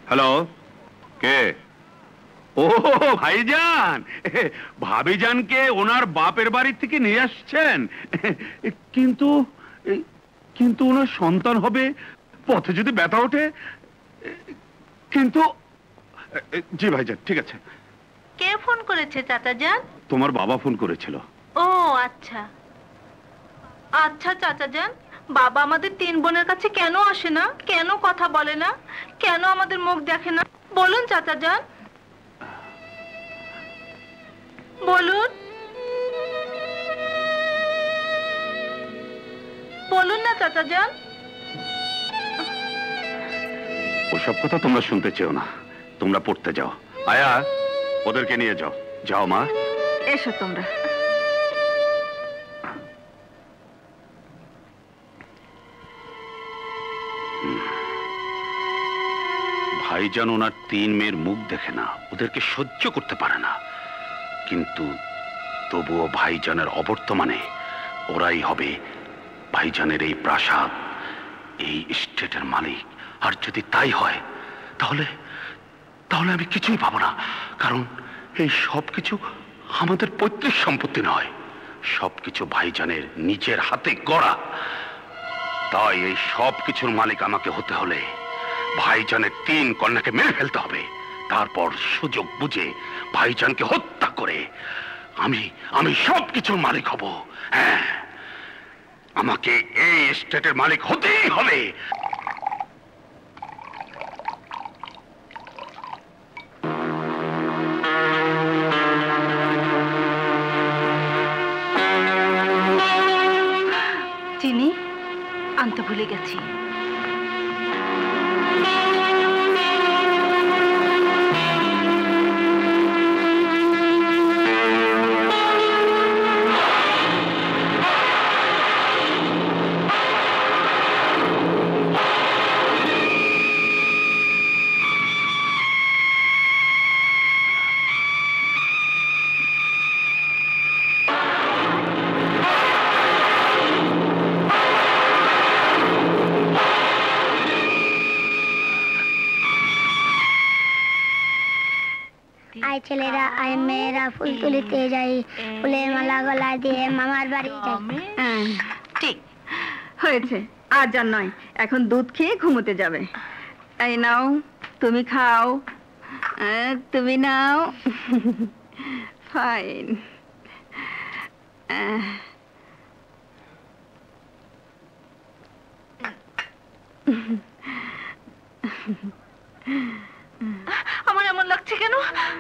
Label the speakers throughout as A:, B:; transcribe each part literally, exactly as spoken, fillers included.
A: Hello, কে? ও ভাইজান, ভাবিজানকে ওনার বাপের বাড়ি থেকে নিয়ে আসছেন, কিন্তু কিন্তু ওনার সন্তান হবে পথে যদি ব্যথা ওঠে। কিন্তু জি ভাইজান, ঠিক আছে।
B: কে ফোন করেছে চাচাজান?
A: তোমার বাবা ফোন করেছিল।
B: ও আচ্ছা আচ্ছা চাচাজান, বাবা আমাদের তিন বোনের কাছে কেন আসে না? কেন কথা বলে না? কেন আমাদের মুখ দেখে না? বলুন চাচাজান, বলুন বলুন না চাচাজান।
A: ওসব কথা তোমরা শুনতে চেও না, তোমরা পড়তে যাও। আয়া, ওদেরকে নিয়ে যাও। যাও মা।
B: এসো তোমরা।
A: ভাইজান ওনার তিন মেয়ের মুখ দেখে না, ওদেরকে সহ্য করতে পারে না, কিন্তু তবুও ভাইজানের অবর্তমানে ওরাই হবে ভাইজানের এই প্রাসাদ, এই স্টেটের মালিক। আর যদি তাই হয় তাহলে তাহলে আমি কিছুই পাবো না, কারণ এই সব কিছু আমাদের পৈতৃক সম্পত্তি নয়, সবকিছু ভাইজানের নিজের হাতে গড়া। তাই এই সব কিছুর মালিক আমাকে হতে হলে ভাইজানের তিন কন্যাকে মেরে ফেলতে হবে, তারপর সুযোগ বুঝে ভাইজানকে হত্যা করে আমি আমি সব কিছুর মালিক হব। হ্যাঁ, আমাকে এই স্টেটের মালিক হতেই হবে।
B: চিনি আনতে ভুলে গেছি।
C: ছেলেরা আই মেয়েরা ফুল তুলিতে যাই, ফুলের মালা গলায় দিয়ে মামার বাড়ি যাই।
B: ঠিক হয়েছে, আর যান নয়, এখন দুধ খেয়ে ঘুমোতে যাবে। এই নাও, তুমি খাও, তুমি নাও। ফাইন। আমার এমন লাগছে কেন?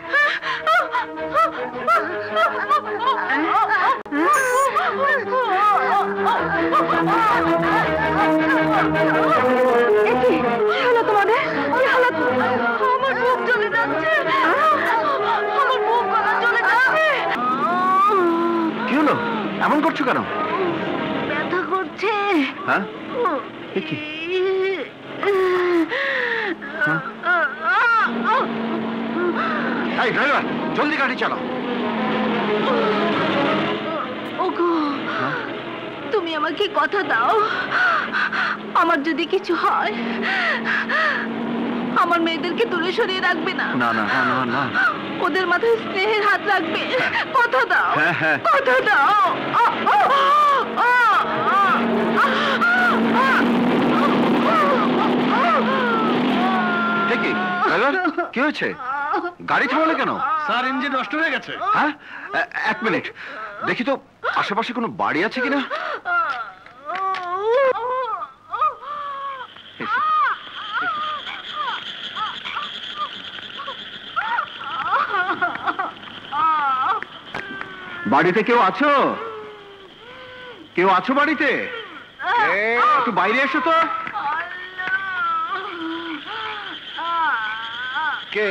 B: তোমাদের আমার বুক চলে যাচ্ছে, আমার বুক গলা চলে যাচ্ছে।
A: কি হলো? এমন করছো কেন?
B: ব্যথা করছে।
A: হ্যাঁ, এই ড্রাইভার, জলদি গাড়ি চালাও।
B: ওগো, তুমি আমাকে কথা দাও, আমার যদি কিছু হয় আমার মেয়েদেরকে দূরে সরিয়ে রাখবে না?
A: না না না না,
B: ওদের মাথায় স্নেহের হাত রাখবে। কথা দাও,
A: হ্যাঁ হ্যাঁ
B: কথা দাও।
A: কি হয়েছে? গাড়ি থামালে কেন? স্যার, ইঞ্জিন নষ্ট হয়ে গেছে। হ্যাঁ, এক মিনিট দেখি তো আশেপাশে কোনো বাড়ি আছে কিনা। বাড়িতে কেউ আছো? কেউ আছো বাড়িতে? একটু বাইরে এসো তো। কে?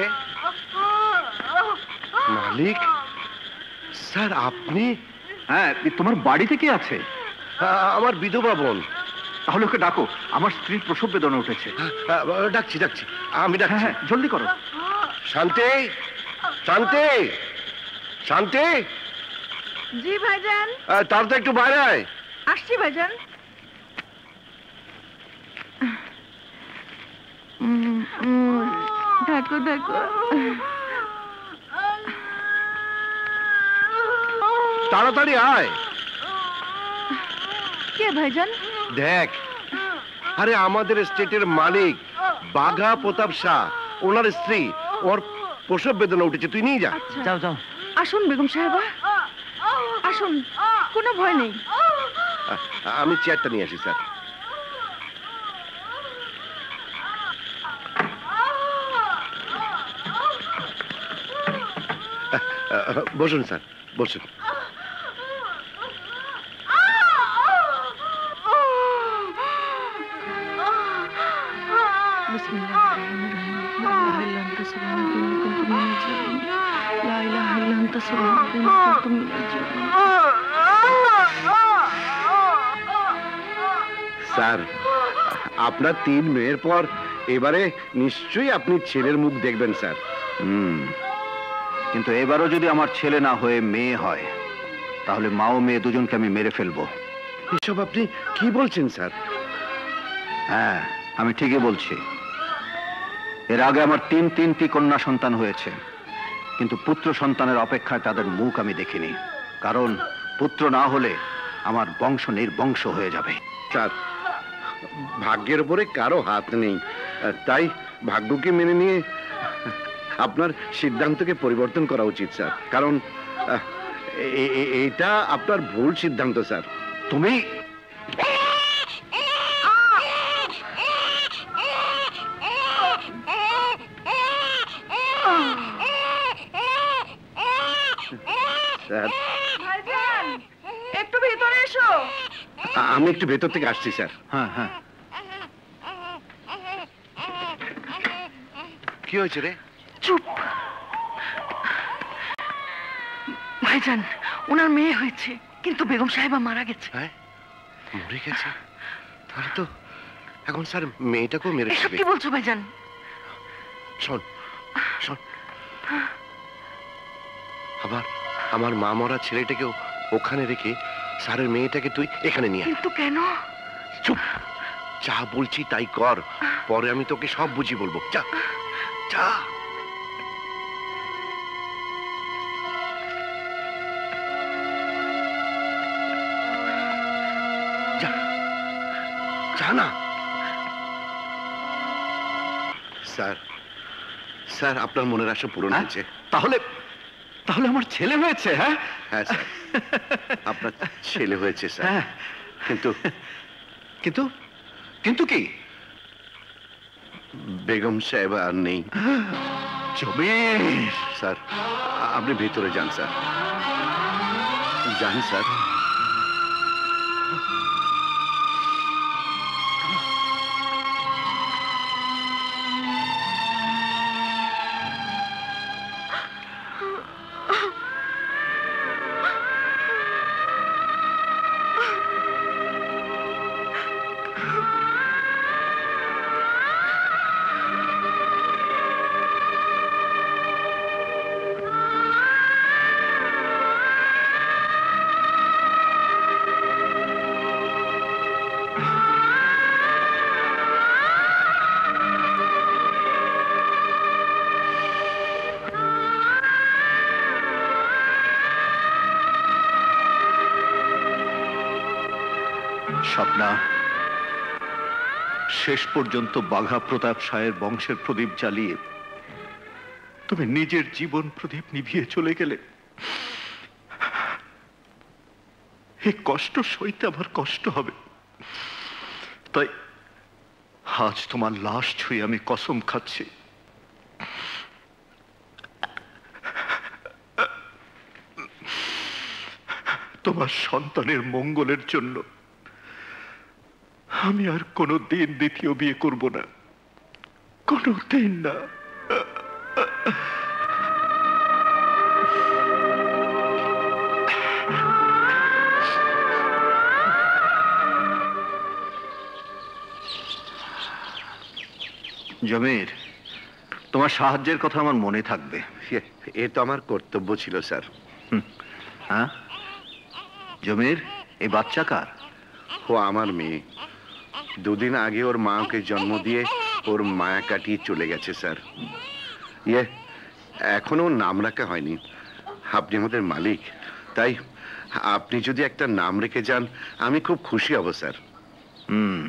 A: মালিক স্যার, আপনি? হ্যাঁ, তোমার বাড়িতে কে আছে? আমার বিধবা বোন। তাহলে ওকে ডাকো, আমার স্ত্রীর প্রসব বেদনা উঠেছে। ডাকছি ডাকছি আমি ডাকছি। হ্যাঁ, জলদি করো। শান্তি, শান্তি, শান্তি।
B: জি ভাইজান।
A: তাড়াতাড়ি একটু বাইরে আয়।
B: আসছি ভাইজান। দেখো দেখো
D: তাড়াতাড়ি আয়।
B: কে ভাইজান?
D: দেখ, আরে আমাদের স্টেটের মালিক বাঘা প্রতাপ শাহ, ওনার স্ত্রী, ওর প্রসব বেদনা উঠেছে, তুই নিয়ে যা।
E: যাও যাও।
B: আসুন বেগম সাহেবা, আসুন, কোনো ভয় নেই।
D: আ- আমি চেয়ারটা নিয়ে আসি স্যার। বসুন স্যার, বসুন। স্যার, আপনার তিন মেয়ের পর এবারে নিশ্চয়ই আপনি ছেলের মুখ দেখবেন স্যার।
F: হুম, কিন্তু এবারও যদি আমার ছেলে না হয়ে মেয়ে হয়, তাহলে মা ও মেয়ে দুজনকে আমি মেরে ফেলবো।
D: এসব আপনি কি বলছেন স্যার?
F: হ্যাঁ, আমি ঠিকই বলছি। এর আগে আমার তিন তিনটি কন্যা সন্তান হয়েছে, কিন্তু পুত্র সন্তানের অপেক্ষায় তাদের মুখ আমি দেখিনি। কারণ পুত্র না হলে আমার বংশ নির্বংশ হয়ে যাবে।
D: স্যার, ভাগ্যের উপরে কারো হাত নেই, তাই ভাগ্যকে মেনে নিয়ে আপনার সিদ্ধান্তকে পরিবর্তন করা উচিত স্যার। কারণ আহ, এ- এ- এটা আপনার ভুল সিদ্ধান্ত স্যার।
F: তুমি
D: স্যার,
B: ভাইজান, একটু ভিতরে এসো।
D: আ- আমি একটু ভেতর থেকে আসছি স্যার।
F: হ্যাঁ হ্যাঁ,
D: কি হয়েছে রে?
E: চুপ। ভাইজান, ওনার মেয়ে হয়েছে, কিন্তু বেগম সাহেবা মারা গেছে।
D: হ্যাঁ, মরে গেছে? তাহলে তো এখন স্যার মেয়েটাকেও মেরে
E: এসব
D: ফেলবে।
E: কি বলছো ভাইজান?
D: শোন শোন, আবার আমার মা মরা ছেলেটাকেও ওখানে রেখে স্যারের মেয়েটাকে তুই এখানে নিয়ে আয়।
E: কিন্তু কেন?
D: চুপ, যা বলছি তাই কর, পরে আমি তোকে সব বুঝি বলবো। যা যা। যা যা না। স্যার, স্যার আপনার মনের আশা পূরণ
F: হ্যাঁ?
D: হয়েছে।
F: তাহলে তাহলে আমার ছেলে হয়েছে? হ্যাঁ
D: হ্যাঁ স্যার, আপনার ছেলে হয়েছে স্যার।
F: হ্যাঁ,
D: কিন্তু
F: কিন্তু কিন্তু কি?
D: বেগম সাহেব আর নেই।
F: জমির,
D: স্যার, আপনি ভিতরে যান স্যার, যান স্যার।
F: স্বপ্না, শেষ পর্যন্ত বাঘা প্রতাপ শাহের বংশের প্রদীপ জ্বালিয়ে তুমি নিজের জীবন প্রদীপ নিভিয়ে চলে গেলে। এই কষ্ট সইতে আমার কষ্ট হবে, তাই আজ তোমার লাশ ছুঁয়ে আমি কসম খাচ্ছি, তোমার সন্তানের মঙ্গলের জন্য আমি আর কোনো দিন দ্বিতীয় বিয়ে করব না, কোনো দিন না। জমির, তোমার সাহায্যের কথা আমার মনে থাকবে।
D: এ তো আমার কর্তব্য ছিল স্যার।
F: হ্যাঁ জমির, এই বাচ্চা কার?
D: ও আমার মেয়ে, দুদিন আগে ওর মা ওকে জন্ম দিয়ে ওর মায়া কাটিয়ে চলে গেছে স্যার। ইয়ে এখনো নাম রাখা হয়নি। আপনি আমাদের মালিক, তাই আপনি যদি একটা নাম রেখে যান আমি খুব খুশি হব স্যার।
F: হুম,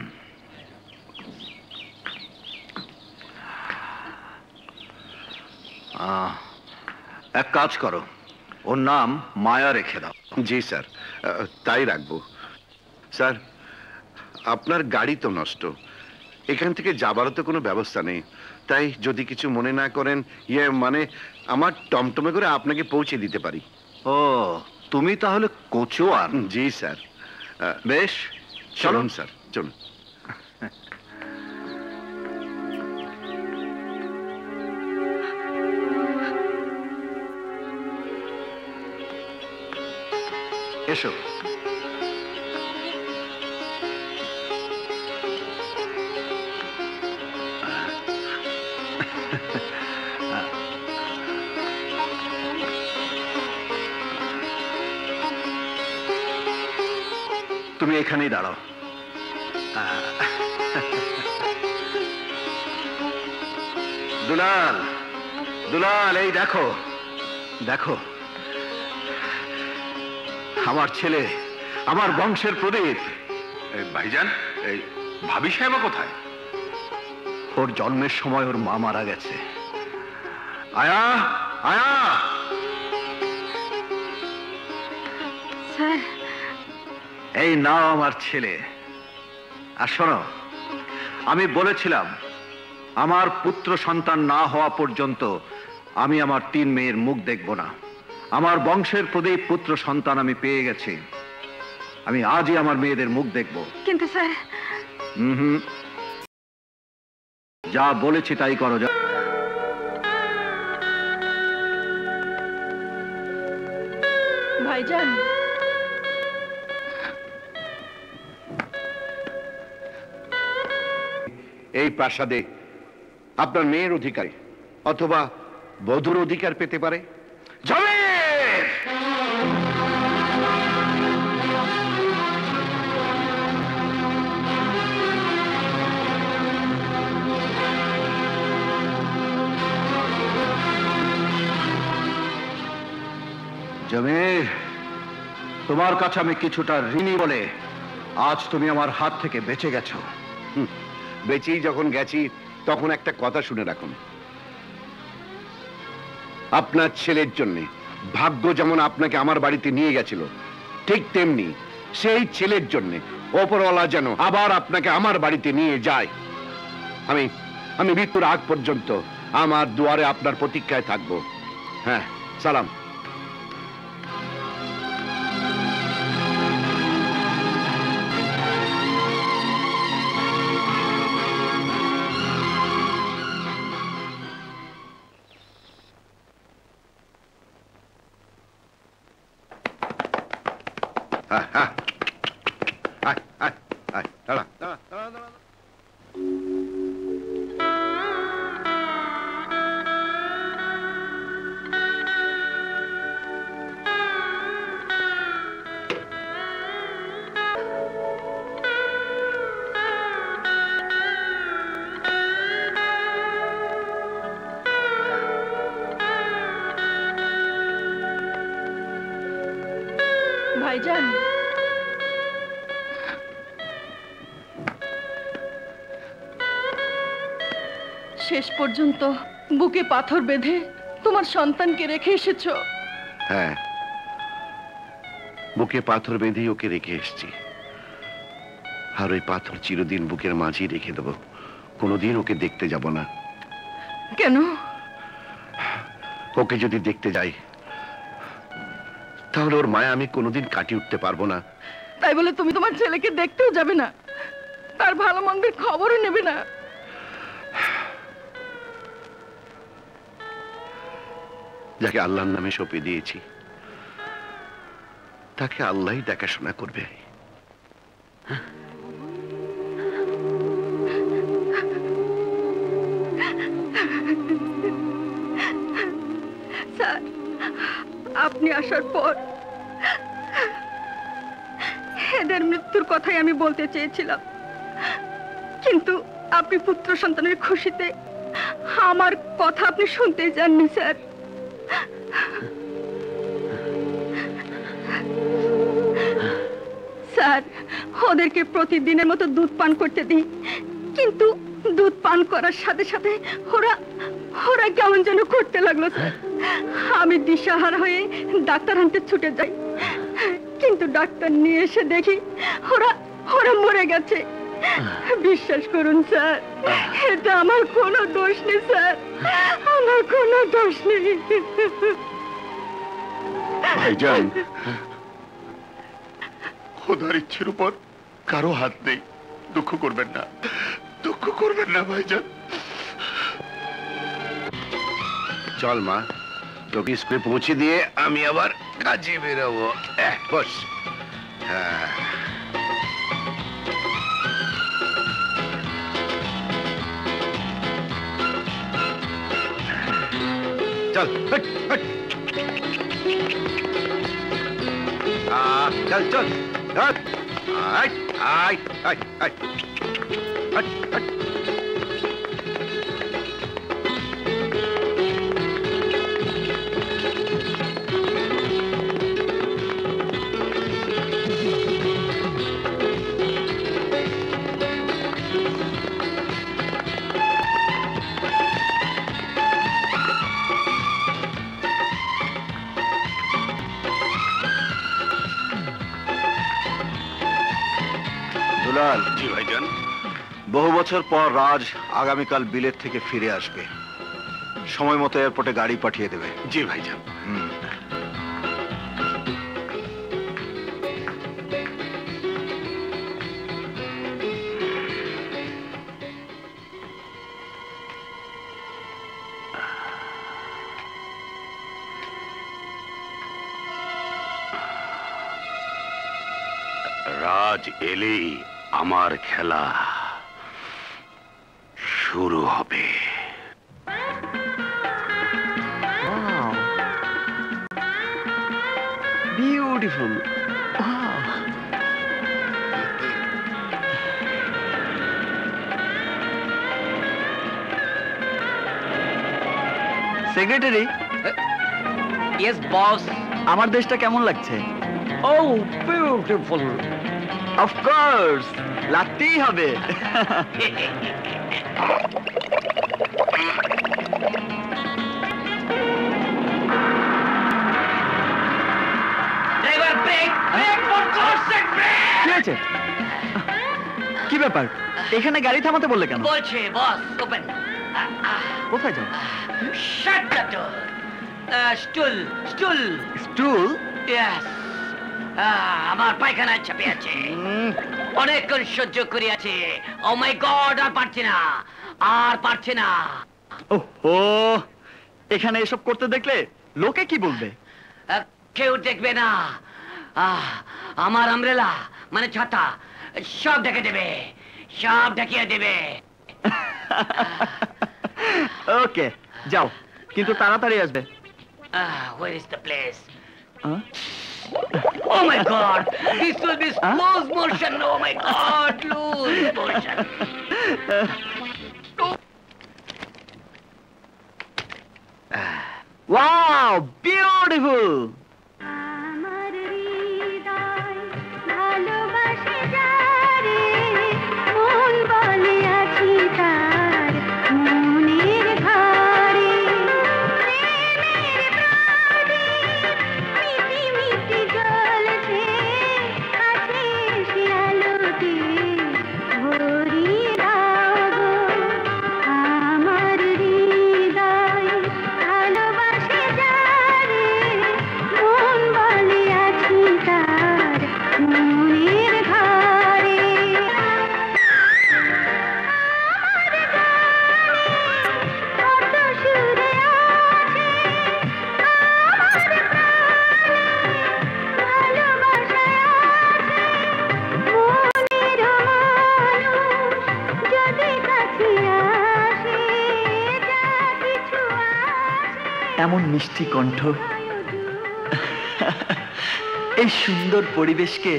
F: আহ, এক কাজ করো, ওর নাম মায়া রেখে দাও।
D: জি স্যার, আহ, তাই রাখবো। স্যার, আপনার গাড়ি তো নষ্ট, এখান থেকে যাবারও তো কোনো ব্যবস্থা নেই, তাই যদি কিছু মনে না করেন, ইয়ে মানে আমার টমটমে করে আপনাকে পৌঁছে দিতে পারি।
F: ও, তুমি তাহলে কোচোয়ান?
D: জি স্যার। আহ,
F: বেশ,
D: চলুন স্যার, চলুন।
F: এসো। তুমি এখানেই দাঁড়াও। দুলাল, দুলাল, এই দেখো, দেখো আমার ছেলে, আমার বংশের প্রদীপ।
A: এই ভাইজান, এই ভাবি সাহেবা কোথায়?
F: ওর জন্মের সময় ওর মা মারা গেছে। আয়া, আয়া।
B: স্যার,
F: এই নাও আমার ছেলে। আর শোনো, আমি বলেছিলাম আমার পুত্র সন্তান না হওয়া পর্যন্ত আমি আমার তিন মেয়ের মুখ দেখব না। আমার বংশের প্রদীপ পুত্র সন্তান আমি পেয়ে গেছি, আমি আজই আমার মেয়েদের মুখ দেখব।
B: কিন্তু স্যার।
F: হুম হুম, যা বলেছি তাই করো। যা।
E: ভাইজান,
D: এই প্রাসাদে আপনার মেয়ের অধিকারে অথবা বধূর অধিকার পেতে পারে।
F: জমির! জমির, তোমার কাছে আমি কিছুটা ঋণী বলে আজ তুমি আমার হাত থেকে বেঁচে গেছো।
D: হুম, বেঁচেই যখন গেছি তখন একটা কথা শুনে রাখুন। আপনার ছেলের জন্য ভাগ্য যেমন আপনাকে আমার বাড়িতে নিয়ে গেছিল, ঠিক তেমনি সেই ছেলের জন্য ওপরওয়ালা যেন আবার আপনাকে আমার বাড়িতে নিয়ে যায়। আমি আমি মৃত্যুর আগ পর্যন্ত আমার দুয়ারে আপনার প্রতীক্ষায় থাকবো। হ্যাঁ, সালাম।
E: ভাইজান, শেষ পর্যন্ত বুকে পাথর বেঁধে তোমার সন্তানকে রেখে এসেছো।
D: হ্যাঁ, বুকে পাথর বেঁধে ওকে রেখে এসেছি, আর ওই পাথর চিরদিন বুকের মাঝেই রেখে দেবো। কোনোদিন ওকে দেখতে যাব না।
E: কেন?
D: ওকে যদি দেখতে যাই তাহলে ওর মায়া আমি কোনোদিন কাটিয়ে উঠতে পারবো না।
E: তাই বলে তুমি তোমার ছেলেকে দেখতেও যাবে না, তার ভালো মন্দের খবরও নেবে না?
D: যাকে আল্লাহর নামে সঁপে দিয়েছি তাকে আল্লাহই দেখাশোনা করবে।
B: স্যার, আপনি আসার পর এদের মৃত্যুর কথাই আমি বলতে চেয়েছিলাম, কিন্তু আপনি পুত্র সন্তানের খুশিতে
E: আমার কথা আপনি শুনতে চাননি স্যার। স্যার, ওদেরকে প্রতিদিনের মতো দুধ পান করতে দিই, কিন্তু দুধ পান করার সাথে সাথে ওরা ওরা কেমন যেন করতে লাগলো স্যার। আমি দিশাহারা হয়ে ডাক্তার আনতে ছুটে যাই, কিন্তু ডাক্তার নিয়ে এসে দেখি ওরা ওরা মরে গেছে। বিশ্বাস করুন স্যার, এটা আমার কোনো দোষ নেই স্যার, আমার কোনো দোষ নেই।
A: ভাইজান, খোদার ইচ্ছের উপর কারো হাত নেই। দুঃখ করবেন না, দুঃখ করবেন না ভাইজান।
D: চল মা, তোকে স্কুলে পৌঁছে দিয়ে আমি আবার কাজে বেরোবো। এহ, বস। হ্যাঁ, চল হট, হট। আহ, চল চল হট। আয়, আয়, আয়, আয়। Hot, hot.
F: দুলাল,
A: জি ভাইজান।
F: বহু বছর পর রাজ আগামীকাল বিলেত থেকে ফিরে আসবে। সময় মতো এয়ারপোর্টে গাড়ি পাঠিয়ে দেবে।
A: জি ভাইজান।
F: হুম।
A: রাজ এলেই আমার খেলা শুরু হবে।
G: বিউটিফুল। সেক্রেটারি।
H: Yes boss.
G: আমার দেশটা কেমন লাগছে?
H: ও বিউটিফুল।
G: অফ কোর্স, লাগতেই হবে।
H: Driver brake, brake for God's sake brake.
G: কি হয়েছে? কি ব্যাপার? এখানে গাড়ি থামাতে বললে কেন?
H: বলছে বস ওপেন।
G: কোথায় যাও?
H: Shut the door. Stool, stool,
G: stool?
H: Yes. আমার পায়খানায় চাপে আছে, অনেকক্ষণ সহ্য করিয়াছে। ও মাই গড, আর পারছি না, আর পারছি না।
G: ওহো, এখানে এসব করতে দেখলে লোকে কি বলবে?
H: আহ, কেউ দেখবে না। আহ, আমার আমরেলা মানে ছাতা সব ঢেকে দেবে, সব ঢেকিয়ে দেবে।
G: ওকে, যাও, কিন্তু তাড়াতাড়ি আসবে।
H: Where is the place?
G: Huh?
H: Oh my God! This will be slow motion. Oh my God! Loose motion.
G: Wow! Beautiful!
C: আমার হৃদয় ভালোবাসে যারে, মন বলে আছি তার মনের ঘরে। প্রেমের প্রদীপ মিটি মিটি জ্বলছে, কাছে এসে আলোতে ভরিয়ে দাও গো। আমার হৃদয় ভালোবাসে যারে, মন বলে আছি তার মনের ঘরে। আমার গানে কত সুরে আছে, আমার প্রাণে ভালোবাসায় আছে। মনের মানুষ যদি কাছে আসে, যা কিছু আসে
G: এমন মিষ্টি কণ্ঠ এই সুন্দর পরিবেশকে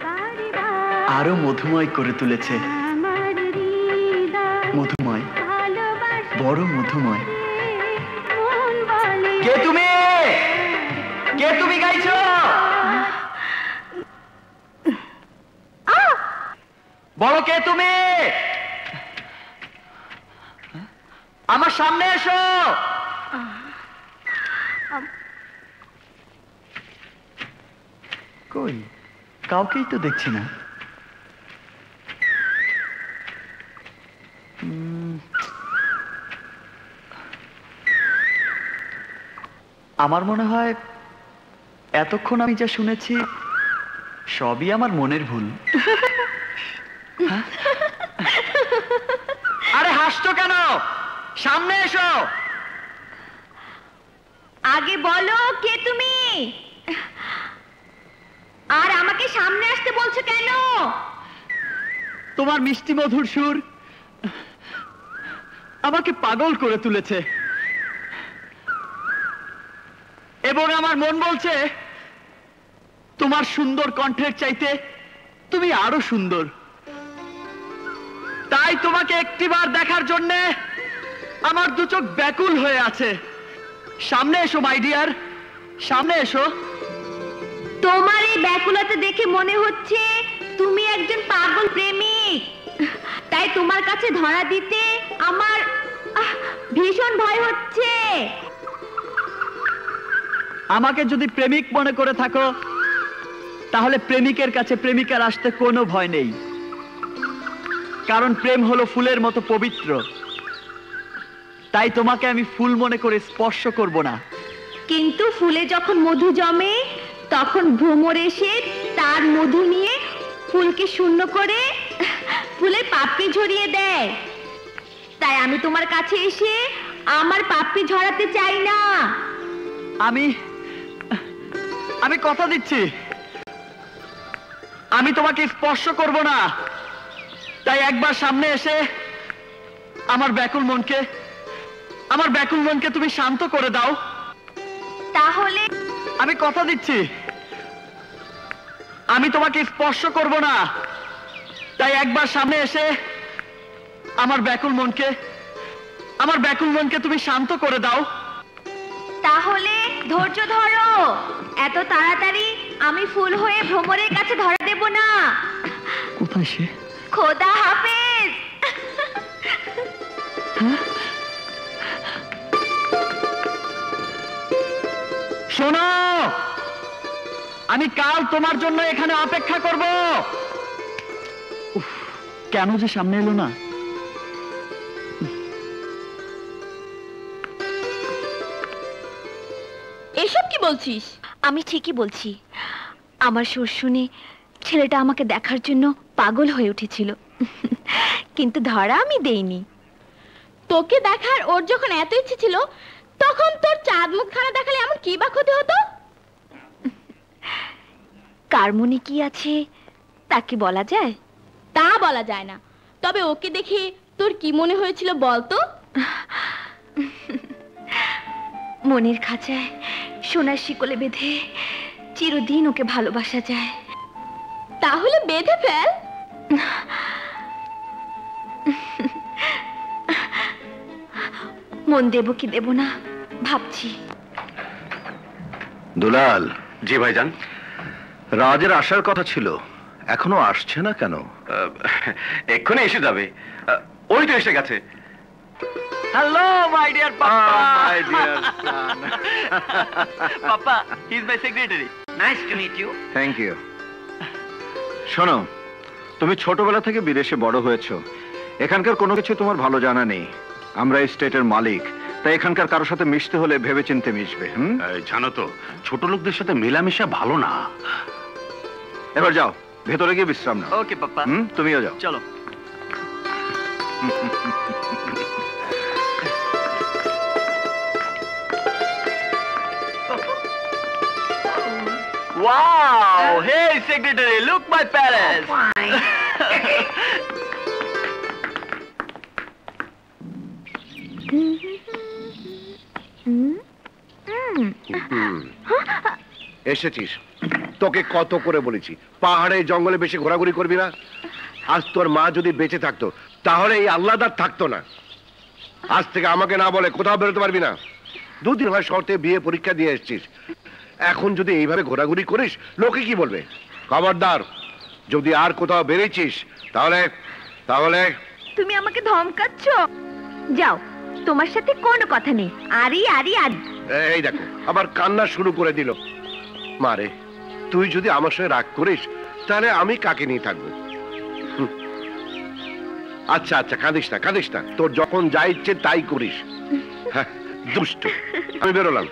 G: আরো মধুময় করে তুলেছে।
C: আমার হৃদয়
G: মধুময়,
C: ভালোবাসে
G: বড় মধুময়। কে তুমি? কে তুমি গাইছো? বলো কে তুমি? আমার সামনে এসো। কই কাউকেই তো দেখছি না। আমার মনে হয় এতক্ষণ আমি যা শুনেছি সবই আমার মনের ভুল। আরে হাসছো কেন? সামনে এসো।
B: আগে বলো কে তুমি, আর আমাকে সামনে আসতে বলছো কেন?
G: তোমার মিষ্টি মধুর সুর আমাকে পাগল করে তুলেছে এবং আমার মন বলছে তোমার সুন্দর কণ্ঠের চাইতে তুমি আরো সুন্দর। তাই তোমাকে একটিবার দেখার জন্য আমার দু চোখ ব্যাকুল হয়ে আছে। সামনে এসো মাই ডিয়ার, সামনে এসো।
B: তোমার এই ব্যাকুলতা দেখে মনে হচ্ছে তুমি একজন পাগল প্রেমিক। তাই তোমার কাছে ধরা দিতে আমার আহ, ভীষণ ভয় হচ্ছে।
G: আমাকে যদি প্রেমিক মনে করে থাকো তাহলে প্রেমিকের কাছে প্রেমিকার আসতে কোনো ভয় নেই, কারণ প্রেম হলো ফুলের মতো পবিত্র। তাই তোমাকে আমি ফুল মনে করে স্পর্শ করব না।
B: কিন্তু ফুলে যখন মধু জমে তখন ভ্রমর এসে তার মধু নিয়ে ফুলকে শূন্য করে ফুলের পাপড়ি ঝরিয়ে দেয়। তাই আমি তোমার কাছে এসে আমার পাপড়ি ঝরাতে চাই না।
G: আমি আমি কথা দিচ্ছি আমি তোমাকে স্পর্শ করব না। তাই একবার সামনে এসে আমার ব্যাকুল মনকে আমার ব্যাকুল মনকে তুমি শান্ত করে দাও।
B: তাহলে
G: আমি কথা দিচ্ছি আমি তোমাকে স্পর্শ করব না। তাই একবার সামনে এসে আমার ব্যাকুল মনকে আমার ব্যাকুল মনকে তুমি শান্ত করে দাও।
B: তাহলে ধৈর্য ধরো, এত তাড়াতাড়ি আমি ফুল হয়ে ভ্রমরের কাছে ধরা দেব না।
G: কোথায় সে?
B: খোদা হাফেজ।
G: শোনো, আমি কাল তোমার জন্য এখানে অপেক্ষা করব। উফ, কেন যে সামনে এলো না?
B: এসব কি বলছিস? আমি ঠিকই বলছি। আমার সুর শুনে ছেলেটা আমাকে দেখার জন্য পাগল হয়ে উঠেছিল, কিন্তু ধরা আমি দেইনি। তোকে দেখার ওর যখন এত ইচ্ছে ছিল তখন তোর চাঁদ মুখখানা দেখালে এমন কি বা ক্ষতি হতো? কার মনে কি আছে তা কি বলা যায়? তা বলা যায় না, তবে ওকে দেখে তোর কি মনে হয়েছিল বলতো? মনের খাঁচায় সোনার শিকলে বেঁধে চিরদিন ওকে ভালোবাসা যায়। তাহলে বেঁধে ফেল। মন দেব কি দেব না ভাবছি।
F: দুলাল।
A: জি ভাইজান।
F: রাজের আসার কথা ছিল, এখনো আসছে না কেন?
A: এক্ষুনি এসে যাবে। ওই তো এসে গেছে।
G: Hello my dear papa.
F: My dear son.
G: Papa, he is my secretary.
H: Nice to meet you.
F: Thank you. শোনো, তুমি ছোটবেলা থেকে বিদেশে বড় হয়েছো, এখানকার কোনো কিছু তোমার ভালো জানা নেই। আমরা এই স্টেটের মালিক, তাই এখানকার কারোর সাথে মিশতে হলে ভেবেচিন্তে মিশবে। হুম,
A: জানো তো ছোট লোকদের সাথে মেলামেশা ভালো না।
F: এবার যাও, ভেতরে গিয়ে বিশ্রাম নাও।
G: ওকে পাপা।
F: হুম, তুমিও যাও।
G: চলো। Wow! Hey, secretary, look my palace.
H: Oh, fine.
D: এসেছিস, তোকে কত করে বলেছি পাহাড়ে জঙ্গলে বেশি ঘোরাঘুরি করবি না। আজ তোর মা যদি বেঁচে থাকতো তাহলে এই আল্লাহদার থাকতো না। আজ থেকে আমাকে না বলে কোথাও বেরোতে পারবি না। দুদিন হয় শর্তে বিয়ে পরীক্ষা দিয়ে এসেছিস, এখন যদি এইভাবে ঘোরাঘুরি করিস লোকে কি বলবে? খবরদার, যদি আর কোথাও বেরিয়েছিস তাহলে তাহলে
B: তুমি আমাকে ধমকাচ্ছ? যাও, তোমার সাথে কোনো কথা নেই। আরি আরি আরি।
D: এই দেখো আবার কান্না শুরু করে দিল। মারে, তুই যদি আমার সঙ্গে রাগ করিস তাহলে আমি কাকে নিয়ে থাকবো? হুম। আচ্ছা আচ্ছা, কাঁদিস না কাঁদিস না, তোর যখন যা ইচ্ছে তাই করিস। হ্যাঁ, দুষ্ট। আমি বেরোলাম।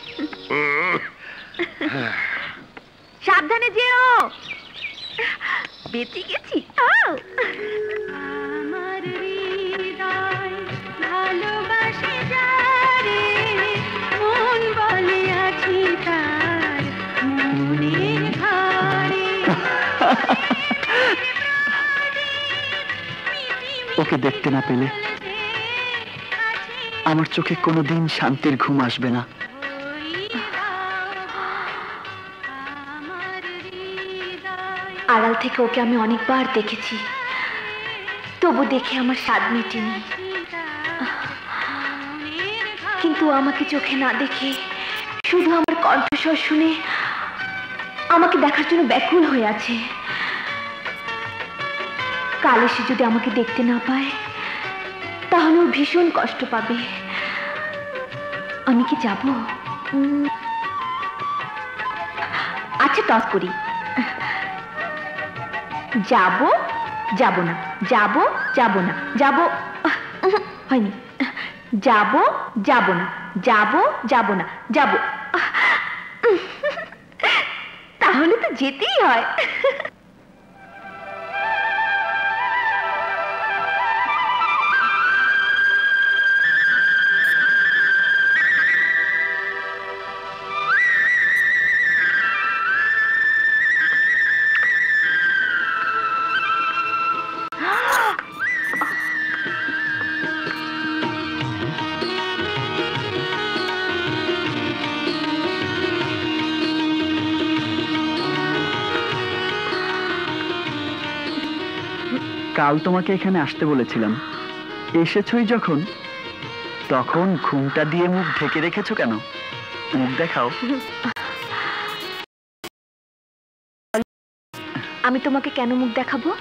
B: সাবধানে যেও। বেঁচে গেছি। আও।
E: আমার হৃদয় ভালোবাসে যারে, মন বলে আছি তার মনের ঘরে।
G: ওকে দেখতে না পেলে আমার চোখে কোনোদিন শান্তির ঘুম আসবে না।
B: আড়াল থেকে ওকে আমি অনেকবার দেখেছি, তবু দেখে আমার স্বাদ মেটেনি। কিন্তু আমাকে চোখে না দেখে শুধু আমার কণ্ঠস্বর শুনে আমাকে দেখার জন্য ব্যাকুল হয়ে আছে। কাল এসে যদি আমাকে দেখতে না পায় তাহলে ও ভীষণ কষ্ট পাবে। আমি কি যাব? আচ্ছা, টস করি। যাব যাব না, যাব যাব না, যাব হয়নি, যাব যাব না, যাব যাব না, যাব। তাহলে তো যেতেই হয়।
G: কাল তোমাকে এখানে আসতে বলেছিলাম, এসেছই যখন, তখন ঘুমটা দিয়ে মুখ ঢেকে রেখেছো কেন? মুখ দেখাও।
B: আমি তোমাকে কেন মুখ দেখাবো?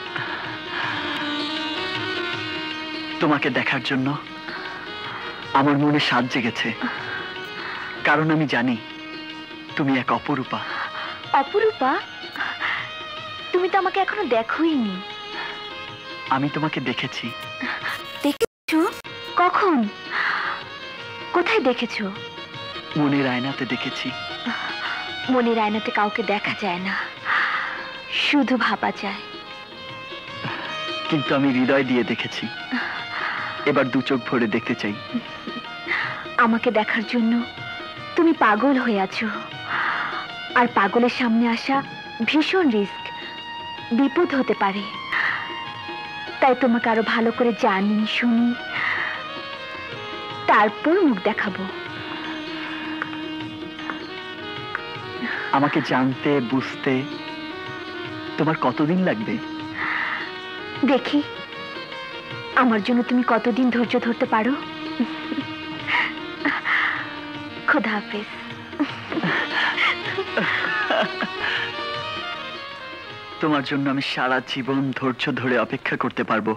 G: তোমাকে দেখার জন্য আমার মনে স্বাদ জেগেছে, কারণ আমি জানি তুমি এক অপরূপা।
B: অপরূপা? তুমি তো আমাকে এখনো দেখোইনি।
G: আমি তোমাকে দেখেছি।
B: দেখেছো? কখন? কোথায় দেখেছো?
G: মনের আয়নাতে দেখেছি।
B: মনের আয়নাতে কাউকে দেখা যায় না, শুধু ভাবা যায়।
G: কিন্তু আমি হৃদয় দিয়ে দেখেছি, এবার দু চোখ ভরে দেখতে চাই।
B: আমাকে দেখার জন্য তুমি পাগল হয়ে আছো, আর পাগলের সামনে আসা ভীষণ রিস্ক, বিপদ হতে পারে। তাই তোমাকে আরো ভালো করে জানি শুনি, তারপর মুখ দেখাবো।
G: আমাকে জানতে বুঝতে তোমার কতদিন লাগবে?
B: দেখি আমার জন্য তুমি কতদিন ধৈর্য ধরতে পারো। খোদা হাফেজ।
G: তোমার জন্য আমি সারা জীবন ধৈর্য ধরে অপেক্ষা করতে পারবো।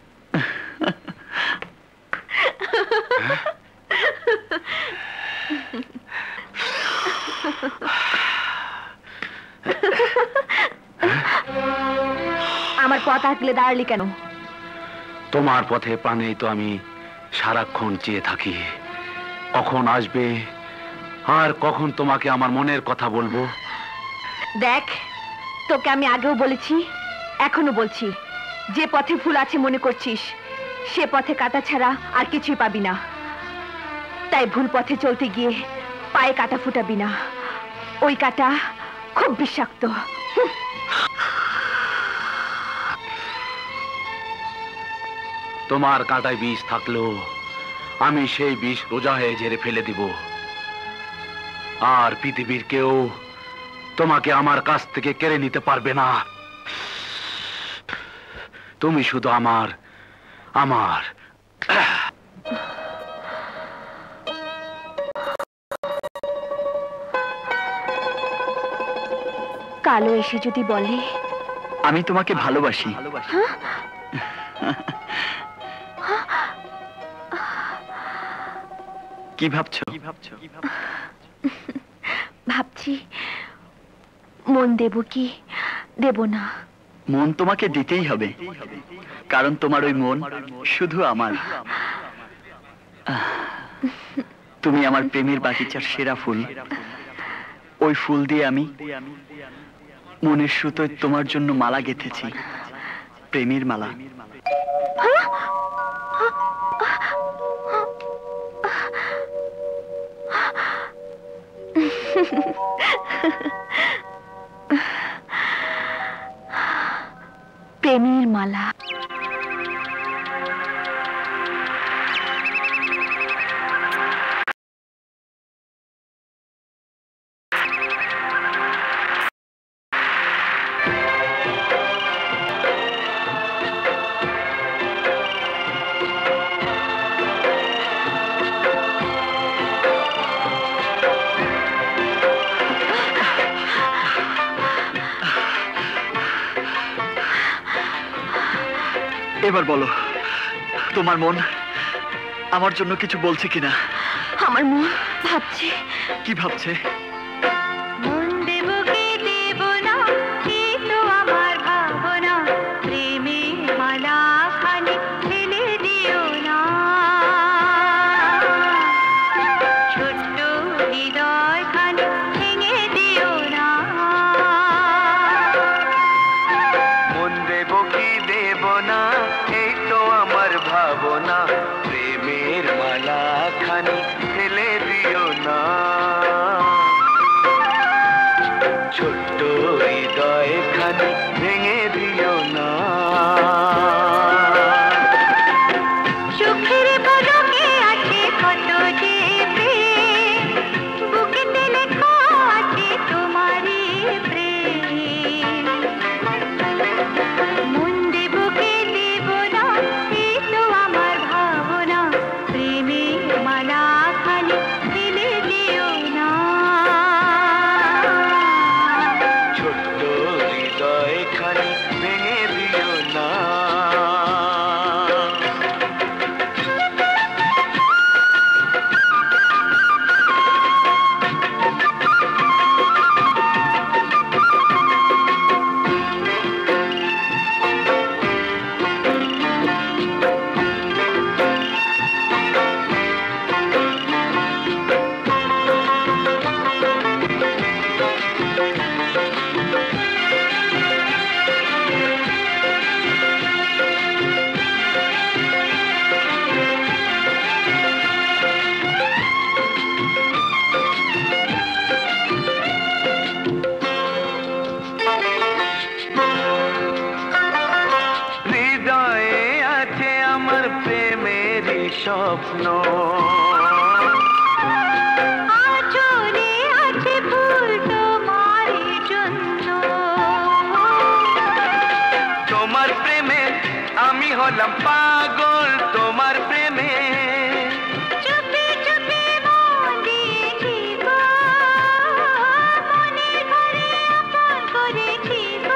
B: আমার পথ আটলে দাঁড়ালি কেন?
A: তোমার পথে প্রাণেই তো আমি সারাক্ষণ চেয়ে থাকি, কখন আসবে আর কখন তোমাকে আমার মনের কথা বলবো।
B: দেখ, তোকে আমি আগেও বলেছি, এখনো বলছি, যে পথে ফুল আছে মনে করছিস সে পথে কাঁটা ছাড়া আর কিছুই পাবি না। তাই ভুল পথে চলতে গিয়ে পায়ে কাঁটা ফুটাবি না, ওই কাঁটা খুব বিষাক্ত।
A: তোমার কাঁটায় বিষ থাকলেও আমি সেই বিষ রোজা হয়ে ঝেড়ে ফেলে দিব, আর পৃথিবীর কেউ তোমাকে আমার কাছ থেকে কেড়ে নিতে পারবে না। তুমি শুধু আমার আমার
B: কালো এসে যদি বলে
G: আমি তোমাকে ভালোবাসি, কি ভাবছো?
B: ভাবছি মন দেব কি দেব না।
G: মন তোমাকে দিতেই হবে, কারণ তোমার ওই মন শুধু আমার। তুমি আমার প্রেমের বাগিচার সেরা ফুল। ওই ফুল দিয়ে আমি মনের সুতোয় তোমার জন্য মালা গেঁথেছি, প্রেমের মালা।
B: প্রেমের মালা।
G: এবার বলো, তোমার মন আমার জন্য কিছু বলছে কিনা?
B: আমার মন ভাবছে।
G: কি ভাবছে?
I: মন দেব কি দেব না, কি তো আমার ভাবনা, প্রেমের মালা খালি ফেলে দিও না, ছোট্ট হৃদয় খালি ভেঙে দিও না।
J: মন দেব কি দেব না, এই তো আমার ভাবনা, প্রেমের মালা খানি ফেলে দিও না, ছোট্ট হৃদয় খানি ভেঙে দিও না।
I: চোখের পলকে আছে কত যে প্রেম, বুকেতে লেখা আছে তোমারই প্রেম। মন দেব কি দেব না, এই তো আমার ভাবনা, প্রেমের মালা খালি ফেলে দিও না,
J: ছোট্ট হৃদয় খানি ভেঙে দিও না। হৃদয়ে আছে আমার প্রেমের স্বপ্ন,
I: আঁচলে আছে ফুল তোমার জন্য,
J: তোমার প্রেমে আমি হলাম পাগল, তোমার প্রেমে
I: চুপি চুপি মন দিয়েছি গো, মনের ঘরে আপন করেছি গো,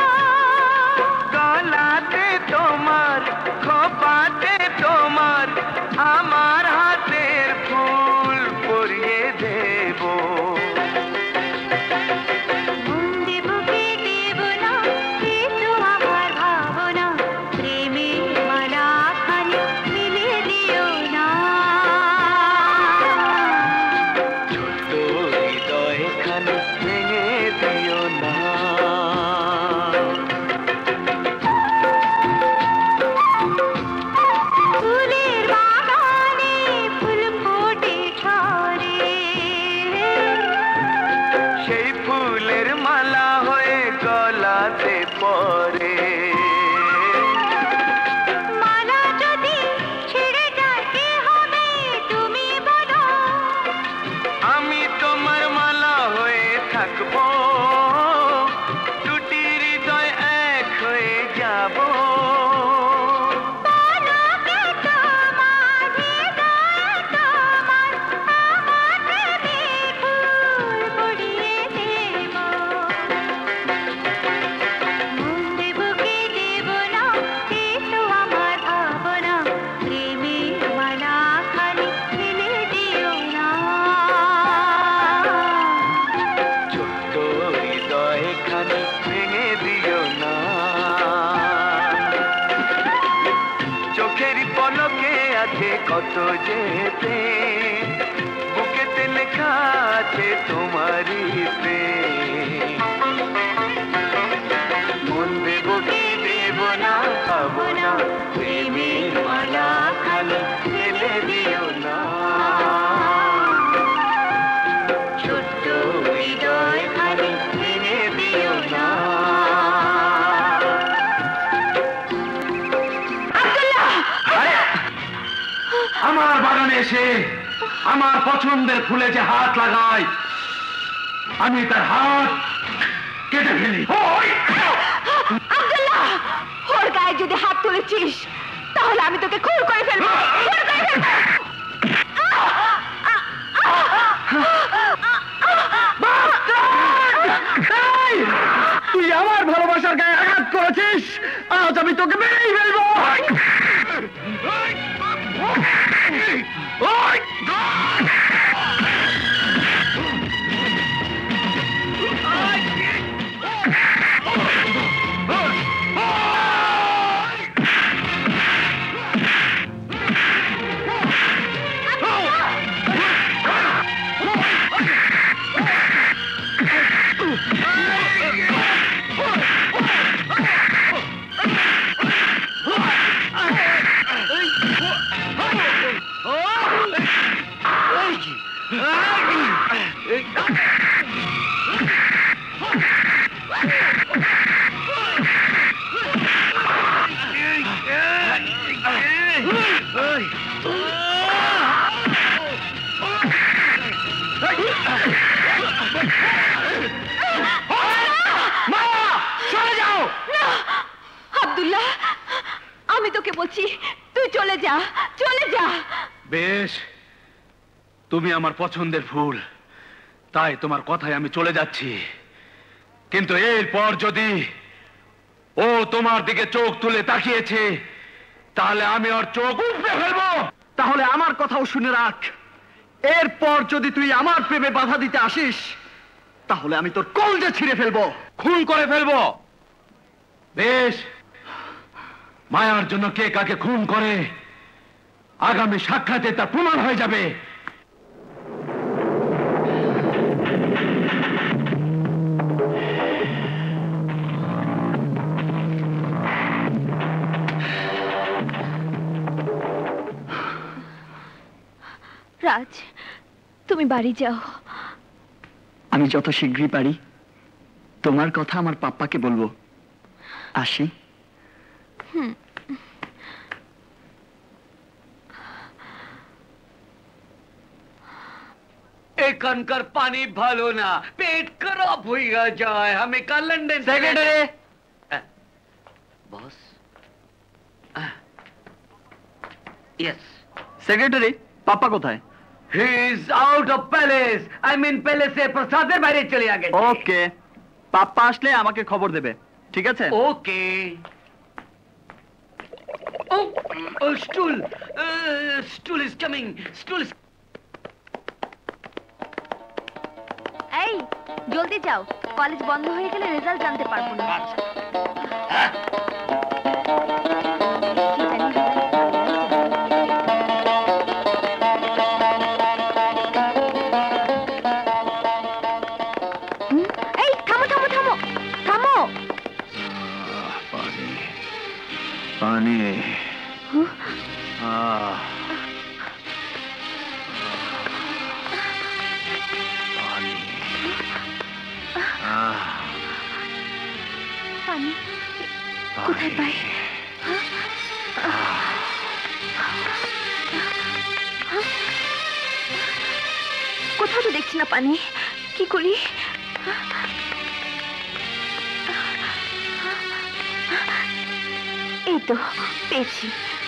J: গলাতে তোমার, খোপাতে তোমার, আমার হাতের ফুল পরিয়ে দেব।
I: মন দেব কি দেব না, এই তো আমার ভাবনা, প্রেমের মালা খালি ফেলে দিও না,
J: ছোট্ট হৃদয় খানি ভেঙে দিও না।
I: ফুলের বাগানে ফুল ফোটে ঝরে,
J: সেই ফুলের মালা হয়ে গলাতে পরে,
I: মালা যদি ছেড়ে যায় কি হবে তুমি বলো,
J: আমি তোমার মালা হয়ে থাকবো, দুটি হৃদয় এক হয়ে যাব।
I: পলকে তোমার হৃদয়ে তোমার, আমার প্রেমের ফুল পরিয়ে দেব।
J: কত যে প্রেম বুকেতে লেখা আছে তোমারই প্রেম মন দেব কি দেব না পাবো না প্রেমের মালা খালি ফেলে দিও না ছোট্ট হৃদয় খালি ভেঙে দিও না
A: আমার বাগানে এসে আমার পছন্দের ফুলে যে হাত লাগায় আমি তার হাত কেটে ফেলি।
B: আব্দুল্লাহ, ওর গায়ে যদি হাত তুলেছিস তাহলে আমি তোকে খুন করে ফেলবো। খুন করে ফেলবো।
F: তুই আমার ভালোবাসার গায়ে আঘাত করেছিস, আজ আমি তোকে মেরেই ফেলবো।
B: আব্দুল্লাহ, আমি তোকে বলছি তুই চলে যা, চলে যা।
A: বেশ, তুমি আমার পছন্দের ফুল, তাই তোমার কথায় আমি চলে যাচ্ছি। কিন্তু এরপর যদি ও তোমার দিকে চোখ তুলে তাকিয়েছে তাহলে আমি ওর চোখ উপড়ে ফেলবো।
F: তাহলে আমার কথাও শুনে রাখ, এরপর যদি তুই আমার প্রেমে বাধা দিতে আসিস তাহলে আমি তোর কলজে ছিঁড়ে ফেলবো,
A: খুন করে ফেলবো। বেশ, মায়ার জন্য কে কাকে খুন করে আগামী সাক্ষাতে তার প্রমাণ হয়ে যাবে।
B: রাজ, তুমি বাড়ি যাও।
G: আমি যত শীঘ্রই পারি তোমার কথা আমার পাপ্পাকে বলবো। আসি।
B: হুম।
H: এখানকার পানি ভালো না, পেট খারাপ হইয়া যায়। আমি কাল London
G: secretary.
H: Boss. Yes
G: secretary, papa কোথায়?
H: He is out of palace. I mean প্যালেসে প্রসাদের বাইরে চলে গেছে।
G: ওকে, পাপ্পা আসলে আমাকে খবর দেবে, ঠিক আছে?
H: ওকে। ও stool, stool is coming, stool.
B: এই, জলদি যাও, কলেজ বন্ধ হয়ে গেলে রেজাল্ট জানতে পারবো না। এই, থামো থামো থামো থামো।
F: পানি পানি আহ পানি আহ
B: পানি কোথায় পাই? কোথাও তো দেখছি না পানি, কি করি? এই তো পেয়েছি।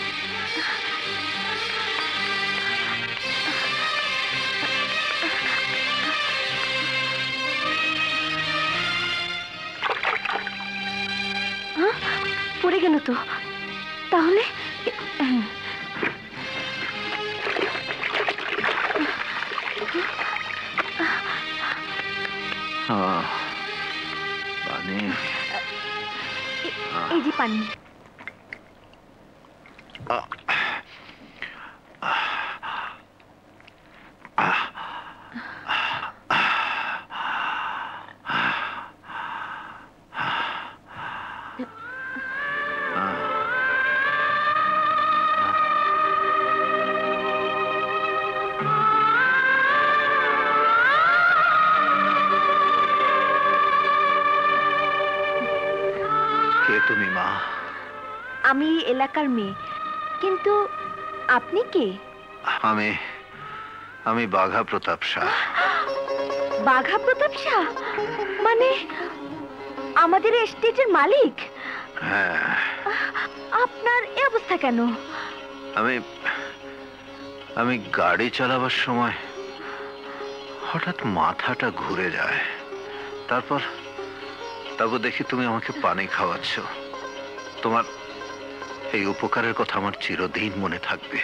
B: পড়ে গেল তো, তাহলে
F: পানি,
B: এই যে পানি। এলাকার মেয়ে, কিন্তু আপনি কে?
F: আমি আমি বাঘা প্রতাপ শাহ।
B: বাঘা প্রতাপ শাহ মানে আমাদের এস্টেটের মালিক?
F: হ্যাঁ।
B: আপনার এই অবস্থা কেন?
F: আমি আমি গাড়ি চালাবার সময় হঠাৎ মাথাটা ঘুরে যায়, তারপর তারপর দেখি তুমি আমাকে পানি খাওয়াচ্ছ। তোমার এই উপকারের কথা আমার চিরদিন মনে থাকবে।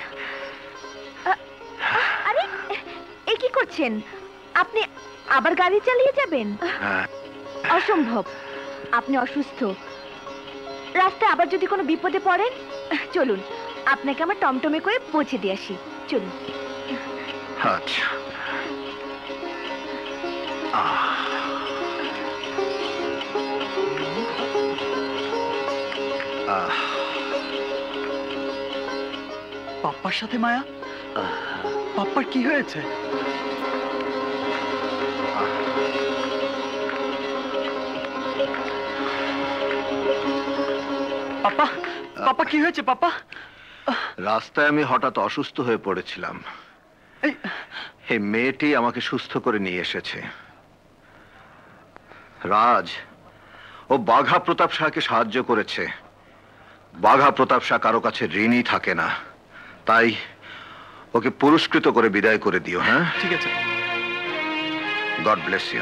B: আরে এ কি করছেন আপনি? আবার গাড়ি চালিয়ে যাবেন?
F: হ্যাঁ।
B: অসম্ভব, আপনি অসুস্থ। রাস্তায় আবার যদি কোনো বিপদে পড়েন, চলুন আপনাকে আমার টমটমে করে পৌঁছে দিয়ে আসি। চলুন।
F: আচ্ছা। আহ আহ
G: পাপ্পার সাথে মায়া? পাপ্পার কি হয়েছে? পাপ্পা, পাপ্পা কি হয়েছে পাপ্পা?
F: রাস্তায় আমি হঠাৎ অসুস্থ হয়ে পড়েছিলাম। এই মেয়েটি আমাকে সুস্থ করে নিয়ে এসেছে। রাজ ও বাঘা প্রতাপ শাহকে সাহায্য করেছে। বাঘা প্রতাপ শাহ কারো কাছে ঋণী থাকে না, তাই ওকে পুরস্কৃত করে বিদায় করে দিও। হ্যাঁ,
G: ঠিক আছে।
F: God bless you.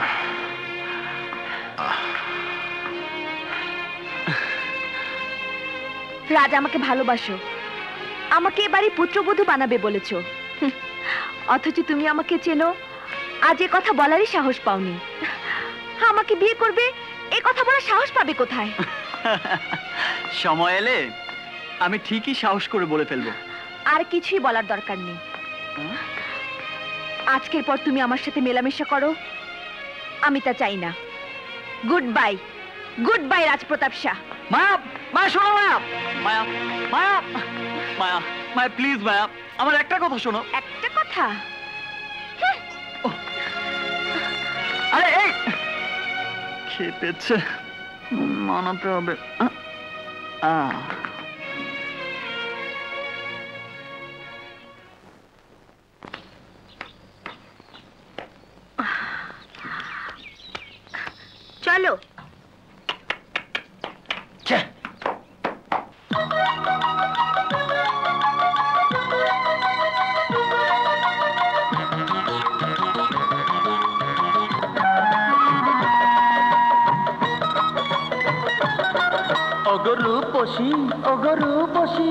B: রাজ, আমাকে ভালোবাসো, আমাকে এবারে পুত্রবধূ বানাবে বলেছ, অথচ তুমি আমাকে চেনো, আজ এ কথা বলারই সাহস পাওনি। আমাকে বিয়ে করবে এ কথা বলার সাহস পাবে কোথায়?
G: সময় এলে আমি ঠিকই সাহস করে বলে ফেলবো।
B: আর কিছুই বলার দরকার নেই। আজকের পর তুমি আমার সাথে মেলামেশা করো, আমি তা চাই না। Good bye, good bye Rajpratap Shah.
G: Maya, Maya শোনো। মায়া, মায়া, মায়া, মায়া, মায়া প্লিজ মায়া, আমার একটা কথা শোনো।
B: একটা কথা?
G: আরে এই খেয়ে পেয়েছে, মানাতে হবে। আহ
B: চলো।
J: অগরূপসী, অগরূপসী,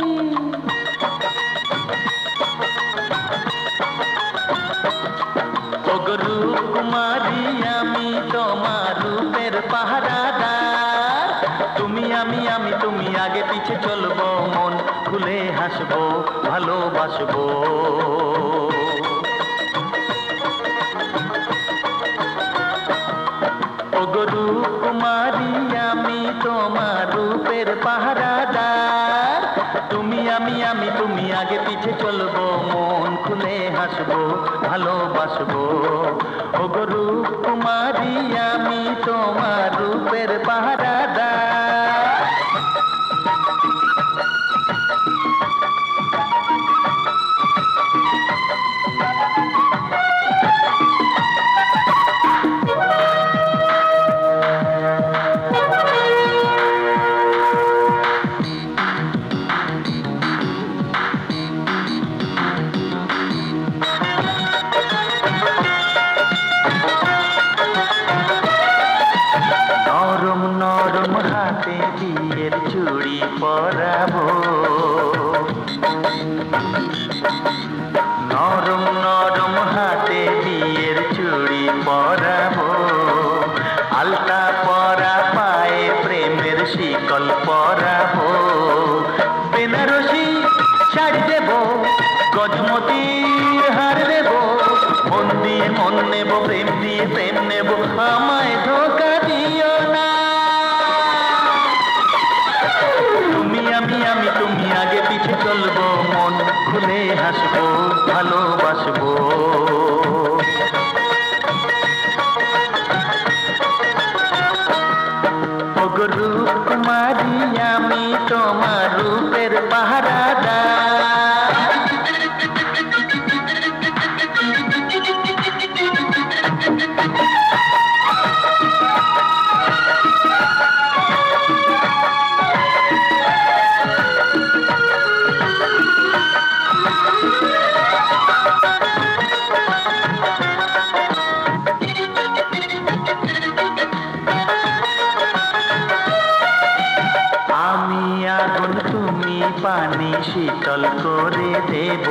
J: অগরূপ কুমারী, আমি তোমার রূপের পাহারাদার। তুমি আমি আমি তুমি আগে পিছে চলবো, মন খুলে হাসবো, ভালোবাসবো। অগরূপ কুমারী, আমি তোমার রূপের পাহারাদার। তুমি আমি আমি তুমি আগে পিছে চলবো, মন খুলে হাসবো, ভালোবাসবো। অগরূপ কুমারী, আমি তোমার রূপের পাহারাদার। চুড়ি পরাবো, নরম নরম হাতে বিয়ের চুড়ি পরাবো। আলতা পরা পায়ে প্রেমের শিকল পরাবো। বেনারসি শাড়ি দেবো, গজমতির হার দেবো। মন দিয়ে মন নেব, প্রেম দিয়ে প্রেম নেব, আমায় ধোকা দিও না। আমি আমি তুমি আগে পিছে চলবো, মন খুলে হাসবো, ভালোবাসবো। অগরূপ কুমারী, আমি তোমার রূপের শীতল করে দেব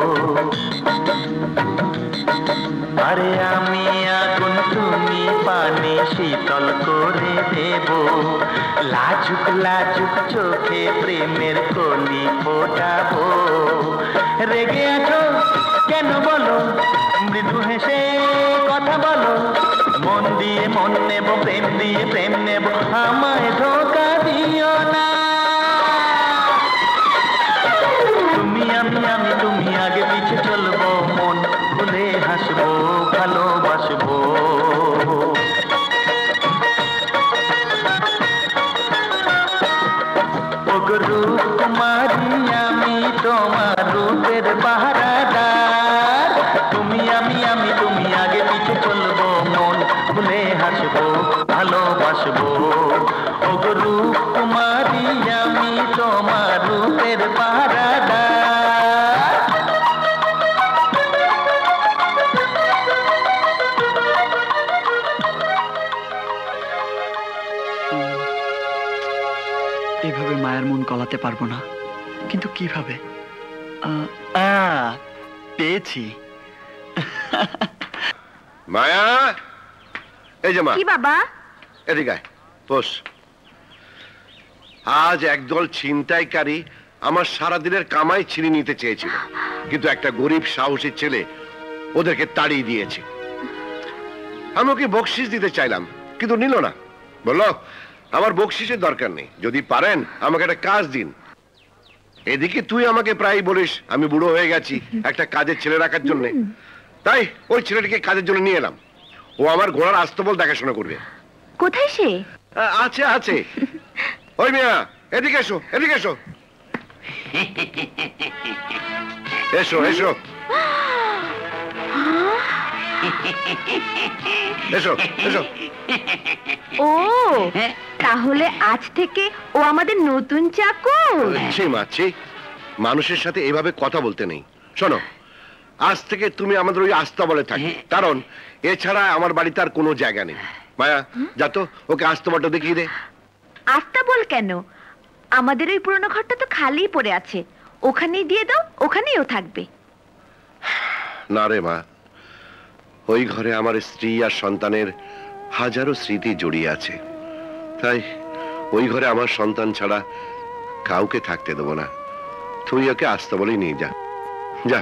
J: আরে আমি আগুন তুমি পানি শীতল করে দেব লাজুক লাজুক চোখে প্রেমের কলি ফোটাবো রেগে আছো কেন বলো মৃদু হেসে কথা বলো মন দিয়ে মন নেব প্রেম দিয়ে প্রেম নেব আমায় ধোকা দিও না তুমি আমি আমি তুমি আগে পিছে চলবো মন খুলে হাসবো ভালোবাসবো রূপ কুমারী আমি তোমার রূপের পাহারাদার তুমি আমি আমি তুমি আগে পিছে চলবো মন খুলে হাসবো ভালোবাসবো ওগো রূপ কুমারী আমি তোমার রূপের পাহারাদার
G: এভাবে মায়ের মন গলাতে পারবো না কিন্তু কিভাবে আ- আ, পেয়েছি
D: মায়া এই যে মা
B: কি বাবা?
D: এদিকে আয়, বস। আজ একদল ছিনতাইকারী আমার সারাদিনের কামাই ছিনিয়ে নিতে চেয়েছিল কিন্তু একটা গরিব সাহসী ছেলে ওদেরকে তাড়িয়ে দিয়েছে আমি ওকে বকশিস দিতে চাইলাম কিন্তু নিল না বললো আমার বকশিসের দরকার নেই যদি পারেন আমাকে একটা কাজ দিন এদিকে তুই আমাকে প্রায় বলিস আমি বুড়ো হয়ে গেছি একটা কাজের ছেলে রাখার জন্য তাই ওই ছেলেটিকে কাজের জন্য নিয়ে এলাম ও আমার ঘোড়ার আস্তবল দেখাশোনা করবে
B: কোথায় সে?
D: আ- আছে আছে ওই মিয়া এদিকে এসো এদিকে এসো এসো এসো এসো এসো
B: ও তাহলে আজ থেকে ও আমাদের নতুন চাকর।
D: ছি মা ছি মানুষের সাথে এভাবে কথা বলতে নেই শোনো আজ থেকে তুমি আমাদের ওই আস্তাবলে থাকবে কারণ এছাড়া আমার বাড়িতে আর কোনো জায়গা নেই মায়া যা তো ওকে আস্তাবলটা দেখিয়ে দে
B: আস্তাবল কেন? আমাদের ওই পুরনো ঘরটা তো খালিই পড়ে আছে, ওখানেই দিয়ে দাও, ওখানেই ও থাকবে।
D: না রে মা ওই ঘরে আমার স্ত্রী আর সন্তানের হাজারো স্মৃতি জড়িয়ে আছে তাই ওই ঘরে আমার সন্তান ছাড়া কাউকে থাকতে দেবো না তুই ওকে আস্তাবলেই নিয়ে যা যা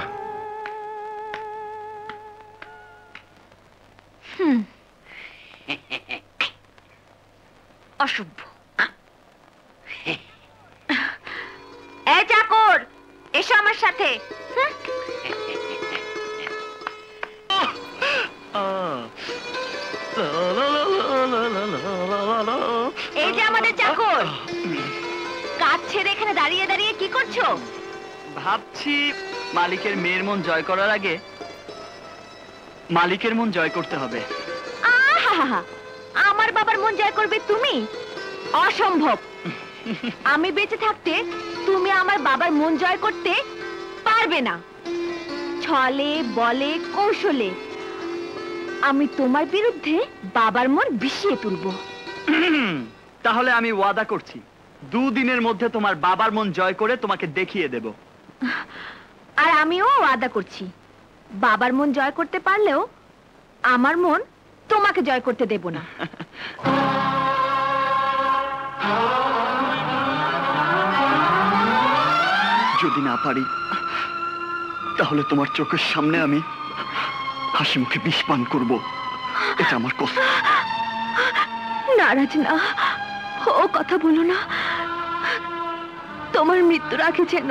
B: হুম অসভ্য। এই চাকর এসো আমার সাথে। হুঁ। এই যে আমাদের চাকর, কাজ ছেড়ে এখানে দাঁড়িয়ে দাঁড়িয়ে কি করছো?
G: ভাবছি মালিকের মেয়ের মন জয় করার আগে মালিকের মন জয় করতে হবে।
B: আহাহাহা, আমার বাবার মন জয় করবে তুমি? অসম্ভব। আমি বেঁচে থাকতে তুমি আমার বাবার মন জয় করতে পারবে না। ছলে বলে কৌশলে আমি তোমার বিরুদ্ধে বাবার মন বিষিয়ে তুলবো।
G: তাহলে আমি ওয়াদা করছি দুদিনের মধ্যে তোমার বাবার মন জয় করে তোমাকে দেখিয়ে দেব।
B: আর আমিও ওয়াদা করছি বাবার মন জয় করতে পারলেও আমার মন তোমাকে জয় করতে দেব না।
G: যদি না পারি তাহলে তোমার চোখের সামনে আমি হাসি মুখে বিষ পান করব, এটা আমার কষ্ট।
B: নারাজ না, ও কথা বলো না। তোমার মৃত্যুর আগে যেন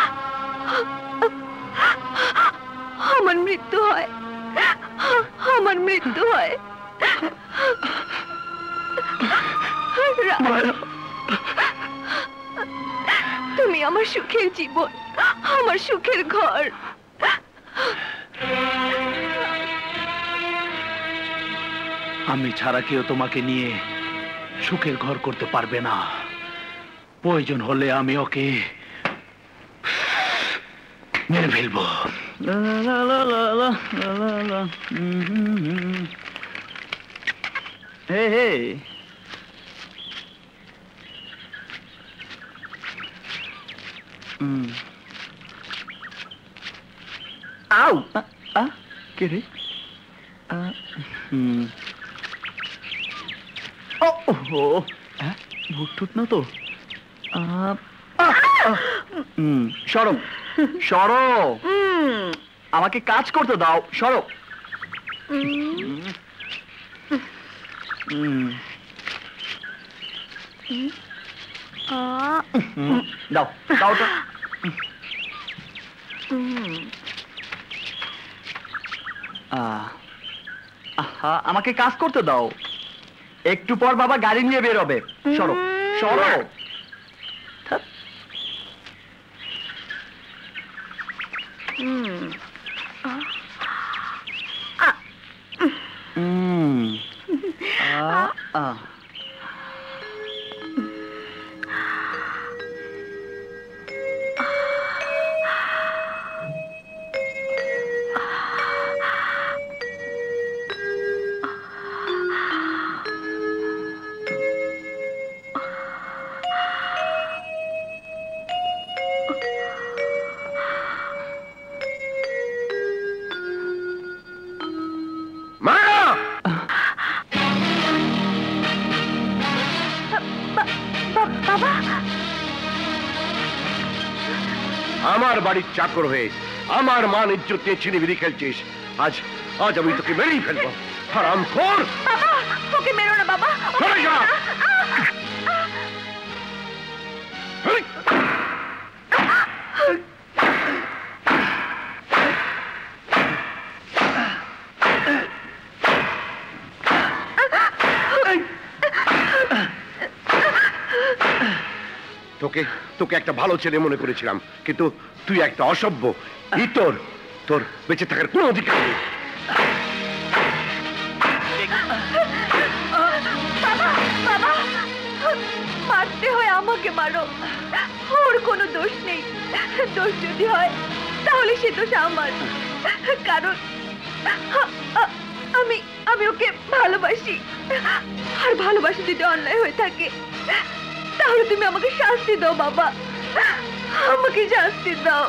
B: আমার মৃত্যু হয়, আমার মৃত্যু হয়। তুমি আমার সুখের জীবন, আমার সুখের ঘর।
A: আমি ছাড়া কেউ তোমাকে নিয়ে সুখের ঘর করতে পারবে না। প্রয়োজন হলে আমি ওকে মেরে ফেলবো।
G: হে হে হুম আউ কে রে? ভূত টুত না তো? সরো সরো, আমাকে কাজ করতে দাও, সরো। দাও দাও তো। আহা, আমাকে কাজ করতে দাও। একটু পর বাবা গাড়ি নিয়ে বের হবে। সরো সরো।
D: আমার বাড়ির চাকর হয়ে আমার মান ইজ্জত নিয়ে চিনিবিড়ি খেলছিস। আজ আজ আমি তোকে মেরেই ফেলবো। হারামখোর!
B: বাবা, ওকে মেরো না বাবা।
D: সরে যা। তোকে তোকে একটা ভালো ছেলে মনে করেছিলাম, কিন্তু তুই একটা অসভ্য ইতর। তোর বেঁচে থাকার কোনো অধিকার নেই।
B: বাবা, বাবা, মারতে হয় আমাকে মারো, ওর কোনো দোষ নেই। দোষ যদি হয় তাহলে সে দোষ আমার, কারণ আমি আমি ওকে ভালোবাসি। আর ভালোবাসি যদি অন্যায় হয়ে থাকে তাহলে তুমি আমাকে শাস্তি দাও বাবা, আমাকে শাস্তি দাও।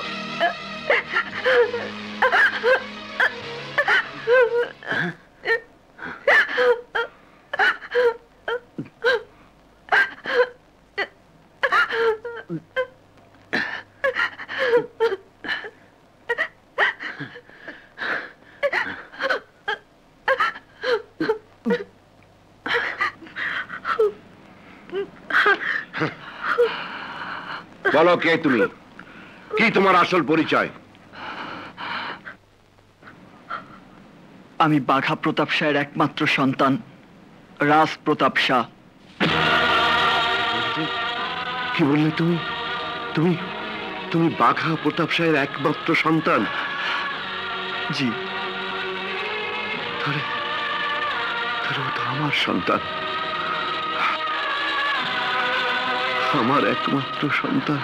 D: বলো, কে তুমি? কি তোমার আসল পরিচয়?
G: আমি বাঘা প্রতাপ শাহের একমাত্র সন্তান রাজ প্রতাপ শাহ।
D: কি বললে তুমি? তুমি তুমি বাঘা প্রতাপ শাহের একমাত্র সন্তান?
G: জি।
D: তাহলে তাহলে ও তো আমার সন্তান, আমার একমাত্র সন্তান।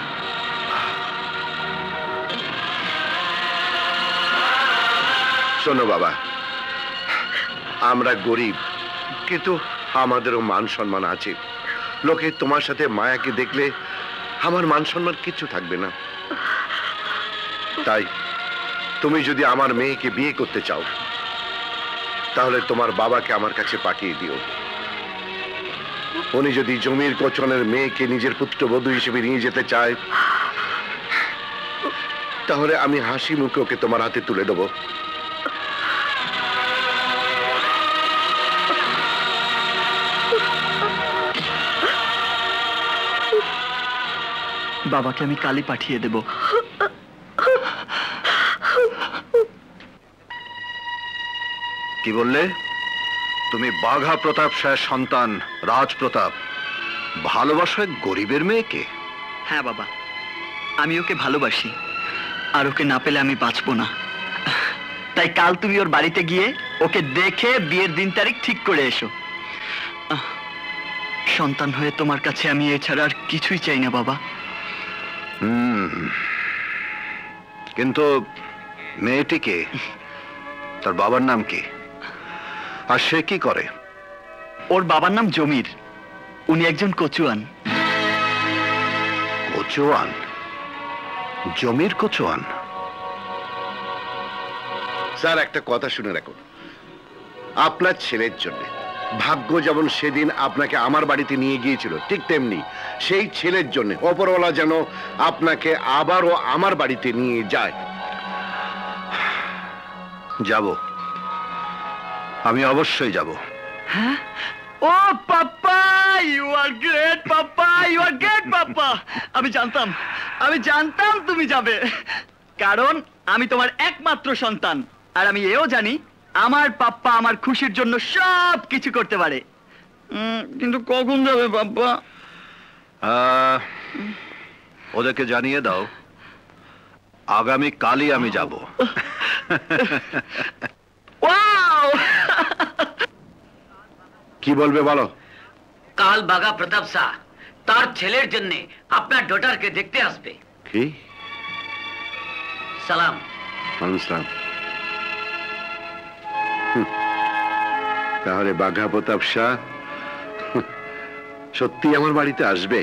D: শোনো বাবা, আমরা গরিব, কিন্তু আমাদেরও মান সম্মান আছে। লোকে তোমার সাথে মায়াকে দেখলে আমার মান সম্মান কিচ্ছু থাকবে না। তাই তুমি যদি আমার মেয়েকে বিয়ে করতে চাও তাহলে তোমার বাবাকে আমার কাছে পাঠিয়ে দিও। উনি যদি জমির কোচনের মেয়েকে নিজের পুত্রবধূ হিসেবে নিয়ে যেতে চায় তাহলে আমি হাসি মুখে ওকে তোমার হাতে তুলে দেবো।
G: বাবাকে আমি কালই পাঠিয়ে দেব।
F: কি বললে? তুমি বাঘা প্রতাপ শাহের সন্তান রাজ প্রতাপ, ভালোবাসো এক গরিবের মেয়েকে?
G: হ্যাঁ বাবা, আমি ওকে ভালোবাসি, আর ওকে না পেলে আমি বাঁচবো না। তাই কাল তুমি ওর বাড়িতে গিয়ে ওকে দেখে বিয়ের দিন তারিখ ঠিক করে এসো। সন্তান হয়ে তোমার কাছে আমি এছাড়া আর কিছুই চাই না বাবা।
F: হুম, কিন্তু মেয়েটিকে, তার বাবার নাম কি, আর সে কি করে?
G: ওর বাবার নাম জমির, উনি একজন কচুয়ান।
F: কচুয়ান? জমির কচুয়ান?
D: স্যার একটা কথা শুনে রাখুন, আপনার ছেলের জন্য ভাগ্য যেমন সেদিন আপনাকে আমার বাড়িতে নিয়ে গিয়েছিল, ঠিক তেমনি সেই ছেলের জন্য ওপরওয়ালা যেন আপনাকে আবারও আমার বাড়িতে নিয়ে যায়।
F: যাব, আমি অবশ্যই যাব।
G: হ্যাঁ? ও papa, you are great papa, you are great papa. আমি জানতাম, আমি জানতাম তুমি যাবে, কারণ আমি তোমার একমাত্র সন্তান, আর আমি এও জানি আমার পাপ্পা আমার খুশির জন্য সব কিছু করতে পারে। উম, কিন্তু কখন যাবে পাপ্পা?
F: আহ, ওদেরকে জানিয়ে দাও আগামী কালই আমি যাব।
G: ওয়াও!
D: কি বলবে বলো?
H: কাল বাঘা প্রতাপ শাহ তার ছেলের জন্য আপনার ডটারকে দেখতে আসবে।
D: কি?
H: সালাম।
D: সালাম। তাহলে বাঘা প্রতাপ শাহ সত্যি আমার বাড়িতে আসবে?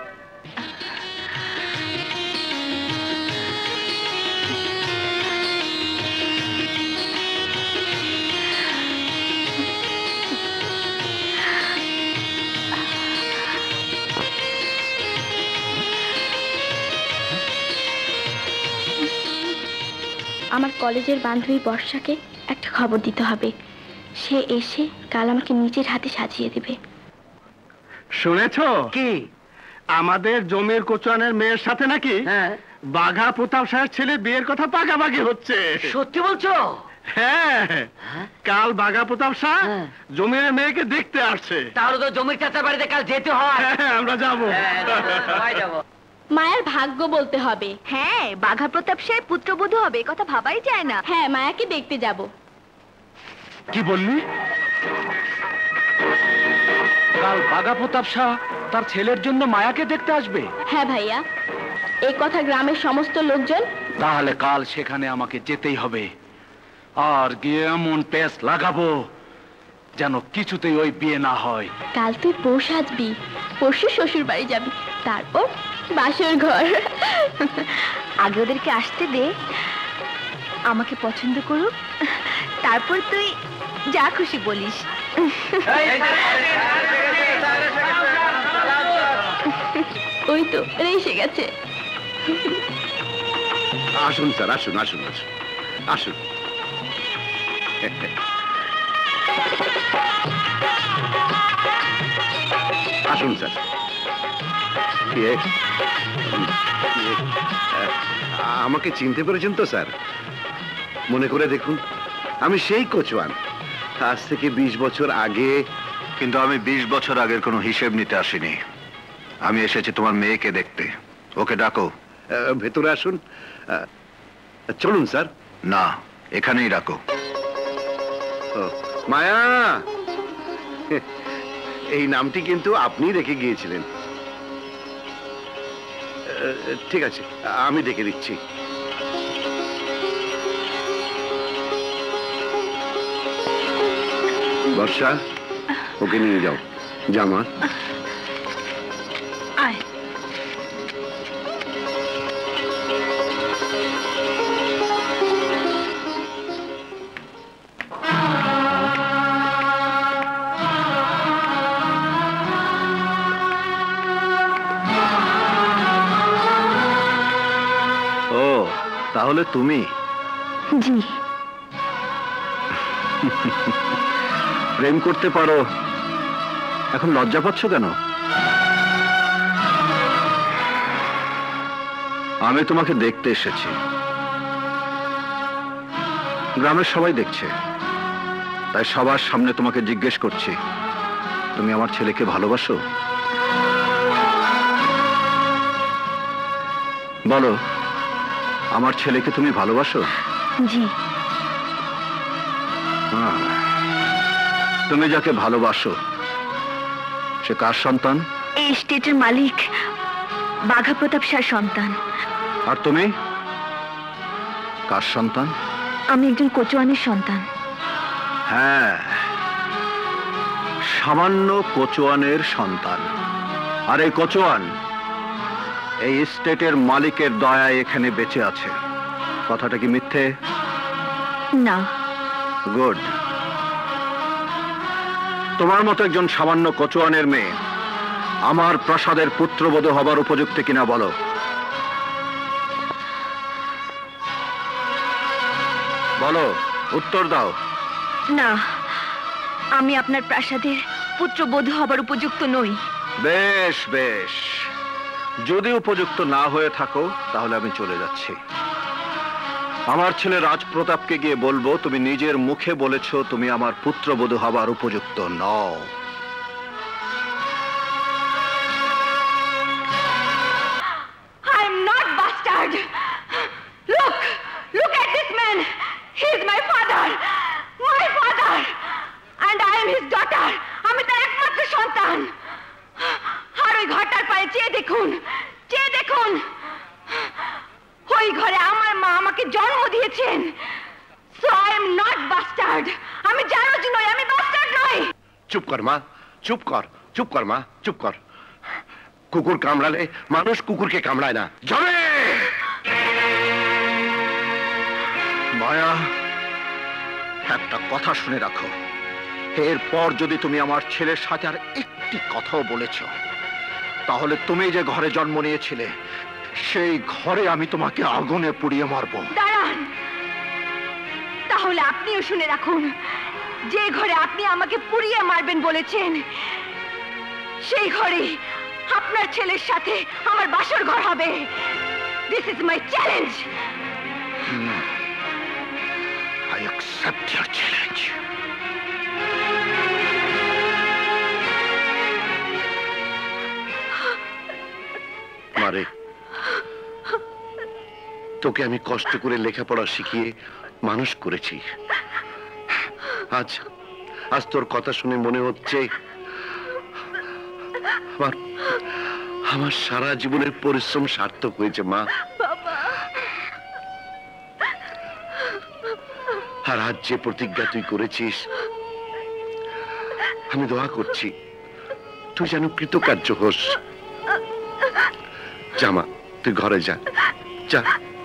B: আমার কলেজের বান্ধবী বর্ষাকে একটা খবর দিতে হবে। সে এসে কাল আমাকে নিজের হাতে সাজিয়ে দেবে।
K: শুনেছো কি? আমাদের জমির কোচুয়ানের মেয়ের সাথে নাকি বাঘা প্রতাপ শাহের ছেলে বিয়ের কথা পাকাপাকি হচ্ছে।
H: সত্যি বলছো?
K: হ্যাঁ, কাল বাঘা প্রতাপ শাহ জমির মেয়েকে দেখতে আসছে।
H: তাহলে তো জমির চাচার বাড়িতে কাল যেতে হয়।
K: হ্যাঁ, আমরা যাবো।
H: সবাই যাবো।
B: মায়ার ভাগ্য বলতে হবে। হ্যাঁ, বাঘা প্রতাপ শাহের পুত্রবধূ হবে, কথা ভাবাই যায় না। হ্যাঁ, মায়াকে দেখতে যাব।
K: কি বললি? কাল বাঘা প্রতাপ শাহ তার ছেলের জন্য মায়াকে দেখতে আসবে?
B: হ্যাঁ ভাইয়া, এই কথা গ্রামের সমস্ত লোকজন।
K: তাহলে কাল সেখানে আমাকে যেতেই হবে, আর গিয়ে এমন পেস লাগাবো যেন কিছুতেই ওই বিয়ে না হয়।
B: কাল তুই পৌষ আসবি, পরশু শ্বশুর বাড়ি যাবি, তারপর বাসর ঘর। আগে ওদেরকে আসতে দে, আমাকে পছন্দ করুক, তারপর তুই যা খুশি বলিস। ওই তো এসে গেছে।
D: আসুন স্যার, আসুন আসুন আসুন আসুন। আসুন স্যার। আমাকে চিনতে পেরেছেন তো স্যার? মনে করে দেখুন, আমি সেই কোচওয়ান, আজ থেকে বিশ বছর আগে।
F: কিন্তু আমি বিশ বছর আগের কোনো হিসেব নিতে আসিনি, আমি এসেছি তোমার মেয়েকে দেখতে। ওকে ডাকো।
D: ভেতরে আসুন। চলুন স্যার।
F: না, এখানেই ডাকো।
D: মায়া, এই নামটি কিন্তু আপনি রেখে গিয়েছিলেন। ঠিক আছে, আমি ডেকে দিচ্ছি। বর্ষা, ওকে নিয়ে যাও। জামা
B: আয়।
F: ও, তাহলে তুমি?
B: জি।
F: প্রেম করতে পারো, এখন লজ্জা পাচ্ছ কেন? আমি তোমাকে দেখতে এসেছি, গ্রামের সবাই দেখছে, তাই সবার সামনে তোমাকে জিজ্ঞেস করছি, তুমি আমার ছেলেকে ভালোবাসো? বলো, আমার ছেলেকে তুমি ভালোবাসো?
B: জি।
F: হ্যাঁ, তুমি যাকে ভালোবাসো সে কার সন্তান?
B: এই স্টেটের মালিক বাঘা প্রতাপ শাহর সন্তান।
F: আর তুমি কার সন্তান?
B: আমি একজন কোচওয়ানের সন্তান।
F: হ্যাঁ, সামান্য কোচওয়ানের সন্তান। আর এই কোচওয়ান এই স্টেটের মালিকের দয়ায় এখানে বেঁচে আছে। কথাটা কি মিথ্যে?
B: না।
F: গুড। তোমার মতো একজন সামান্য কচুয়ানের মেয়ে আমার প্রাসাদের পুত্রবধূ হবার উপযুক্ত কিনা বলো। বলো, উত্তর দাও।
B: না, আমি আপনার প্রাসাদের পুত্রবধূ হবার উপযুক্ত নই।
F: বেশ বেশ, যদি উপযুক্ত না হয়ে থাকো তাহলে আমি চলে যাচ্ছি। আমার ছেলে রাজপ্রতাপকে গিয়ে বলবো তুমি নিজের মুখে বলেছো তুমি আমার পুত্রবধূ হবার উপযুক্ত নও।
E: I am not bastard. Look, look at this man. He is my father, my father, and I am his daughter. আমি তার একমাত্র সন্তান। আর ওই ঘরটার পায়ে চেয়ে দেখুন, চেয়ে দেখুন। ওই ঘরে আমার মা আমাকে জন্ম দিয়েছেন। So I am not bastard. আমি জানোজ নই, আমি বাস্টার্ড নই।
D: চুপ কর মা, চুপ কর, চুপ কর মা, চুপ কর। কুকুর কামড়ালে মানুষ কুকুরকে কামড়ায় না। যাবে
F: মায়া, একটা কথা শুনে রাখো, এরপর যদি তুমি আমার ছেলের সাথে আর একটি কথাও বলেছ তাহলে তুমি যে ঘরে জন্ম নিয়েছিলে সেই ঘরে আমি তোমাকে আগুনে পুড়িয়ে মারবো।
E: দাঁড়ান, তাহলে আপনিও শুনে রাখুন, যে ঘরে আপনি আমাকে পুড়িয়ে মারবেন বলেছেন সেই ঘরে আপনার ছেলের সাথে আমার বাসর ঘর হবে। This is my challenge.
F: I accept your challenge.
D: মারে, তোকে আমি কষ্ট করে লেখাপড়া শিখিয়ে মানুষ করেছি। আজ আজ তোর কথা শুনে মনে হচ্ছে আমার আমার সারা জীবনের পরিশ্রম সার্থক হয়েছে মা। আর আজ যে প্রতিজ্ঞা তুই করেছিস, আমি দোয়া করছি তুই যেন কৃতকার্য হোস। জামা, তুই ঘরে যা, যা।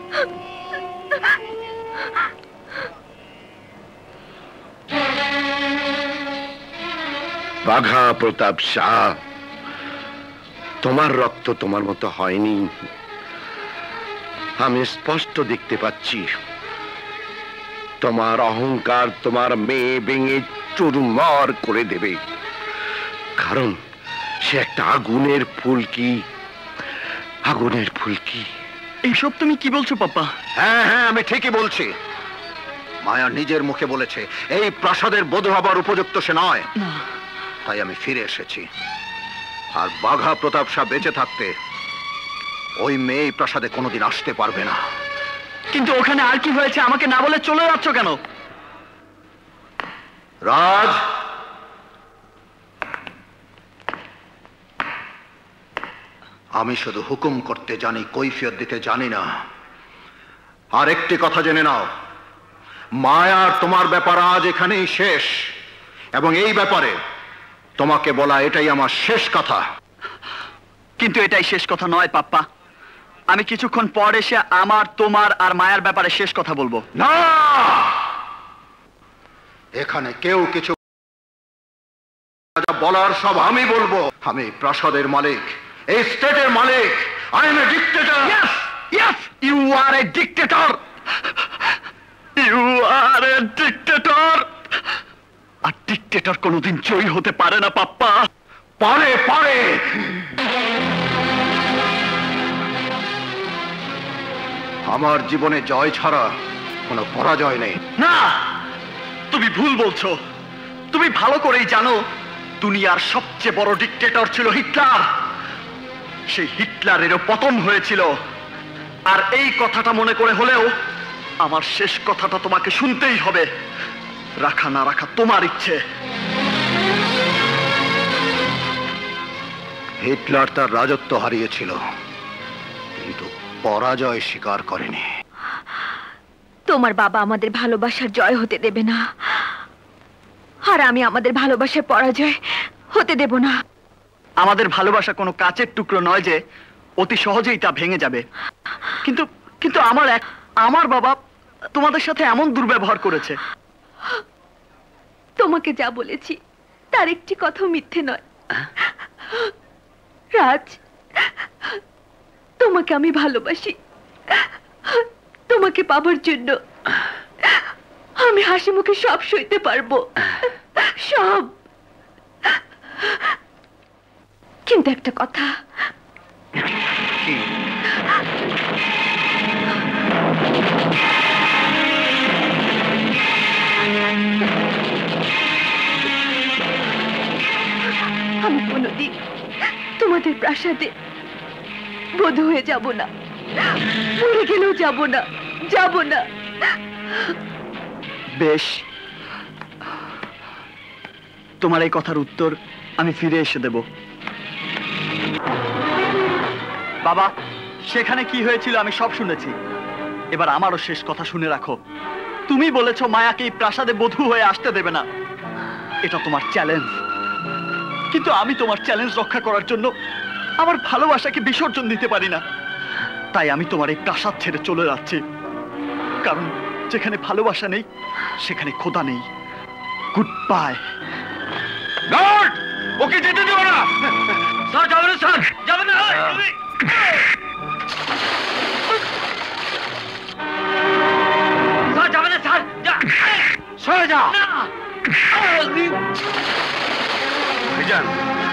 D: বাঘা প্রতাপ শাহ, তোমার রক্ত তোমার মতো হয়নি। আমি স্পষ্ট দেখতে পাচ্ছি তোমার অহংকার তোমার মেয়ে ভেঙে চুরমার করে দেবে, কারণ সে একটা আগুনের ফুলকি। আগুনের ফুলকি।
G: এইসব তুমি কি বলছো পাপা?
F: হ্যাঁ হ্যাঁ, আমি ঠিকই বলছি। মায়া নিজের মুখে বলেছে এই প্রাসাদের বধূ হবার উপযুক্ত সে নয়, তাই আমি ফিরে এসেছি। আর বাঘা প্রতাপ শাহ বেঁচে থাকতে ওই মেয়ে এই প্রাসাদে কোনোদিন আসতে পারবে না।
G: কিন্তু ওখানে আর কি হয়েছে আমাকে না বলে চলে যাচ্ছ কেন?
F: রাজ, আমি শুধু হুকুম করতে জানি, কৈফিয়ত দিতে জানি না। আর একটি কথা জেনে নাও, মায়ার তোমার ব্যাপার আজ এখানেই শেষ, এবং এই ব্যাপারে তোমাকে বলা এটাই আমার শেষ কথা।
G: কিন্তু এটাই শেষ কথা নয় পাপ্পা, আমি কিছুক্ষণ পর এসে আমার তোমার আর মায়ার ব্যাপারে শেষ কথা বলবো।
F: না, এখানে কেউ কিছু বলার সব আমি বলবো। আমি প্রাসাদের মালিক, এই স্টেটের মালিক। I am a dictator.
G: Yes, yes, you are a dictator. You are a dictator. আর ডিক্টেটর কোনোদিন জয়ী হতে পারে না পাপ্পা।
F: পারে পারে আমার জীবনে জয় ছাড়া কোনো পরাজয় নেই।
G: না, তুমি ভুল বলছো। তুমি ভালো করেই জানো দুনিয়ার সবচেয়ে বড় ডিক্টেটর ছিল হিটলার। সেই হিটলারেরও পতন হয়েছিল। আর এই কথাটা মনে করে হলেও আমার শেষ কথাটা তোমাকে শুনতেই হবে। রাখা না রাখা তোমার ইচ্ছে।
F: হিটলার তার রাজত্ব হারিয়েছিল, কিন্তু পরাজয় স্বীকার করেনি।
B: তোমার বাবা আমাদের ভালোবাসার জয় হতে দেবে না, আর আমি আমাদের ভালোবাসার পরাজয় হতে দেব না।
G: আমাদের ভালোবাসা কোনো কাচের টুকরো নয় যে অতি সহজেই তা ভেঙে যাবে। কিন্তু কিন্তু আমার এক আমার বাবা তোমাদের সাথে এমন দুর্ব্যবহার করেছে?
B: তোমাকে যা বলেছি তার একটি কথাও মিথ্যে নয়। রাজ, তোমাকে আমি ভালোবাসি। তোমাকে পাবার জন্য আমি হাসি মুখে সব সইতে পারবো, সব। কিন্তু একটা কথা, আমি কোনোদিন তোমাদের প্রাসাদে বধূ হয়ে যাব না, মরে গেলেও যাব না, যাব না।
G: বেশ, তোমার এই কথার উত্তর আমি ফিরে এসে দেব। বাবা, সেখানে কি হয়েছিল আমি সব শুনেছি। এবার আমারও শেষ কথা শুনে রাখো। তুমি বলেছো মায়াকে এই প্রাসাদে বধূ হয়ে আসতে দেবে না, এটা তোমার চ্যালেঞ্জ। কিন্তু আমি তোমার চ্যালেঞ্জ রক্ষা করার জন্য আমার ভালোবাসাকে বিসর্জন দিতে পারি না। তাই আমি তোমার এই প্রাসাদ ছেড়ে চলে যাচ্ছি, কারণ যেখানে ভালোবাসা নেই সেখানে খোদা নেই। Good bye.
A: গার্ড, ওকে যেতে দিও না।
H: স্যার যাবে না, স্যার যাবে না। স্যার যাবে না, স্যার
A: সরে যা। ভাইজান,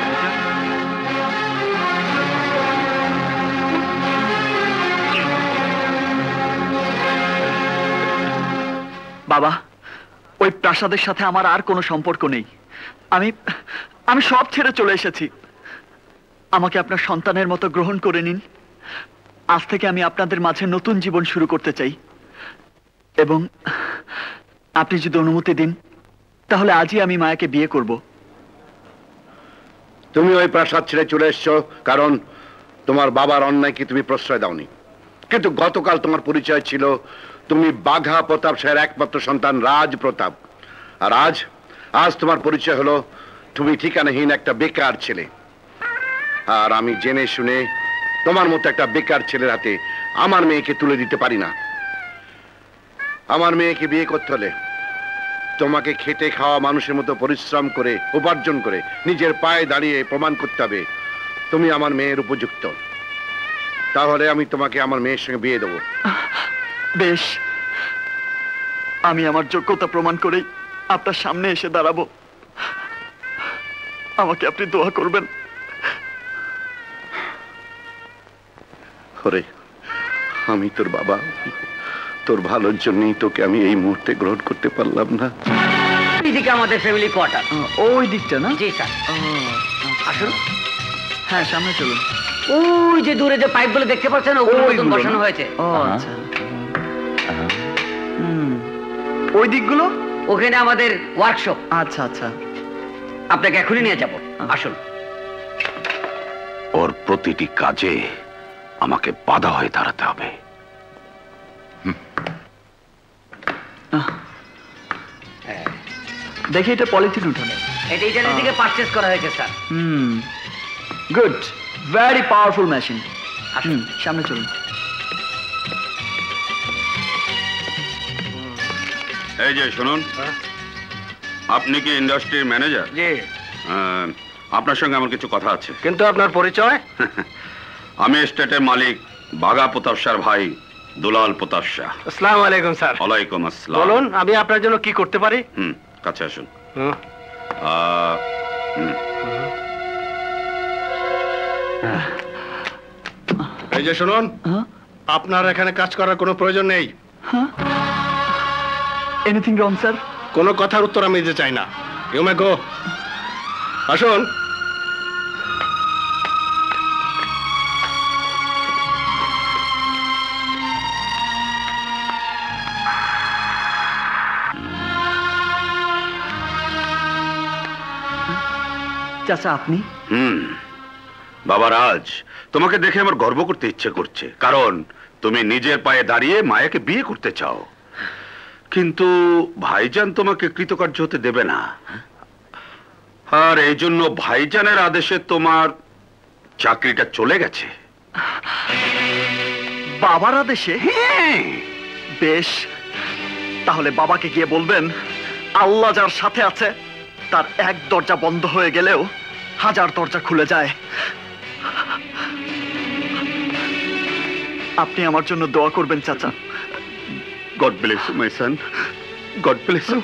G: বাবা, ওই প্রাসাদের সাথে আমার আর কোনো সম্পর্ক নেই। আমি আমি সব ছেড়ে চলে এসেছি। আমাকে আপনার সন্তানের মতো গ্রহণ করে নিন। আজ থেকে আমি আপনাদের মাঝে নতুন জীবন শুরু করতে চাই, এবং আপনি যদি অনুমতি দিন তাহলে আজই আমি মায়াকে বিয়ে করব।
D: তুমি ওই প্রাসাদ ছেড়ে চলে এসছো কারণ তোমার বাবার অন্যায়কে তুমি প্রশ্রয় দাওনি, কিন্তু গতকাল তোমার পরিচয় ছিল তুমি বাঘা প্রতাপ শাহের একমাত্র সন্তান রাজ প্রতাপ। আর আজ আজ তোমার পরিচয় হলো তুমি ঠিকানাহীন একটা বেকার ছেলে। আর আমি জেনে শুনে তোমার মতো একটা বেকার ছেলের হাতে আমার মেয়েকে তুলে দিতে পারি না। আমার মেয়েকে বিয়ে করতে হলে তোমাকে খেটে খাওয়া মানুষের মতো পরিশ্রম করে উপার্জন করে নিজের পায়ে দাঁড়িয়ে প্রমাণ করতে হবে তুমি আমার মেয়ের উপযুক্ত। তাহলে আমি তোমাকে আমার মেয়ের সঙ্গে বিয়ে দেবো।
G: বেশ, আমি আমার যোগ্যতা প্রমাণ করেই আপনার সামনে এসে দাঁড়াবো। আমাকে আপনি দোয়া করবেন।
D: ওরে, আমি তোর বাবা, তোর ভালোর জন্যই তোকে আমি এই মুহূর্তে গ্রহণ করতে পারলাম না।
H: এইদিকে আমাদের ফ্যামিলি কোয়ার্টার।
G: ওই দিকটা না?
H: জি স্যার। আসুন।
G: হ্যাঁ, সামনে চলুন।
H: ওই যে দূরে যে পাইপগুলো দেখতে পাচ্ছেন ওগুলো নতুন বসানো হয়েছে।
G: ও আচ্ছা। হুম, ওই দিকগুলো?
H: ওখানে আমাদের ওয়ার্কশপ।
G: আচ্ছা আচ্ছা,
H: আপনাকে এখনই নিয়ে যাব। আসুন।
A: ওর প্রতিটি কাজে আমাকে বাধা হয়ে দাঁড়াতে হবে।
G: দেখি এটা পলিথিন উঠানো।
H: এটা ইটালি থেকে পারচেজ করা হয়েছে sir.
G: Hmm, good, very powerful machine.
H: আসুন,
G: সামনে চলুন।
A: এই যে শুনুন, আপনি কি ইন্ডাস্ট্রির ম্যানেজার?
K: জি।
A: আপনার সঙ্গে আমার কিছু কথা আছে।
K: কিন্তু আপনার পরিচয়?
A: আমি এস্টেটের মালিক বাঘা প্রতাপ শাহর ভাই দুলাল প্রতাপ শাহ।
K: আসসালামু আলাইকুম স্যার।
A: ওয়ালাইকুম আসসালাম।
K: বলুন, আমি আপনার জন্য কি করতে পারি?
A: হুম, কাছে আসুন।
K: হুম।
A: আহ, হুম।
K: এই যে শুনুন, আপনার এখানে কাজ করার কোনো প্রয়োজন নেই।
G: Anything wrong sir?
K: কোনো কথার উত্তর আমি দিতে চাই না। You may go. আসুন।
G: চাচা, আপনি?
A: হুম, বাবা রাজ, তোমাকে দেখে আমার গর্ব করতে ইচ্ছে করছে, কারণ তুমি নিজের পায়ে দাঁড়িয়ে মায়াকে বিয়ে করতে চাও। কিন্তু ভাইজান তোমাকে কৃতকার্য হতে দেবে না, আর এই জন্য ভাইজানের আদেশে তোমার চাকরিটা চলে গেছে।
G: বাবার আদেশে?
A: হ্যাঁ।
G: বেশ, তাহলে বাবাকে গিয়ে বলবেন আল্লাহ যার সাথে আছে তার এক দরজা বন্ধ হয়ে গেলেও হাজার দরজা খুলে যায়। আপনি আমার জন্য দোয়া করবেন চাচা।
A: God bless you my son, God bless you.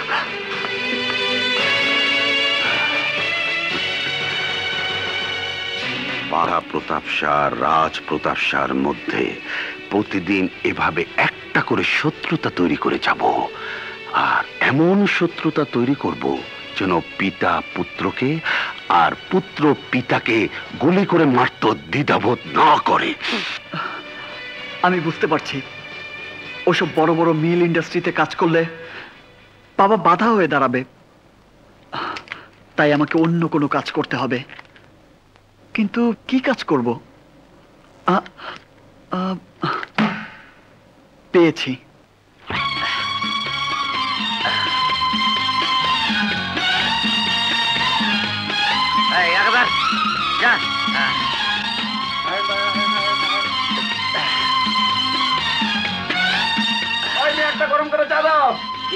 A: Bagha Pratap Shah Raj Pratap শাহর মধ্যে প্রতিদিন এভাবে একটা করে শত্রুতা তৈরি করে যাব, আর এমন শত্রুতা তৈরি করব যেন পিতা পুত্রকে আর পুত্র পিতাকে গুলি করে মারত দ্বিধাবোধ না করে।
G: আমি বুঝতে পারছি ওসব বড় বড় মিল ইন্ডাস্ট্রিতে কাজ করলে বাবা বাধা হয়ে দাঁড়াবে, তাই আমাকে অন্য কোনো কাজ করতে হবে। কিন্তু কি কাজ করব? আ- আ- পেয়েছি।
H: একবার যা
K: একটা গরম করে চা দাও।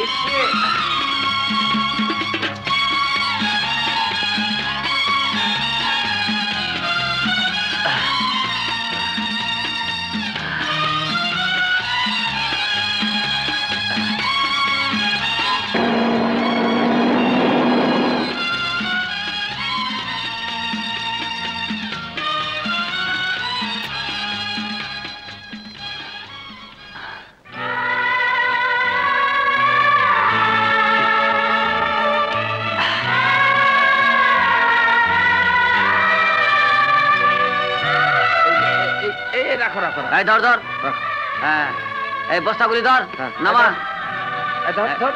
H: এই ধর ধর, হ্যাঁ এই বস্তাগুলি ধর, নামা
K: ধর ধর।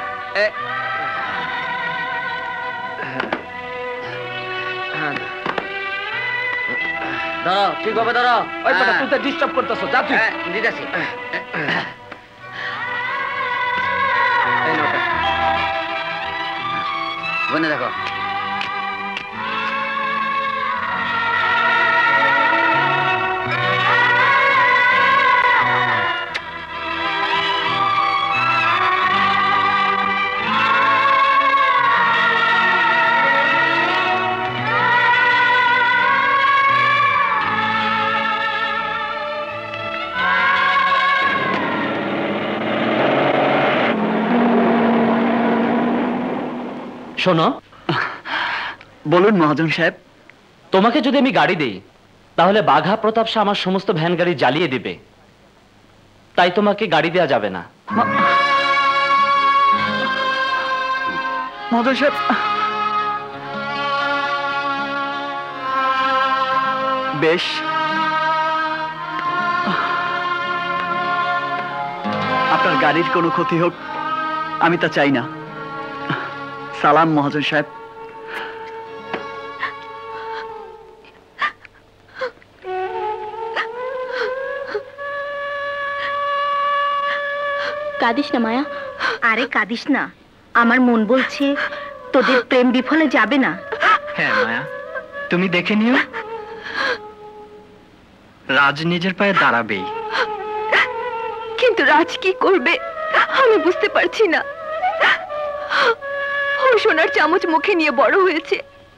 H: ধরো, ঠিকভাবে ধরো।
K: ওই বেটা তুই তো ডিস্টার্ব করতেছো, যা তুই।
H: দিতেছি।
K: এই নটা
H: বনে দেখো।
L: শোনো,
G: বলুন মহাজন সাহেব।
L: তোমাকে যদি আমি গাড়ি দিই তাহলে বাঘা প্রতাপ শাহ আমার সমস্ত ভ্যান গাড়ি জ্বালিয়ে দিবে, তাই তোমাকে গাড়ি দেওয়া যাবে না।
G: মহাজন সাহেব, বেশ, আপনার গাড়ির কোনো ক্ষতি হোক আমি তা চাই না। সালাম মহাজন সাহেব।
B: কাঁদিস না মায়া। আরে কাঁদিস না, আমার মন বলছে তোদের প্রেম বিফলে যাবে না।
G: হ্যাঁ মায়া, তুমি দেখে নিও, রাজ নিজের পায়ে দাঁড়াবেই।
E: কিন্তু রাজ কি করবে আমি বুঝতে পারছি না। ও সোনার চামচ মুখে নিয়ে বড় হয়েছে,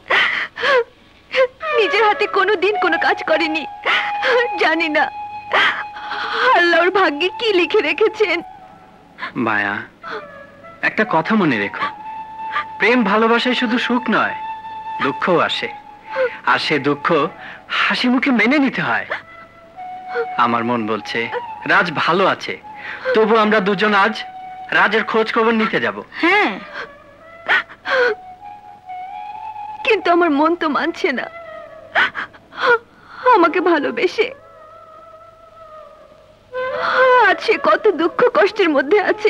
E: নিজের হাতে কোনো দিন কোনো কাজ করেনি। জানি না আল্লাহর ভাগ্যে কি লিখে রেখেছেন।
G: মায়া, একটা কথা মনে রেখো, প্রেম ভালোবাসায় শুধু সুখ নয়, দুঃখও আসে, আর সে দুঃখ হাসি মুখে মেনে নিতে হয়। আমার মন বলছে রাজ ভালো আছে, তবু আমরা দুজন আজ রাজের খোঁজ খবর নিতে যাব।
E: হ্যাঁ, কিন্তু আমার মন তো মানছে না আমাকে ভালোবেসে। আজ সে কত দুঃখ কষ্টের মধ্যে আছে।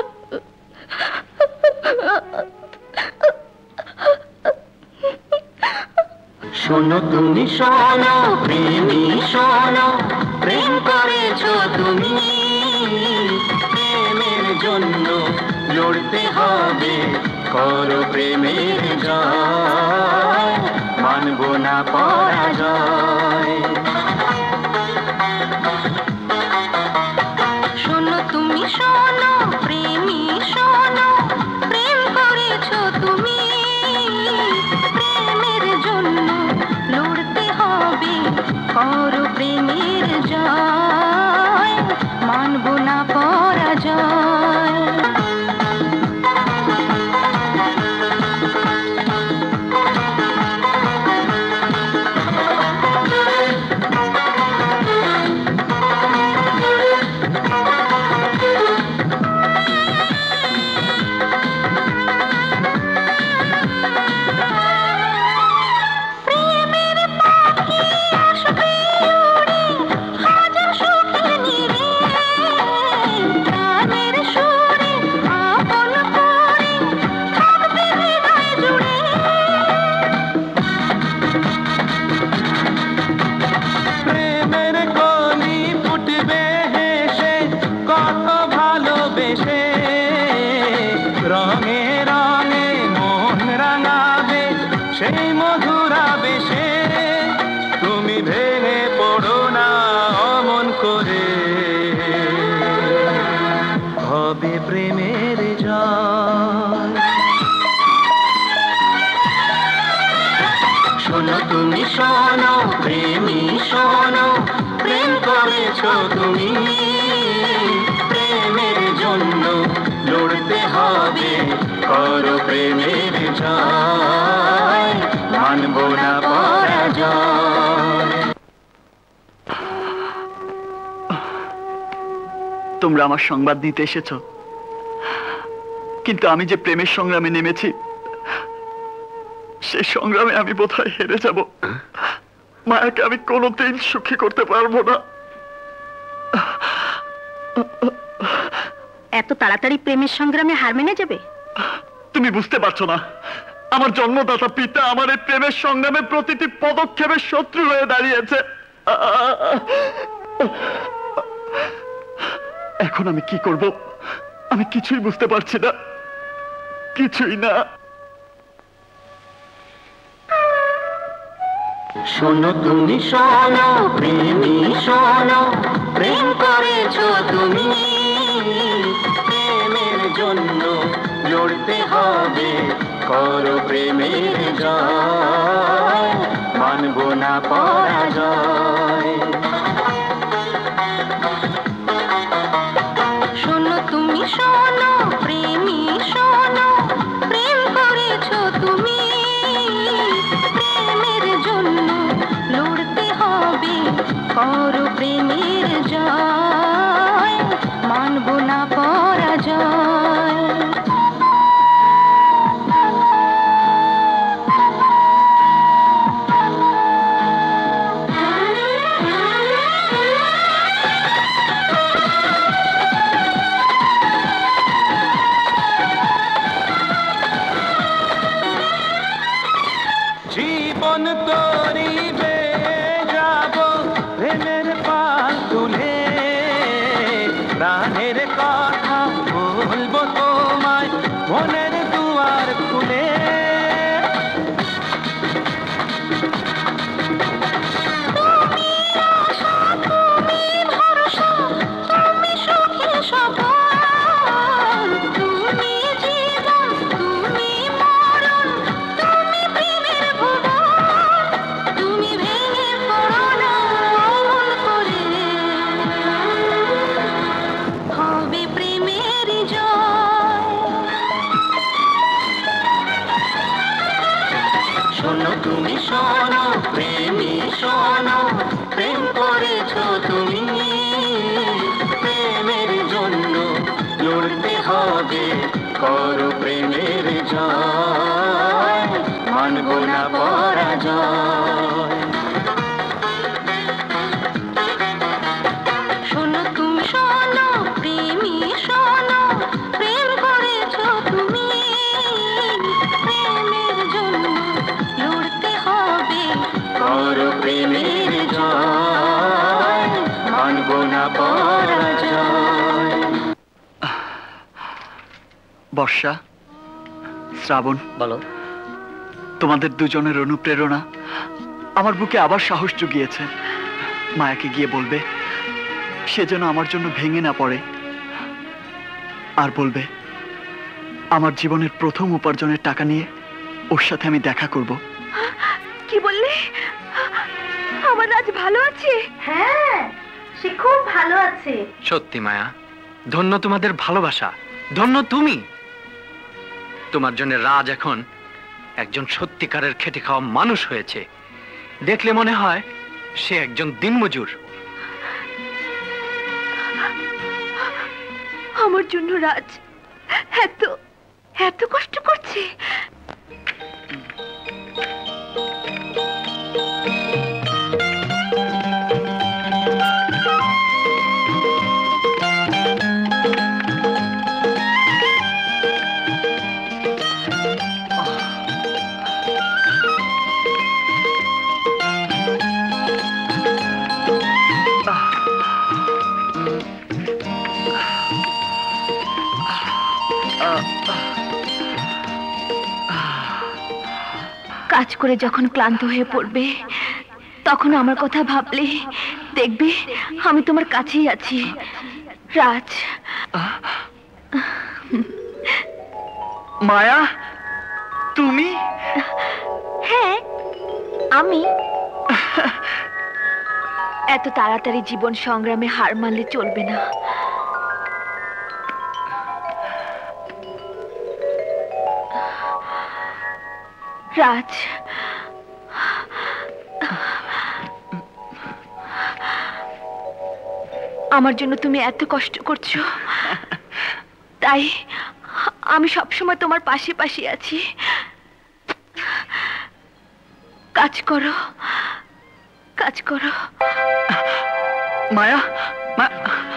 I: শোনো তুমি, শোনো প্রেমী, শোনো প্রেম করেছো তুমি, প্রেমের জন্য লড়তে হবে, করো প্রেমের জয়, মানব না পরাজয়। শোনো তুমি, শোনো প্রেম
J: সেই মধুর আবেশে তুমি ভেঙে পড়ো না অমন করে, হবে প্রেমের জয়। শোনো তুমি শোনো প্রেমী শোনো, প্রেম করেছো তুমি, প্রেমের জন্য লড়তে হবে, করো প্রেমের জয়, মানব না পরাজয়।
G: তোমরা আমার সংবাদ নিতে এসেছো, কিন্তু আমি যে প্রেমের সংগ্রামে নেমেছি সেই সংগ্রামে আমি বোধহয় হেরে যাব। মায়াকে আমি কোনোদিন সুখী করতে পারবো না।
E: এত তাড়াতাড়ি প্রেমের সংগ্রামে হার মেনে যাবে?
G: তুমি বুঝতে পারছো না, আমার জন্মদাতা পিতা আমার এই প্রেমের সংগ্রামে প্রতিটি পদক্ষেপে শত্রু হয়ে দাঁড়িয়েছে। এখন আমি কি করব আমি কিছুই বুঝতে পারছি না, কিছুই না।
J: শোনো তুমি শোনো প্রেমী শোনো, প্রেম করেছো তুমি, প্রেমের জন্য লড়তে হবে, করো প্রেমের জয়, মানব না পরাজয়।
I: শোনো তুমি শোনো প্রেমী শোনো, প্রেম করেছো তুমি, প্রেমের জন্য লড়তে হবে, করো প্রেমের জয়, মানব না পরাজয়।
J: জীবন করিবে যাব প্রেমের পাল তুলে, প্রাণের কথা বলবো তোমায় মনের দুয়ার খুলে।
I: তুমি আশা তুমি ভরসা তুমি সুখে সবল, তুমি জীবন তুমি মরণ তুমি প্রেমের ভুবন, তুমি ভেঙে পড়ো না অমন করে, হবে প্রেমের জয়।
J: শোনো তুমি শোনো প্রেমী শোনো, প্রেম করেছো তুমি, প্রেমের জন্য লড়তে হবে, করো প্রেমের জয়, মানব না পরাজয়।
I: শোনো তুমি শোনো প্রেমী শোনো, প্রেম করেছো তুমি, প্রেমের জন্য লড়তে হবে,
J: করো প্রেমের জয়, মানব না পরাজয়।
G: বর্ষা, শ্রাবণ,
H: বলো।
G: তোমাদের দুজনের অনুপ্রেরণা আমার বুকে আবার সাহস জুগিয়েছে। মায়াকে গিয়ে বলবে সে যেন আমার জন্য ভেঙে না পড়ে, আর বলবে আমার জীবনের প্রথম উপার্জনের টাকা নিয়ে ওর সাথে আমি দেখা করব।
B: কি বললে? আমার রাজ ভালো আছে? হ্যাঁ, সে খুব ভালো আছে।
M: সত্যি মায়া, ধন্য তোমাদের ভালোবাসা, ধন্য তুমি। তোমার জন্য রাজ এখন একজন সত্যিকারের খেটে খাওয়া মানুষ হয়েছে। দেখলে মনে হয় সে একজন দিনমজুর।
B: আমার জন্য রাজ এত এত কষ্ট করছে। কাজ করে যখন ক্লান্ত হয়ে পড়বে তখন আমার কথা ভাবলে দেখবে আমি তোমার কাছেই আছি রাজ।
G: মায়া, তুমি?
B: হ্যাঁ আমি। এত তাড়াতাড়ি জীবন সংগ্রামে হার মানলে চলবে না। রাজ, আমার জন্য তুমি এত কষ্ট করছো, তাই আমি সবসময় তোমার পাশে পাশে আছি। কাজ করো, কাজ করো।
G: মায়া, মা-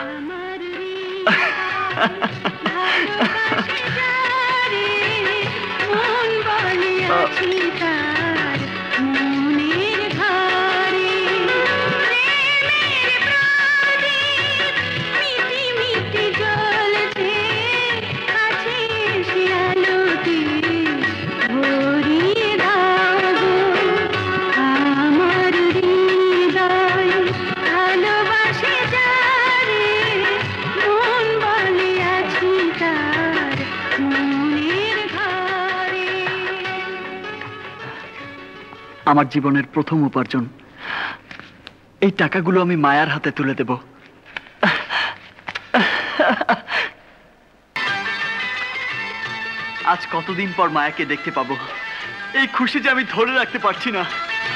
G: আমার জীবনের প্রথম উপার্জন, এই টাকাগুলো আমি মায়ার হাতে তুলে দেব। আজ কতদিন পর মায়াকে দেখতে পাবো, এই খুশি যে আমি ধরে রাখতে পারছি না।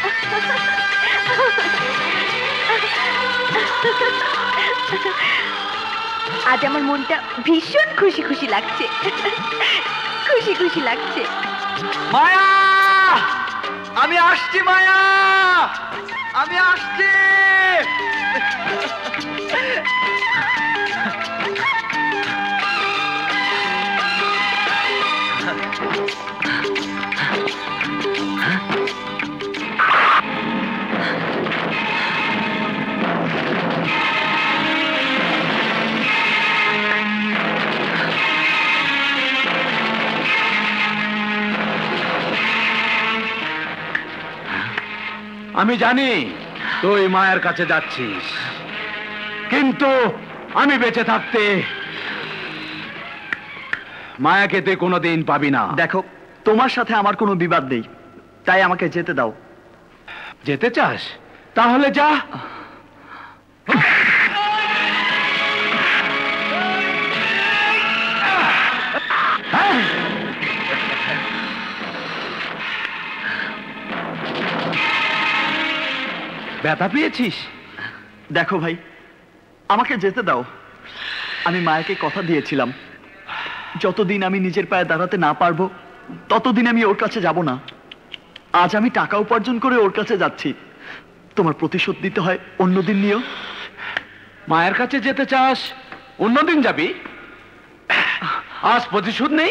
B: আজ আমার মনটা ভীষণ খুশি খুশি লাগছে, খুশি খুশি লাগছে।
G: মায়া, আমি আসছি মায়া, আমি আসছি।
D: আমি জানি তুই মায়ের কাছে যাচ্ছিস, কিন্তু আমি বেঁচে থাকতে মায়াকে তুই কোনোদিন পাবি না।
G: দেখো, তোমার সাথে আমার কোনো বিবাদ নেই, তাই আমাকে যেতে দাও।
D: যেতে চাস? তাহলে যা। ব্যথা পেয়েছিস?
G: দেখো ভাই, আমাকে যেতে দাও। আমি মায়াকে কথা দিয়েছিলাম, যতদিন আমি নিজের পায়ে দাঁড়াতে না পারবো ততদিন আমি ওর কাছে যাব না। আজ আমি টাকা উপার্জন করে ওর কাছে যাচ্ছি, তোমার প্রতিশোধ দিতে হয় অন্যদিন নিও।
D: মায়ের কাছে যেতে চাস, অন্যদিন যাবি? আজ প্রতিশোধ নেই।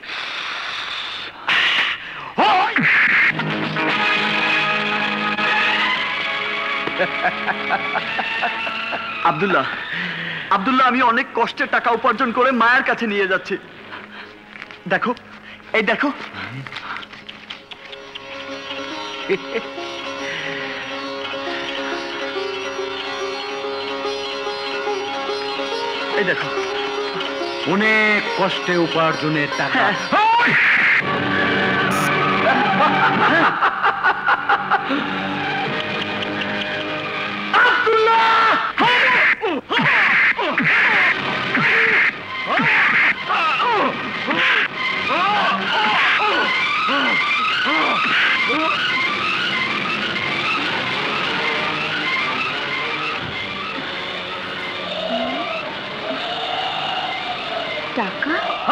G: আব্দুল্লাহ, আব্দুল্লাহ, আমি অনেক কষ্টে টাকা উপার্জন করে মায়ের কাছে নিয়ে যাচ্ছি। দেখো, এই দেখো। এই দেখো,
D: অনেক কষ্টে উপার্জনের টাকা।
B: টাকা?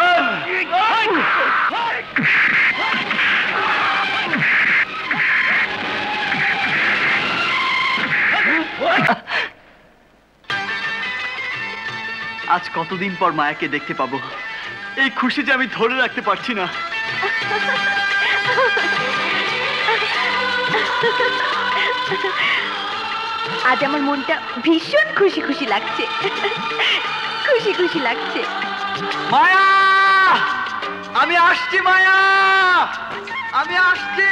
G: আজ কতদিন পর মায়াকে দেখতে পাবো, এই খুশি যে আমি ধরে রাখতে পারছি না।
B: আজ আমার মনটা ভীষণ খুশি খুশি লাগছে, খুশি খুশি লাগছে।
G: মায়া, আমি আসছি মায়া, আমি আসছি।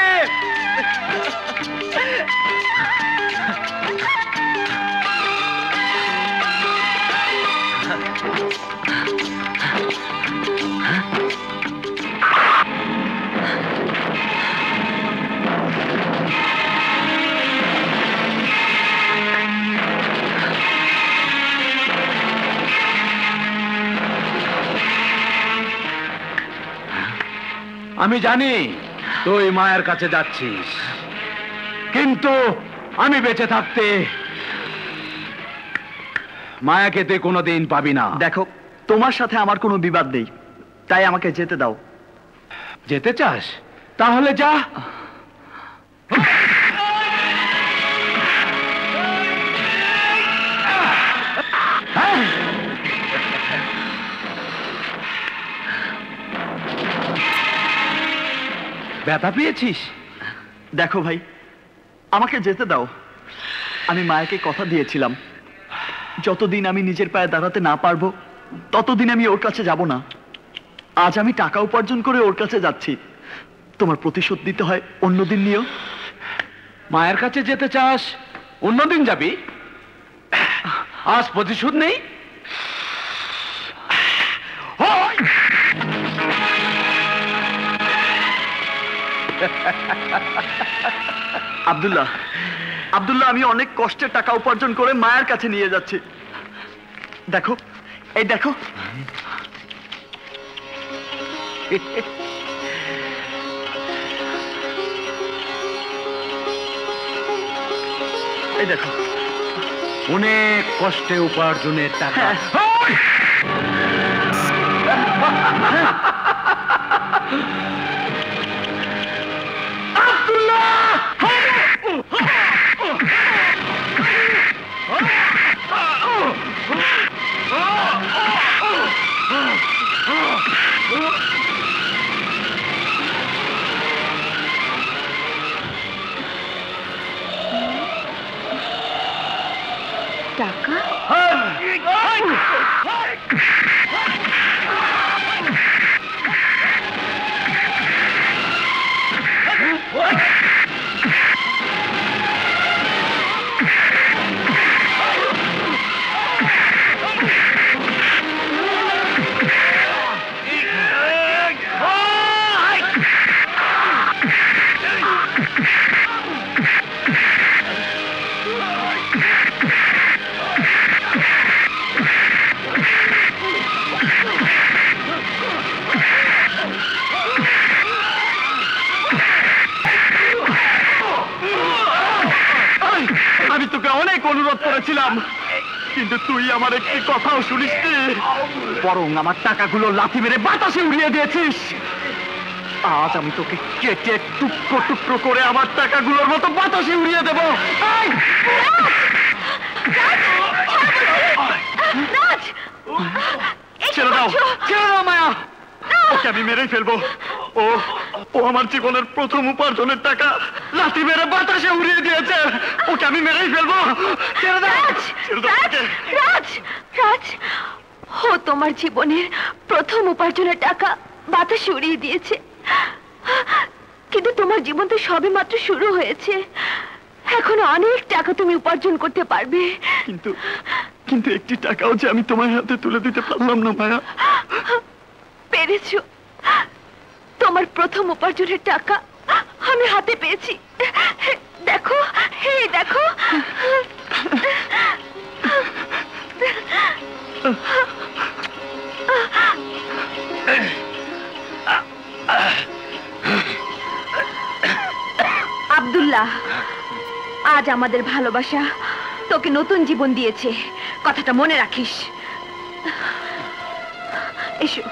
K: আমি জানি তুই মায়ের কাছে যাচ্ছিস, কিন্তু আমি বেঁচে থাকতে মায়াকে তুই কোনোদিন পাবি না।
G: দেখো, তোমার সাথে আমার কোনো বিবাদ নেই, তাই আমাকে যেতে দাও।
K: যেতে চাস? তাহলে যা। ব্যথা পেয়েছিস?
G: দেখো ভাই, আমাকে যেতে দাও। আমি মায়াকে কথা দিয়েছিলাম, যতদিন আমি নিজের পায়ে দাঁড়াতে না পারবো ততদিন আমি ওর কাছে যাব না। আজ আমি টাকা উপার্জন করে ওর কাছে যাচ্ছি, তোমার প্রতিশোধ দিতে হয় অন্যদিন নিও।
K: মায়ের কাছে যেতে চাস, অন্যদিন যাবি? আজ প্রতিশোধ নেই?
G: আব্দুল্লাহ, আব্দুল্লাহ, আমি অনেক কষ্টে টাকা উপার্জন করে মায়ের কাছে নিয়ে যাচ্ছি। দেখো, এই দেখো। এই দেখো,
K: অনেক কষ্টে উপার্জনের টাকা।
B: টাকা?
G: আমি তোকে অনেক অনুরোধ করেছিলাম, কিন্তু তুই আমার একটি কথাও শুনিস নি, বরং আমার টাকাগুলো লাথি মেরে বাতাসে উড়িয়ে দিয়েছিস। আজ আমি তোকে কেটে টুকরো টুকরো করে আমার টাকাগুলোর মতো বাতাসে উড়িয়ে দেবো। ছেড়ে দাও, ছেড়ে দাও মায়া, ওকে আমি মেরেই ফেলবো। ও ও আমার জীবনের প্রথম উপার্জনের টাকা লাথি মেরে বাতাসে উড়িয়ে দিয়েছে, ওকে আমি মেরেই ফেলবো। ছেড়ে দাও, ছেড়ে দাও ওকে।
B: রাজ, রাজ, ও তোমার জীবনের প্রথম উপার্জনের টাকা বাতাসে উড়িয়ে দিয়েছে, কিন্তু তোমার জীবন তো সবে মাত্র শুরু হয়েছে। এখনো অনেক টাকা তুমি উপার্জন করতে পারবে।
G: কিন্তু কিন্তু একটি টাকাও যে আমি তোমার হাতে তুলে দিতে পারলাম না মায়া।
B: পেরেছো, তোমার প্রথম উপার্জনের টাকা আমি হাতে পেয়েছি। দেখো, হে দেখো। আব্দুল্লাহ, আজ আমাদের ভালোবাসা তোকে নতুন জীবন দিয়েছে, কথাটা মনে রাখিস। এসো।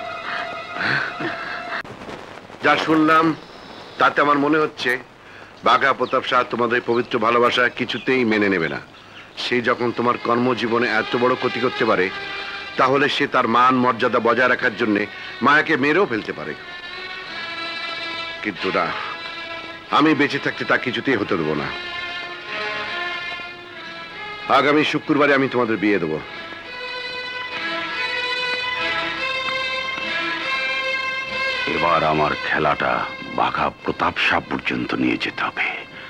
D: যা শুনলাম তাতে আমার মনে হচ্ছে বাঘা প্রতাপ শাহ তোমাদের পবিত্র ভালোবাসা কিছুতেই মেনে নেবে না। সে যখন তোমার কর্মজীবনে এত বড় ক্ষতি করতে পারে, তাহলে সে তার মান মর্যাদা বজায় রাখার জন্য মায়াকে মেরেও ফেলতে পারে। কিন্তু না, আমি বেঁচে থাকতে তা কিছুতেই হতে দেবো না। আগামী শুক্রবারে আমি তোমাদের বিয়ে দেবো।
A: এবার আমার খেলাটা বাঘা প্রতাপ সাহ পর্যন্ত নিয়ে যেতে হবে।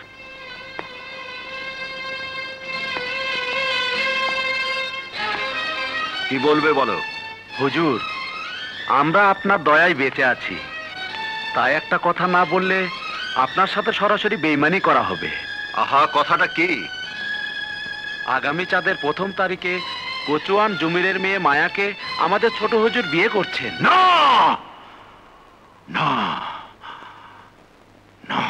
D: কি বলবে বলো?
K: হুজুর, আমরা আপনার দয়ায় বেঁচে আছি, তাই একটা কথা না বললে আপনার সাথে সরাসরি বেইমানি করা হবে।
D: আহা, কথাটা কি?
K: আগামী চাঁদের প্রথম তারিখে কচুয়ান জমিরের মেয়ে মায়াকে আমাদের ছোট হুজুর বিয়ে করছেন।
A: না না না,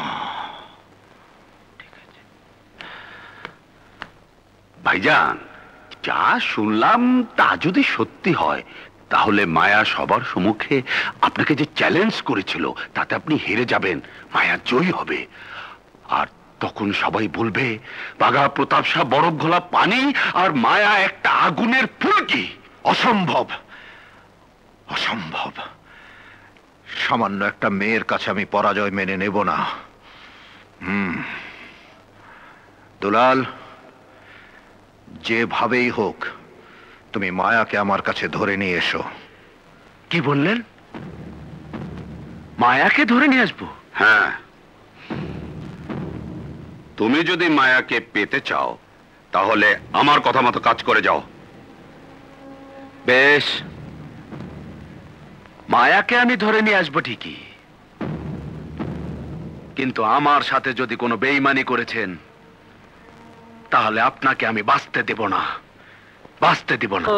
A: ভাইজান, যা শুনলাম তা যদি সত্যি হয় তাহলে মায়া সবার সম্মুখে আপনাকে যে চ্যালেঞ্জ করেছিল তাতে আপনি হেরে যাবেন, মায়া জয়ী হবে। আর তখন সবাই বলবে বাঘা প্রতাপ শাহ বরফ ঘোলা পানি আর মায়া একটা আগুনের ফুলকি।
F: অসম্ভব, অসম্ভব। সামান্য একটা মেয়ের কাছে আমি পরাজয় মেনে নেব না। হুম, দুলাল, যেভাবেই হোক তুমি মায়াকে আমার কাছে ধরে নিয়ে এসো।
K: কি বললেন? মায়াকে ধরে নিয়ে আসবো?
A: হ্যাঁ, তুমি যদি মায়াকে পেতে চাও তাহলে আমার কথা মতো কাজ করে যাও।
K: বেশ, মায়াকে আমি ধরে নিয়ে আসবো ঠিকই, কিন্তু আমার সাথে যদি কোনো বেইমানি করেছেন তাহলে আপনাকে আমি বাঁচতে দেব না, বাঁচতে দেব না।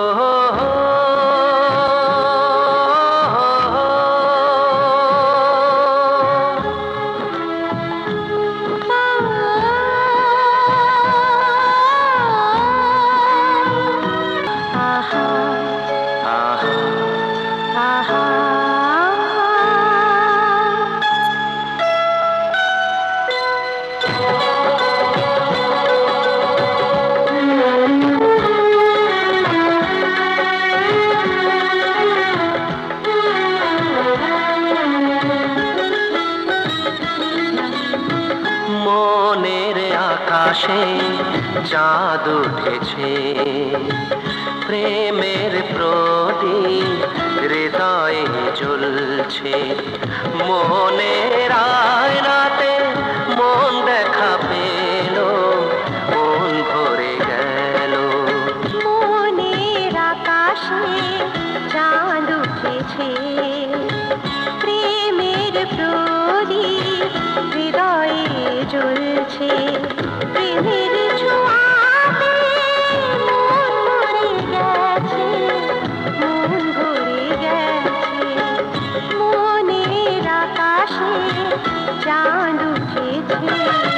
J: আকাশে চাঁদ উঠেছে, প্রেমের প্রদীপ হৃদয়ে জ্বলছে। মনের আয়নাতে মন দেখা পেল, মন ভরে গেল।
I: মনের আকাশে চাঁদ উঠেছে, প্রেমের প্রদীপ হৃদয়ে জ্বলছে। প্রেমের ছোঁয়াতে মন ভরে গেছে, মন ভরে গেছে। মনের আকাশে চাঁদ উঠেছে।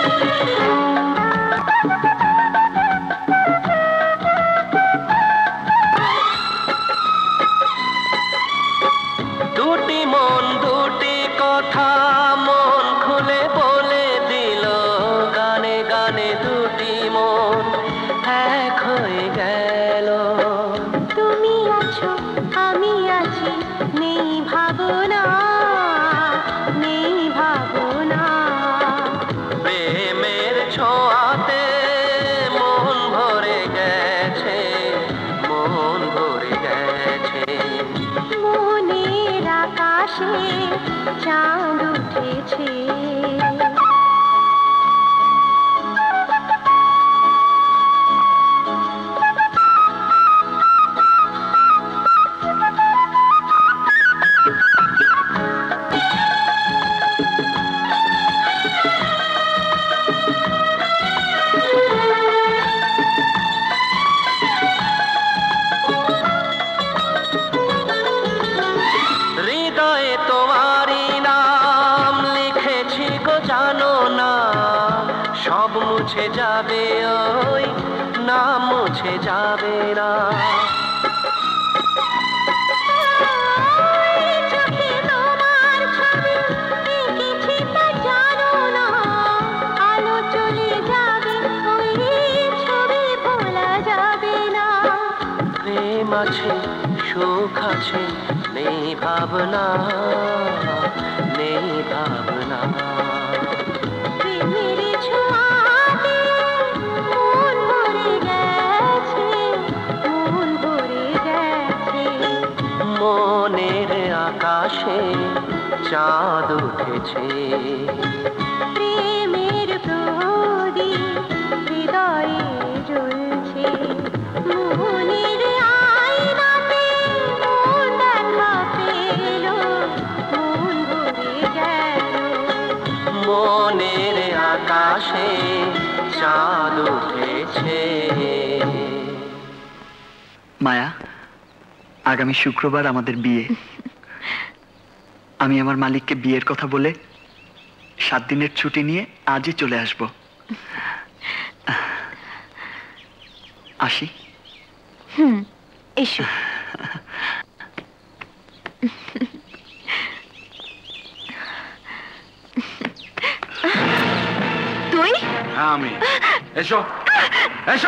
J: দুটি মন দুটি কথা মন খুলে বলে দিল, গানে গানে দুটি মন এক হয়ে গেল।
I: তুমি আছো আমি আছি, নেই ভাবনা, নেই ভাবনা।
J: প্রেমের ছোঁয়াতে মন ভরে গেছে, মন ভরে গেছে।
I: মনের আকাশে চাঁদ উঠেছে।
J: হৃদয়ে তোমারই নাম লিখেছি গো, জানো না? সব মুছে যাবে, ওই নাম মুছে যাবে না।
I: চোখে তোমার ছবি এঁকেছি তা জানো না? আলো চলে যাবে, ওই ছবি ভোলা যাবে না।
J: প্রেম আছে, সুখ আছে, নেই ভাবনা, নেই ভাবনা।
I: প্রেমের ছোঁয়াতে মন ভরে গেছে, মন ভরে গেছে।
J: মনের আকাশে চাঁদ উঠেছে।
I: প্রেমের প্রদীপ হৃদয়ে জ্বলছে, মনের আয়নাতে মন দেখা পেল, মন ভরে গেল।
J: মনের আকাশে চাঁদ উঠেছে।
G: মায়া, আগামী শুক্রবার আমাদের বিয়ে। আমি আমার মালিককে বিয়ের কথা বলে সাত দিনের ছুটি নিয়ে আজই চলে আসব। আসি।
B: হুম, এসো। তুই?
A: হ্যাঁ আমি। এসো এসো।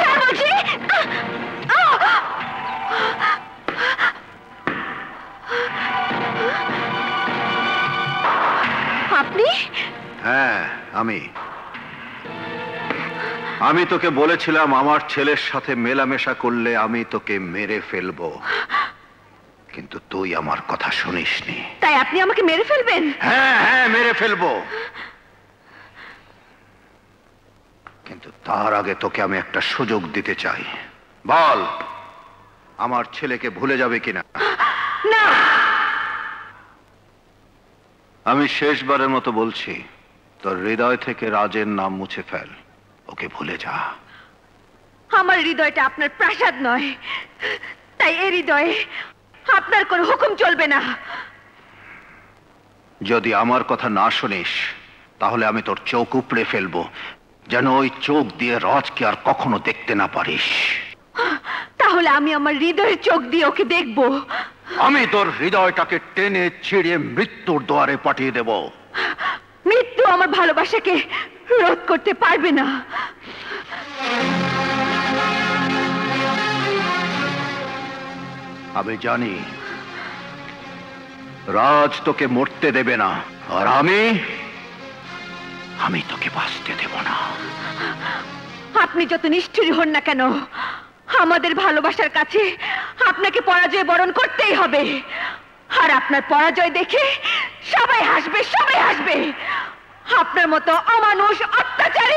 B: আপনি?
F: হ্যাঁ আমি। আমি তোকে বলেছিলাম আমার ছেলের সাথে মেলামেশা করলে আমি তোকে মেরে ফেলবো, কিন্তু তুই আমার কথা শুনিসনি।
B: তাই আপনি আমাকে মেরে ফেলবেন?
F: হ্যাঁ হ্যাঁ মেরে ফেলবো, কিন্তু তার আগে তোকে আমি একটা সুযোগ দিতে চাই। বল, আমার ছেলেকে ভুলে যাবে কিনা?
B: না।
F: আমি শেষবারের মতো বলছি, তোর হৃদয় থেকে রাজের নাম মুছে ফেল, ওকে ভুলে যা।
B: আমার হৃদয়টা আপনার প্রাসাদ নয়, তাই এই হৃদয়ে আপনার কোনো হুকুম চলবে না।
F: যদি আমার কথা না শুনিস তাহলে আমি তোর চোখ উপড়ে ফেলবো, যেন ওই চোখ দিয়ে রাজকে আর কখনো দেখতে না পারিস।
B: তাহলে আমি আমার হৃদয়ের চোখ দিয়ে ওকে দেখব।
F: আমি তোর হৃদয়টাকে টেনে ছিঁড়ে মৃত্যুর দুয়ারে পাঠিয়ে দেব।
B: মৃত্যু আমার ভালোবাসাকে রোধ করতে পারবে না।
F: আমি জানি রাজ তোকে মরতে দেবে না, আর আমি আমি তোকে বাঁচতে দেব না।
B: আপনি যত নিষ্ঠুরী হন না কেন, আমাদের ভালোবাসার কাছে আপনাকে পরাজয় বরণ করতেই হবে। আর আপনার পরাজয় দেখে সবাই হাসবে, সবাই হাসবে। আপনার মতো অমানুষ, অত্যাচারী।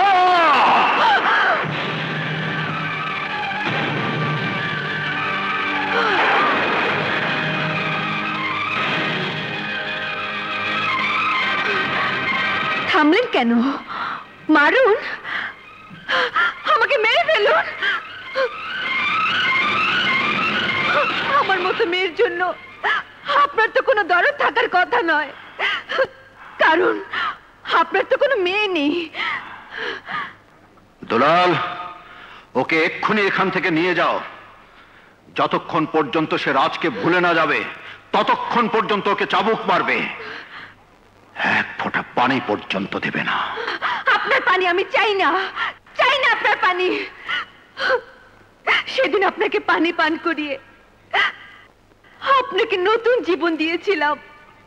B: থামলেন কেন? মারুন, আমাকে মেরে ফেলুন। আমার মতো মেয়ের জন্য আপনার তো কোনো দরদ থাকার কথা নয়, কারণ আপনার তো কোনো মেয়ে নেই।
F: দুলাল, ওকে এক্ষুনি এখান থেকে নিয়ে যাও। যতক্ষণ পর্যন্ত সে রাজকে ভুলে না যাবে ততক্ষণ পর্যন্ত ওকে চাবুক মারবে, এক ফোঁটা পানি পর্যন্ত দেবে না।
B: আপনার পানি আমি চাই না, চাই না আপনার পানি। সেদিন আপনাকে পানি পান করিয়ে আপনাকে নতুন জীবন দিয়েছিলাম,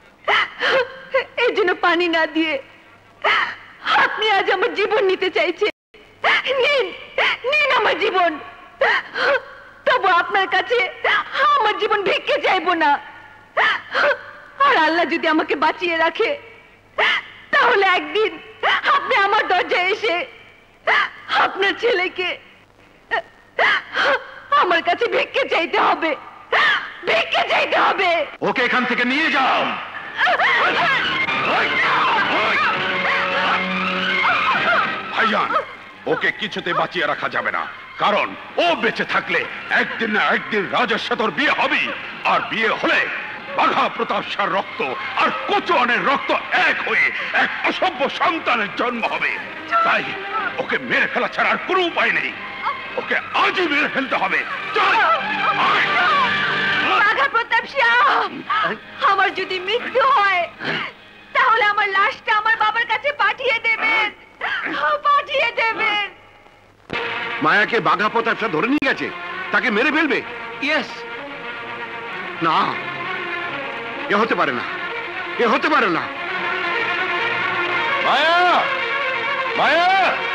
B: এই জন্য পানি না দিয়ে আপনি আজ আমার জীবন নিতে চাইছেন। নিন, নিন আমার জীবন। তবু আপনার কাছে আমার জীবন ভিক্ষে চাইবো না। আর আল্লাহ যদি আমাকে বাঁচিয়ে রাখে তাহলে একদিন আপনি আমার দরজায় এসে আপনার ছেলেকে আমার কাছে ভিক্ষে চাইতে হবে, ভিক্ষে চাইতে হবে।
F: ওকে এখান থেকে নিয়ে যাও।
A: ভাইজান, ওকে কিছুতে বাঁচিয়ে রাখা যাবে না, কারণ ও বেঁচে থাকলে একদিন না একদিন রাজের সাথে ওর বিয়ে হবে, আর বিয়ে হলে বাঘা প্রতাপ শাহর রক্ত আর কোচোয়ানের রক্ত এক হয়ে এক অসভ্য সন্তানের জন্ম হবে। তাই ওকে মেরে ফেলা ছাড়া আর কোনো উপায় নেই, ওকে আজই মেরে ফেলতে হবে। চল।
B: বাঘা প্রতাপ শাহ, আমার যদি মৃত্যু হয় তাহলে আমার লাশটা আমার বাবার কাছে পাঠিয়ে দেবেন, পাঠিয়ে দেবেন।
D: মায়াকে বাঘা প্রতাপ শাহ ধরে নিয়ে গেছে, তাকে মেরে ফেলবে?
G: ইয়েস।
D: না, এ হতে পারে না, এ হতে পারে না।
A: মায়া, মায়া,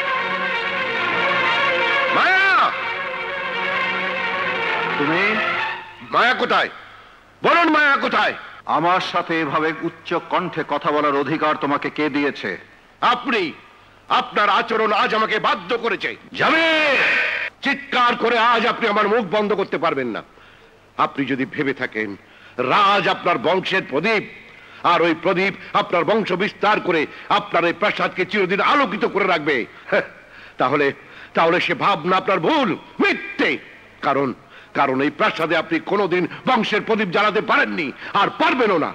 D: মায়া,
F: তুমি?
D: মায়া কোথায়? বলুন মায়া কোথায়?
F: আমার সাথে এভাবে উচ্চ কণ্ঠে কথা বলার অধিকার তোমাকে কে দিয়েছে?
D: আপনি। আপনার আচরণ আজ আমাকে বাধ্য করেছে। জামিল, চিৎকার করে আজ আপনি আমার মুখ বন্ধ করতে পারবেন না। আপনি যদি ভেবে থাকেন রাজ আপনার বংশের প্রদীপ, আর ওই প্রদীপ আপনার বংশ বিস্তার করে আপনার এই প্রাসাদকে চিরদিন আলোকিত করে রাখবে, তাহলে তাহলে সে ভাবনা আপনার ভুল, মিথ্যে। কারণ কারণ এই প্রাসাদে আপনি কোনোদিন বংশের প্রদীপ জ্বালাতে পারেননি, আর পারবেনও না।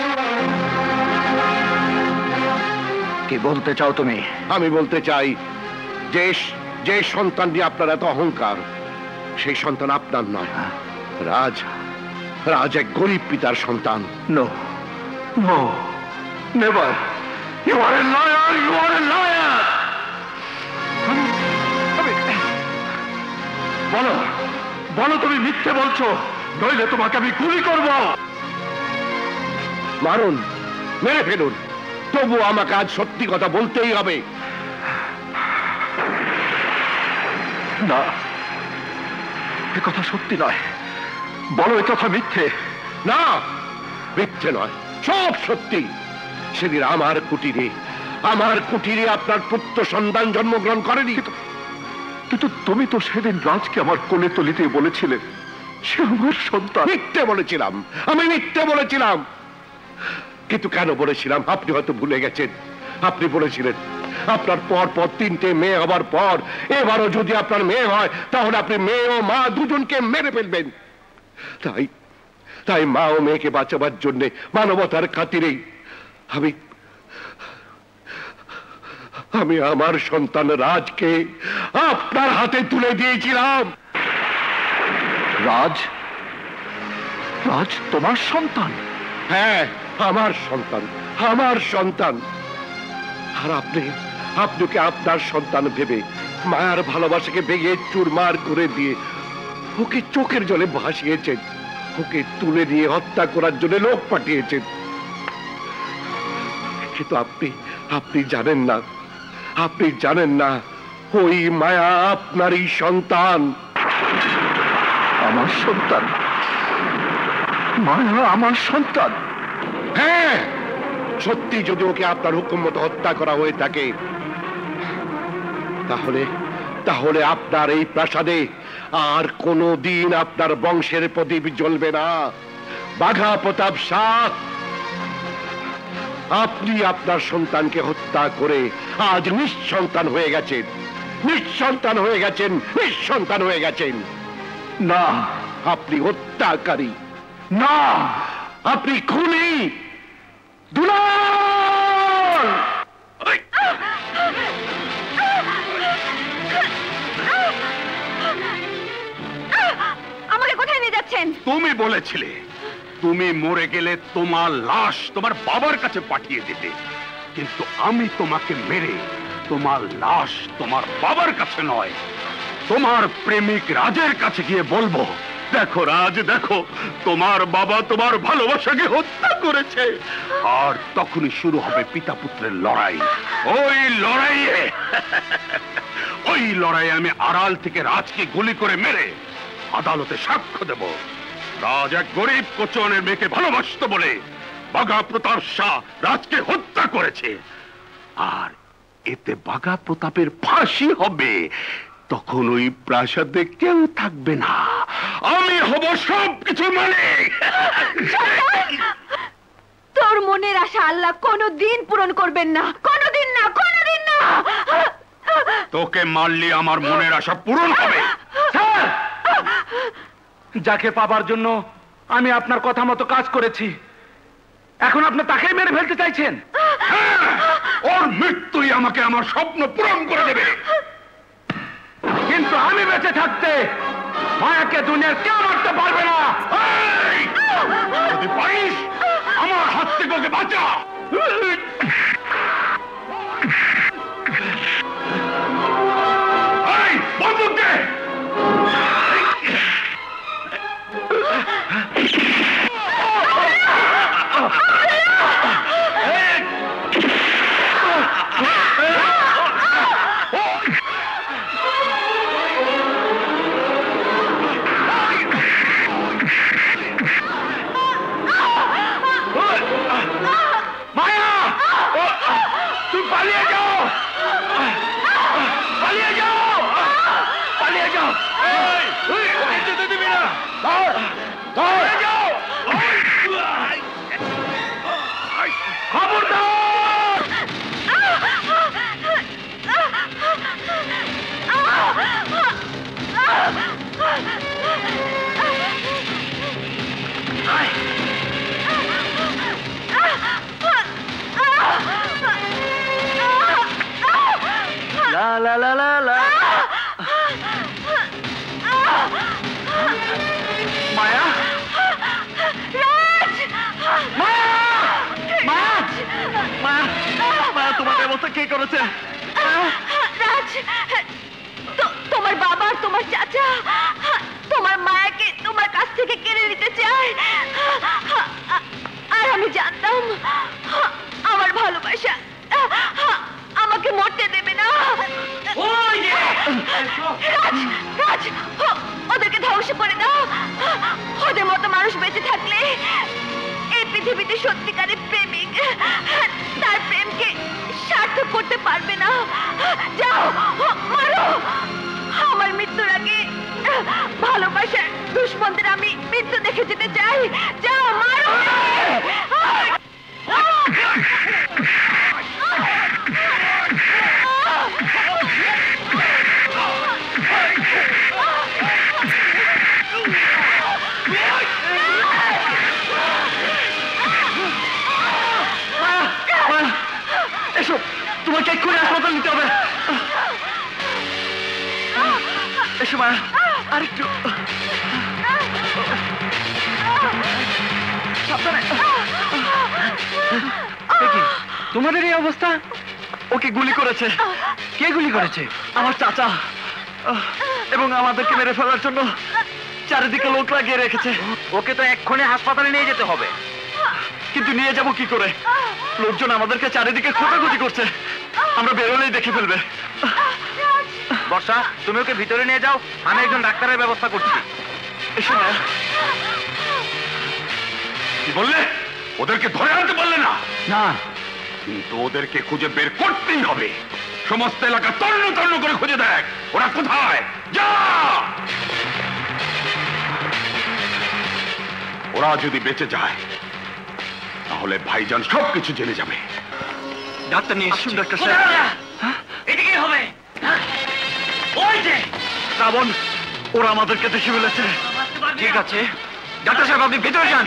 F: কি বলতে চাও তুমি?
D: আমি বলতে চাই যে যে সন্তান নিয়ে আপনার এত অহংকার, সেই সন্তান আপনার নয়। রাজ রাজ এক গরিব পিতার সন্তান।
F: No no never. You are a liar, you are a liar. বলো বলো তুমি মিথ্যে বলছো, নইলে তোমাকে আমি গুলি করব।
D: মারুন, মেরে ফেলুন, তবু আমাকে আজ সত্যি কথা বলতেই হবে।
F: না, এ কথা সত্যি নয়। বলো এ কথা মিথ্যে।
D: না, মিথ্যে নয়, সব সত্যি। সেদিন আমার কুটিরে আমার কুটিরে আপনার পুত্র সন্তান জন্মগ্রহণ করেনি।
F: কিন্তু তুমি তো সেদিন রাজকে আমার কোলে তুলিতে বলেছিলে সে আমার সন্তান।
D: মিথ্যে বলেছিলাম, আমি মিথ্যে বলেছিলাম। কিন্তু কেন বলেছিলাম আপনি হয়তো ভুলে গেছেন। আপনি বলেছিলেন আপনার পর পর তিনটে মেয়ে হবার পর এবারও যদি আপনার মেয়ে হয় তাহলে আপনি মেয়ে ও মা দুজনকে মেরে ফেলবেন। তাই তাই মা ও মেয়েকে বাঁচাবার জন্য মানবতার খাতিরেই আমি আমি আমার সন্তান রাজকে আপনার হাতে তুলে দিয়েছিলাম।
F: রাজ রাজ তোমার সন্তান?
D: হ্যাঁ, আমার সন্তান, আমার সন্তান। আর আপনি আপনাকে আপনার সন্তান ভেবে মায়ের ভালোবাসাকে ভেঙে চুরমার করে দিয়ে ওকে চোখের জলে ভাসিয়েছেন, ওকে তুলে নিয়ে হত্যা করার জন্য লোক পাঠিয়েছেন। কিন্তু আপনি আপনি জানেন না, আপনি জানেন না ওই মায়া আপনারই সন্তান।
F: আমার সন্তান? মায়া আমার সন্তান?
D: হ্যাঁ, সত্যি যদি ওকে আপনার হুকুম মতো হত্যা করা হয়ে থাকে তাহলে তাহলে আপনার এই প্রাসাদে আর কোনো দিন আপনার বংশের প্রদীপ জ্বলবে না। বাঘা প্রতাপ শাহ, আপনি আপনার সন্তানকে হত্যা করে আজ নিঃসন্তান হয়ে গেছেন, নিঃসন্তান হয়ে গেছেন, নিঃসন্তান হয়ে গেছেন।
F: না,
D: আপনি হত্যাকারী।
F: না,
D: আপনি খুনি। দুলাল!
B: আমাকে কোথায় নিয়ে যাচ্ছেন?
A: তুমি বলেছিলে তুমি মরে গেলে তোমার লাশ তোমার বাবার কাছে পাঠিয়ে দিতে, কিন্তু আমি তোমাকে মেরে তোমার লাশ তোমার বাবার কাছে নয়, তোমার প্রেমিক রাজের কাছে গিয়ে বলবো, দেখো রাজ, দেখো তোমার বাবা তোমার ভালোবাসাকে হত্যা করেছে। আর তখনই শুরু হবে পিতা পুত্রের লড়াই। ওই লড়াইয়ে ওই লড়াইয়ে আমি আড়াল থেকে রাজকে গুলি করে মেরে আদালতে সাক্ষ্য দেব রাজ এক গরিব কোচনের মেয়েকে ভালোবাসতো বলে বাঘা প্রতাপ শাহ রাজকে হত্যা করেছে। আর এতে বাঘা প্রতাপের ফাঁসি হবে। তখন ওই প্রাসাদে কেউ থাকবে না, আমি হব সবকিছু মালিক।
B: তোর মনের আশা আল্লাহ কোনোদিন পূরণ করবেন না, কোনোদিন না, কোনোদিন না।
A: তোকে মারলি আমার মনের আশা পূরণ হবে।
K: যাকে পাবার জন্য আমি আপনার কথা মতো কাজ করেছি, এখন আপনি তাকেই মেরে ফেলতে চাইছেন?
A: ওর মৃত্যুই আমাকে আমার স্বপ্ন পূরণ করে দেবে।
K: কিন্তু আমি বেঁচে থাকতে মায়াকে দুনিয়ার কেউ মারতে পারবে না।
A: যদি পারিস আমার হাত থেকে ওকে বাঁচা। এই বন্দুক দে। পালিয়ে যাও, পালিয়ে যাও, পালিয়ে যাও। ওকে যেতে দিবি না। পালিয়ে যাও। খবরদার।
G: লা লা লা লা লা। মায়া,
B: রাজ!
G: মায়া, মায়া, মায়া, মায়া, তোমার ব্যবস্থা কে করেছে?
B: রাজ, তো- তোমার বাবা আর তোমার চাচা তোমার মায়াকে তোমার কাছ থেকে কেড়ে নিতে চায়। আর আমি জানতাম আমার ভালোবাসা আমাকে মরতে দেবে না। রাজ, রাজ, ওদেরকে ধ্বংস করে দাও। ওদের মতো মানুষ বেঁচে থাকলে এই পৃথিবীতে সত্যিকারের প্রেমিক তার প্রেমকে সার্থক করতে পারবে না। যাও, মারো। আমার মৃত্যুর আগে ভালোবাসার দুশ্মনদের আমি মৃত্যু দেখে যেতে চাই। যাও, মারো।
G: এসো, তোমাকে এক্ষুনি হাসপাতাল নিতে হবে। এসো মায়া, আরেকটু সাবধানে। তোমাদের এই অবস্থা? ওকে গুলি করেছে। কে গুলি করেছে? আমার চাচা। এবং আমাদেরকে মেরে ফেলার জন্য চারিদিকে লোক লাগিয়ে রেখেছে। ওকে তো এক্ষুনি হাসপাতালে নিয়ে যেতে হবে। কিন্তু নিয়ে যাব কি করে? লোকজন আমাদেরকে চারিদিকে খোঁটাখুঁটি করছে। আমরা বেরোলেই দেখে ফেলবে। বর্ষা, তুমি ওকে ভিতরে নিয়ে যাও, আমি একজন ডাক্তারের ব্যবস্থা করছি। এসো মায়া।
A: কি বললে? ওদেরকে ধরে আনতে পারলে না?
F: না,
A: কিন্তু ওদেরকে খুঁজে বের করতেই হবে। সমস্ত এলাকা তন্ন তন্ন করে খুঁজে দেখ ওরা কোথায়। যা। ওরা যদি বেঁচে যায় তাহলে ভাইজান সবকিছু জেনে যাবে।
G: ডাক্তার নিয়ে এসুন। ডাক্তার সাহেব,
H: এটা কি হবে? ওই যে
G: শ্রাবণ, ওরা আমাদেরকে দেখে ফেলেছে। ঠিক আছে ডাক্তার সাহেব, আপনি ভিতরে যান।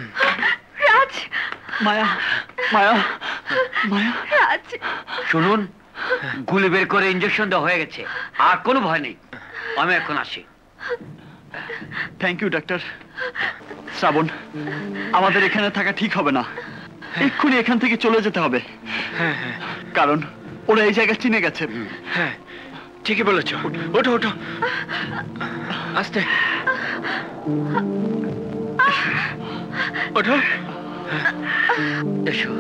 B: রাজ,
G: মায়া, মায়া, মায়া।
B: রাজ,
H: শুনুন, গুলি বের করে ইঞ্জেকশন দেওয়া হয়ে গেছে, আর কোনো ভয় নেই। আমি এখন আসি।
G: Thank you doctor. শ্রাবণ, আমাদের এখানে থাকা ঠিক হবে না, এক্ষুনি এখান থেকে চলে যেতে হবে।
M: হ্যাঁ হ্যাঁ,
G: কারণ ওরা এই জায়গা চিনে গেছে।
M: হ্যাঁ ঠিকই বলেছ। ওঠো ওঠো, আস্তে ওঠো।
H: এসো।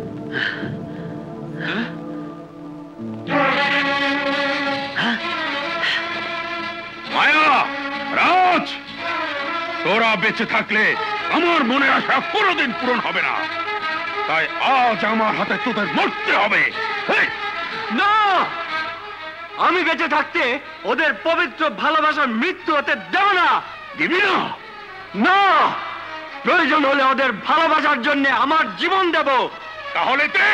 A: মায়া, রাজ, তোরা বেঁচে থাকলে আমার মনের আশা কোনোদিন পূরণ হবে না, তাই আজ আমার হাতে তোদের মরতে হবে। এই,
M: না, আমি বেঁচে থাকতে ওদের পবিত্র ভালোবাসার মৃত্যু হতে দেব না।
A: দিবি না?
M: না, প্রয়োজন হলে ওদের ভালোবাসার জন্য আমার জীবন দেব।
A: তাহলে তে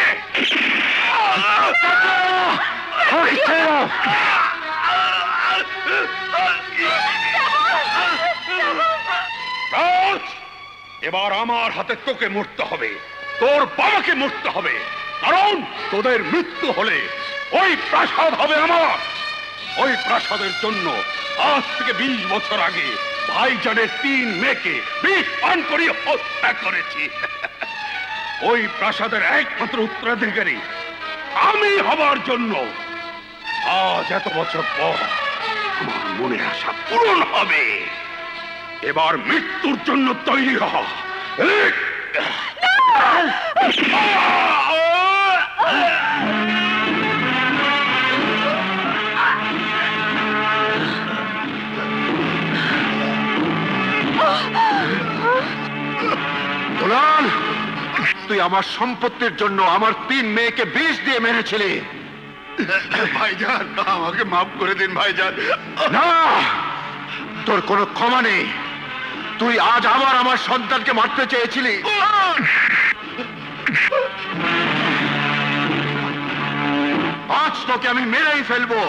A: রাজ, এবার আমার হাতে তোকে মরতে হবে, তোর বাবাকে মরতে হবে, কারণ তোদের মৃত্যু হলে ওই প্রাসাদ হবে আমার। ওই প্রাসাদের জন্য আজ থেকে বিশ বছর আগে ভাইজানের তিন মেয়েকে বিষ পান করিয়ে হত্যা করেছি। ওই প্রাসাদের একমাত্র উত্তরাধিকারী আমি হবার জন্য আজ এত বছর পর আমার মনের আশা পূরণ হবে। এবার মৃত্যুর জন্য তৈরি হ।
D: দুলাল, তুই আমার সম্পত্তির জন্য আমার তিন মেয়েকে বিষ দিয়ে মেরেছিলি।
A: ভাইজান, আমাকে মাফ করে দিন ভাইজান।
D: না, তোর কোনো ক্ষমা নেই। তুই আজ আবার আমার সন্তানকে মারতে চেয়েছিলি। আজ তোকে আমি মেরেই ফেলবো।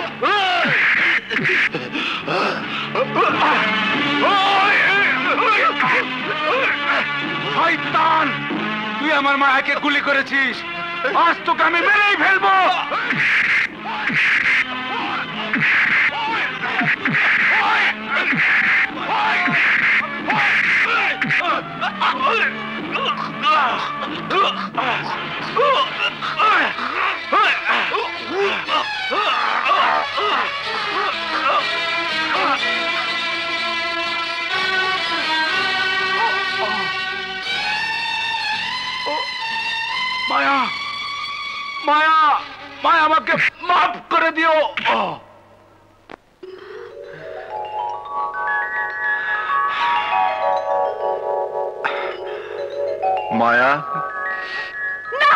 M: শয়তান, তুই আমার মায়াকে গুলি করেছিস, আজ তোকে আমি মেরেই ফেলবো। মায়া, মায়া, মায়া, আমাকে মাফ করে দিও।
D: মায়া,
B: না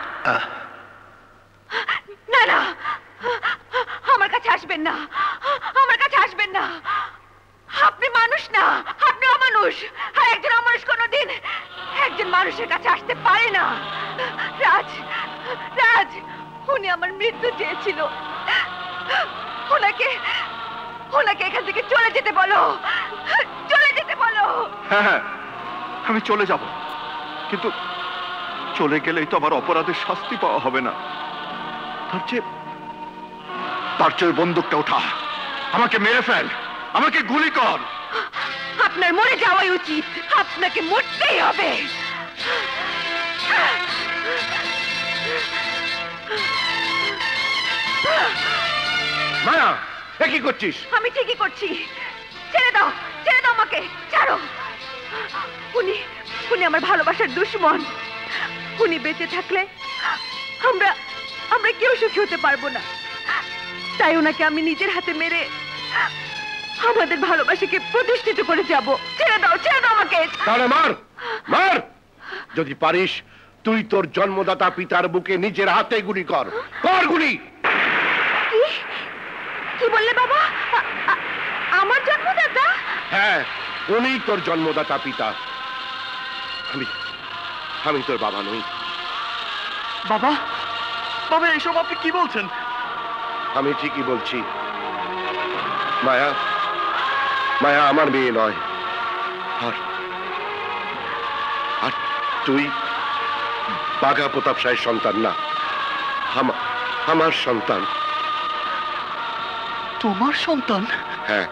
B: না না, আমার কাছে আসবেন না, আমার কাছে আসবেন না। আপনি মানুষ না, আপনি অমানুষ। আর একজন অমানুষ কোনোদিন একজন মানুষের কাছে আসতে পারে না। রাজ, রাজ, উনি আমার মৃত্যু চেয়েছিল। ওনাকে ওনাকে এখান থেকে চলে যেতে বলো, চলে যেতে বলো।
F: হ্যাঁ হ্যাঁ, আমি চলে যাব, কিন্তু চলে গেলেই তো আমার অপরাধের শাস্তি পাওয়া হবে না। তার চেয়ে তার চেয়ে বন্দুকটা ওঠা, আমাকে মেরে ফেল, আমাকে গুলি কর।
B: আপনার মরে যাওয়াই উচিত, আপনাকে মরতেই হবে।
D: মায়া, এ কি করছিস?
B: আমি ঠিকই করছি। ছেড়ে দাও, ছেড়ে দাও আমাকে, ছাড়ো। উনি উনি আমার ভালোবাসার দুশমন। উনি বেঁচে থাকলে আমরা আমরা কেউ সুখী হতে পারবো না। তাই ওনাকে আমি নিজের হাতে মেরে আমাদের ভালোবাসাকে প্রতিষ্ঠিত করে যাব। ছেড়ে দাও, ছেড়ে দাও আমাকে।
D: তাহলে মার, মার। যদি পারিস তুই তোর জন্মদাতা পিতার বুকে নিজের হাতে গুলি কর, কর গুলি।
B: কি কি বললে বাবা? আ- আ- আমার জন্মদাতা?
D: হ্যাঁ, উনি তোর জন্মদাতা পিতা। আমি আমি তোর বাবা নই।
G: বাবা, বাবা, এসব আপনি কি বলছেন?
D: আমি ঠিকই বলছি। মায়া, মায়া আমার মেয়ে নয়। আর আর তুই বাঘা প্রতাপ শাহের সন্তান না, আমা- আমার সন্তান।
G: তোমার সন্তান?
D: হ্যাঁ,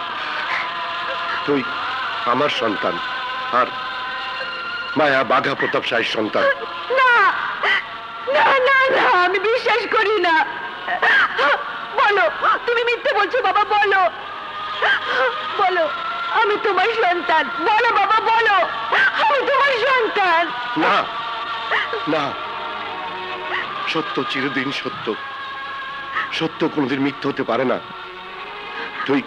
D: তুই আমার সন্তান আর মায়া বাঘা প্রতাপ শাহের সন্তান।
E: না না না না, আমি বিশ্বাস করি না। বলো, তুমি মিথ্যে বলছো বাবা, বলো বলো আমি তোমার সন্তান। বলো বাবা, বলো আমি তোমার সন্তান।
D: না না, সত্য চিরদিন সত্য, সত্য কোনোদিন মিথ্যে হতে পারে না। তুই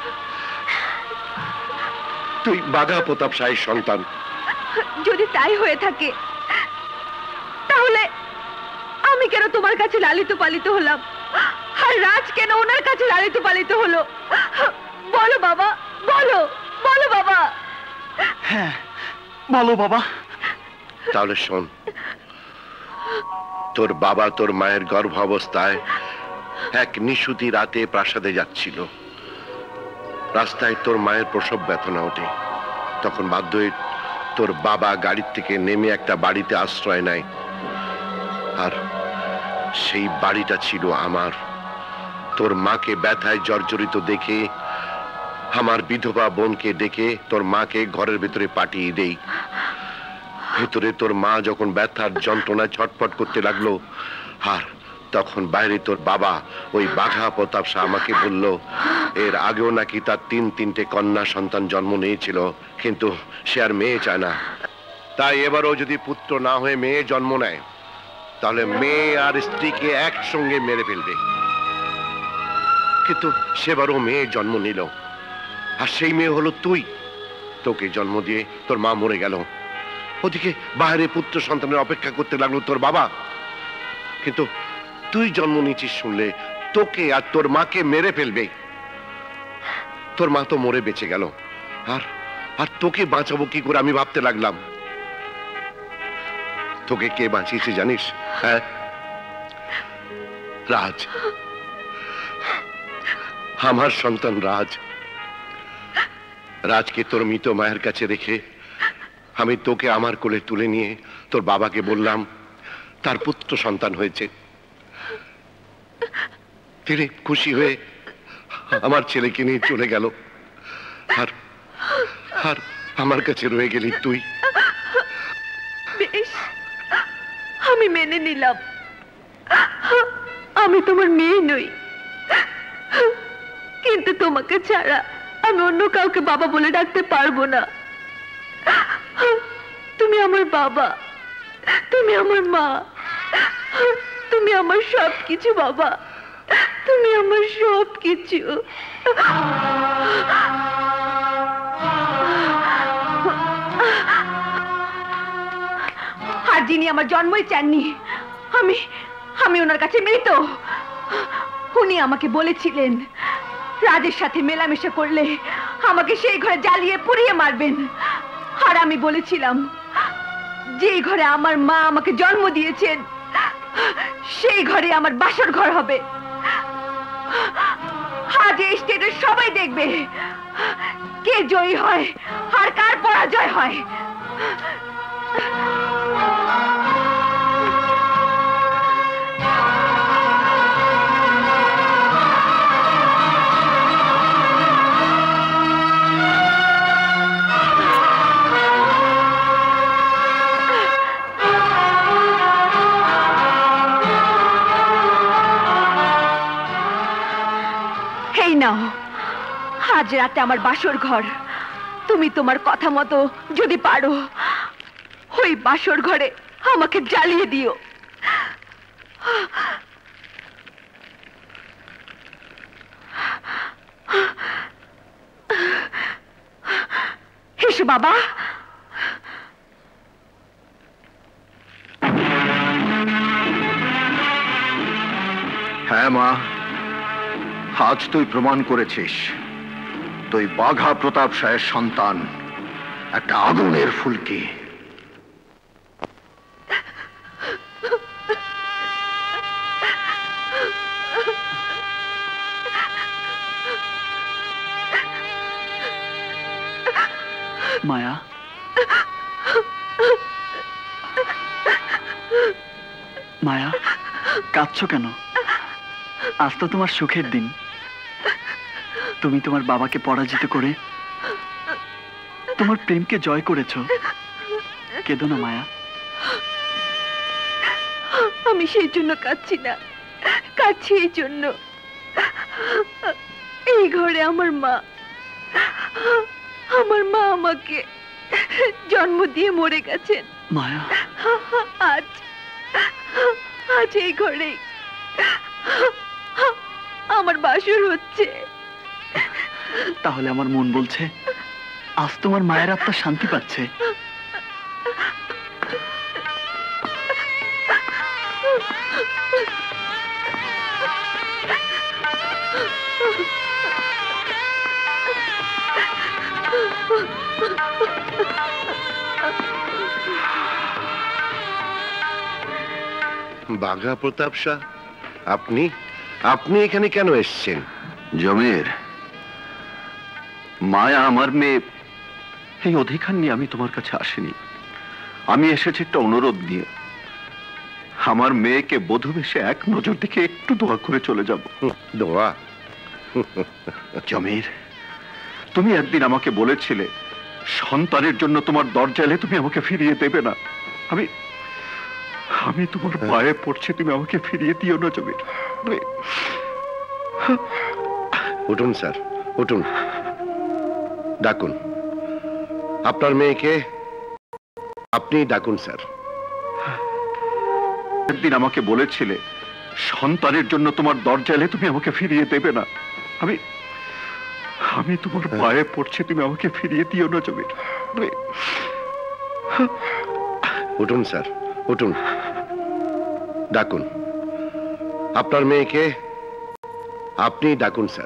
D: তুই বাঘা প্রতাপ শাহের সন্তান।
E: যদি তাই হয়ে থাকে তাহলে আমি কেন তোমার কাছে লালিত পালিত হলাম, আর রাজ কেন ওনার কাছে লালিত পালিত হলো? বলো বাবা, বলো বলো বাবা।
G: হ্যাঁ বলো বাবা।
D: তাহলে শোন, তোর বাবা তোর মায়ের গর্ভাবস্থায় এক নিশুতি রাতে প্রাসাদে যাচ্ছিল। রাস্তায় তোর মায়ের প্রসব ব্যথনা ওঠে। তখন বাধ্য হয়ে তোর বাবা গাড়ির থেকে নেমে একটা বাড়িতে আশ্রয় নেয়, আর সেই বাড়িটা ছিল আমার। তোর মাকে ব্যথায় জর্জরিত দেখে আমার বিধবা বোনকে ডেকে তোর মাকে ঘরের ভিতরে পাঠিয়ে দেই। ভেতরে তোর মা যখন ব্যথার যন্ত্রণায় ছটফট করতে লাগলো, আর তখন বাইরে তোর বাবা ওই বাঘা প্রতাপ শাহ আমাকে বলল এর আগেও নাকি তার তিন তিনটে কন্যা সন্তান জন্ম নিয়েছিল, কিন্তু সে আর মেয়ে চায় না। তাই এবারও যদি পুত্র না হয়ে মেয়ে জন্ম নেয় তাহলে মেয়ে আর স্ত্রীকে একসঙ্গে মেরে ফেলবে। কিন্তু সেবারও মেয়ে জন্ম নিল, আর সেই মেয়ে হলো তুই। তোকে জন্ম দিয়ে তোর মা মরে গেল। ওদিকে বাইরে পুত্র সন্তানের অপেক্ষা করতে লাগলো তোর বাবা। কিন্তু তুই জন্ম নিয়েছিস শুনলে তোকে আর তোর মাকে মেরে ফেলবে। তোর মা তো মরে বেঁচে গেল, আর আর তোকে বাঁচাবো কি করে আমি ভাবতে লাগলাম। তোকে কে বাঁচিয়েছে জানিস? হ্যাঁ, রাজ, আমার সন্তান রাজ। রাজকে তোর মৃত মায়ের কাছে রেখে আমি তোকে আমার কোলে তুলে নিয়ে তোর বাবাকে বললাম তার পুত্র সন্তান হয়েছে। তিনি খুশি হয়ে আমার ছেলেকে নিয়ে চলে গেল, আর আর আমার কাছে রয়ে গেলি তুই।
E: বেশ, আমি মেনে নিলাম আমি তোমার মেয়ে নই, কিন্তু তোমাকে ছাড়া আমি অন্য কাউকে বাবা বলে ডাকতে পারবো না। তুমি আমার বাবা, তুমি আমার মা, তুমি আমার সব কিছু বাবা, তুমি আমার সব কিছু। আর যিনি আমার জন্মই চাননি, আমি আমি ওনার কাছে মৃত। উনি আমাকে বলেছিলেন রাজের সাথে মেলামেশা করলে আমাকে সেই ঘরে জ্বালিয়ে পুড়িয়ে মারবেন। আর আমি বলেছিলাম যেই ঘরে আমার মা আমাকে জন্ম দিয়েছেন সেই ঘরে আমার বাসর ঘর হবে। আজ এই স্টেটে সবাই দেখবে কে জয়ী হয় আর কার পরাজয় হয়। নাও, আজ রাতে আমার বাসর ঘর। তুমি তোমার কথা মতো যদি পারো ওই বাসর ঘরে আমাকে জ্বালিয়ে দিও। এসো বাবা।
F: হ্যাঁ মা, আজ তুই প্রমাণ করেছিস তুই বাঘা প্রতাপ শাহের সন্তান, একটা আগুনের ফুলকি।
G: মায়া,
N: মায়া, কাঁদছো কেন? আজ তো তোমার সুখের দিন। তুমি তোমার বাবাকে পরাজিত করে তোমার প্রেমকে জয় করেছো। কেঁদো না মায়া।
B: আমি সেই জন্য কাঁদছি না, কাঁদছি এই জন্য এই ঘরে আমার মা আমার মা আমাকে জন্ম দিয়ে মরে গেছেন।
N: মায়া,
B: আজ আজ এই ঘরে আমার বাসর হচ্ছে।
N: তাহলে আমার মন বলছে আজ তোমার মায়ের আত্মা শান্তি পাচ্ছে।
D: বাঘা প্রতাপ শাহ, আপনি আপনি এখানে কেন এসেছেন?
F: জমির, মায়া আমার মেয়ে, এই অধিকার নিয়ে আমি তোমার কাছে আসিনি। আমি এসেছি একটা অনুরোধ নিয়ে। আমার মেয়েকে বধূ বেশে এক নজর দেখে একটু দোয়া করে চলে যাব।
D: দোয়া?
F: জমির, তুমি একদিন আমাকে বলেছিলে সন্তানের জন্য তোমার দরজা এলে তুমি আমাকে ফিরিয়ে দেবে না। আমি আমি তোমার পায়ে পড়ছি, তুমি আমাকে ফিরিয়ে দিও না জমির।
D: উঠুন স্যার, উঠুন, ডাকুন আপনার মেয়েকে, আপনি ডাকুন স্যার।
F: একদিন আমাকে বলেছিলে সন্তানের জন্য তোমার দরজা এলে তুমি আমাকে ফিরিয়ে দেবে না। আমি আমি তোমার পায়ে পড়ছি, তুমি আমাকে ফিরিয়ে দিও না জমির।
D: উঠুন স্যার, উঠুন, ডাকুন আপনার মেয়েকে, আপনি ডাকুন স্যার।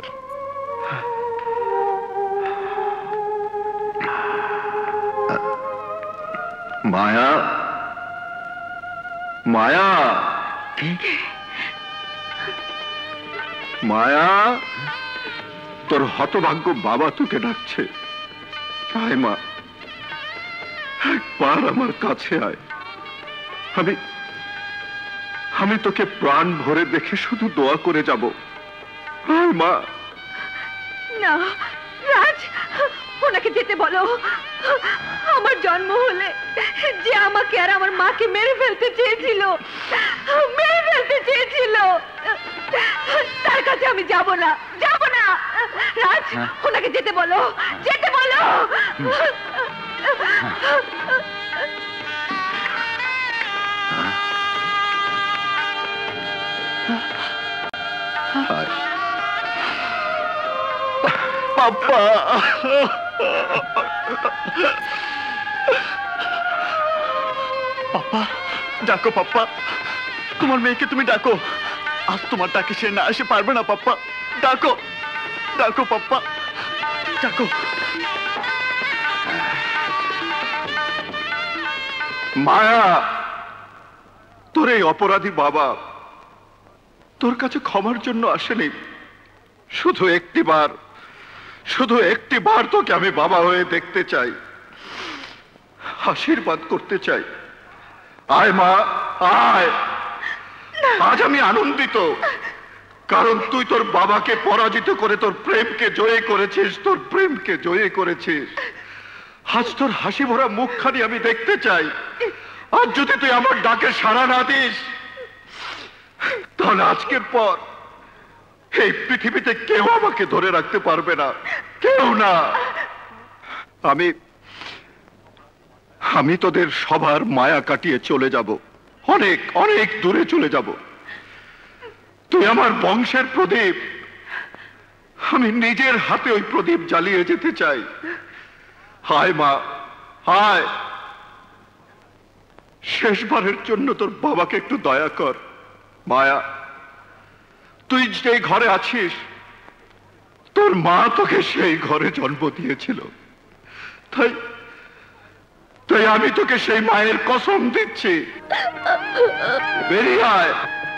F: মায়া, মায়া, মায়া, তোর হতভাগ্য বাবা তোকে ডাকছে। আয় মা, একবার আমার কাছে আয়। আমি আমি তোকে প্রাণ ভরে দেখে শুধু দোয়া করে যাব। আয় মা।
B: না রাজ, ওনাকে যেতে বলো। আমার জন্ম হলে যে আমাকে আর আমার মাকে মেরে ফেলতে চেয়েছিল, মেরে ফেলতে চেয়েছিল, তার কাছে আমি যাব না, যাব না। রাজ, ওনাকে যেতে বলো, যেতে বলো।
F: পাপা,
N: পাপা, ডাকো পাপা, তোমার মেয়েকে তুমি ডাকো। আজ তোমার ডাকে সে না এসে পারবে না পাপা। ডাকো, ডাকো পাপা, ডাকো।
F: মায়া, তোর এই অপরাধী বাবা তোর কাছে ক্ষমার জন্য আসেনি। শুধু একটি বার, শুধু একটি বার তোকে আমি বাবা হয়ে দেখতে চাই, আশীর্বাদ করতে চাই। আয় মা, আয়। আজ আমি আনন্দিত, কারণ তুই তোর বাবাকে পরাজিত করে তোর প্রেমকে জয় করেছিস, তোর প্রেমকে জয় করেছিস। আজ তোর হাসি ভরা মুখখানি আমি দেখতে চাই। আজ যদি তুই আমার ডাকে সাড়া না দিস, তাহলে আজকের পর এই পৃথিবীতে কেউ আমাকে ধরে রাখতে পারবে না, কেউ না। আমি আমি তোদের সবার মায়া কাটিয়ে চলে যাব, অনেক অনেক দূরে চলে যাব। তুই আমার বংশের প্রদীপ, আমি নিজের হাতে ওই প্রদীপ জ্বালিয়ে যেতে চাই। হায় মা, হায়। শেষবারের জন্য তোর বাবাকে একটু দয়া কর। মায়া, তুই যে ঘরে আছিস, তোর মা তোকে সেই ঘরে জন্ম দিয়েছিল। তাই তাই আমি তোকে সেই মায়ের কসম দিচ্ছি, বেরিয়ে আয়,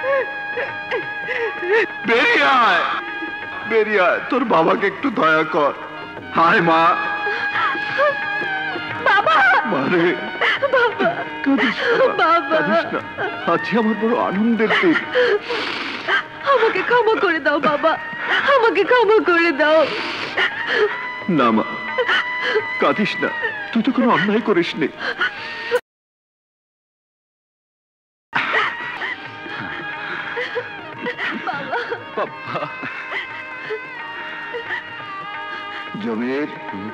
F: বেরিয়ে আয়, বেরিয়ে আয়। তোর বাবাকে একটু দয়া কর। হায় মা,
B: বাবা,
F: মারে,
B: বাবা,
N: বাবা আজকে আমার বড় আনন্দের দিন।
E: আমাকে ক্ষমা করে দাও বাবা, আমাকে ক্ষমা করে দাও।
N: না মা, কাঁদিস না, তুই তো কোনো অন্যায় করিস নি।
F: জমির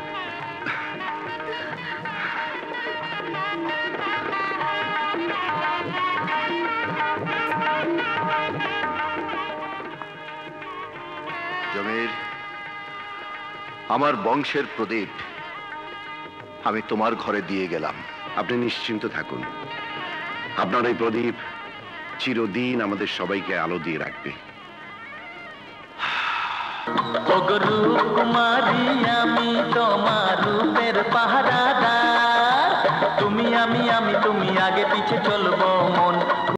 F: জমির আমার বংশের প্রদীপ আমি তোমার ঘরে দিয়ে গেলাম।
D: আপনি নিশ্চিন্ত থাকুন, আপনার এই প্রদীপ চিরদিন আমাদের সবাইকে আলো দিয়ে রাখবে।
O: কুমারী আমি তোমার রূপের পাহারাদার, তুমি আমি আমি তুমি আগে পিছে চলবো মন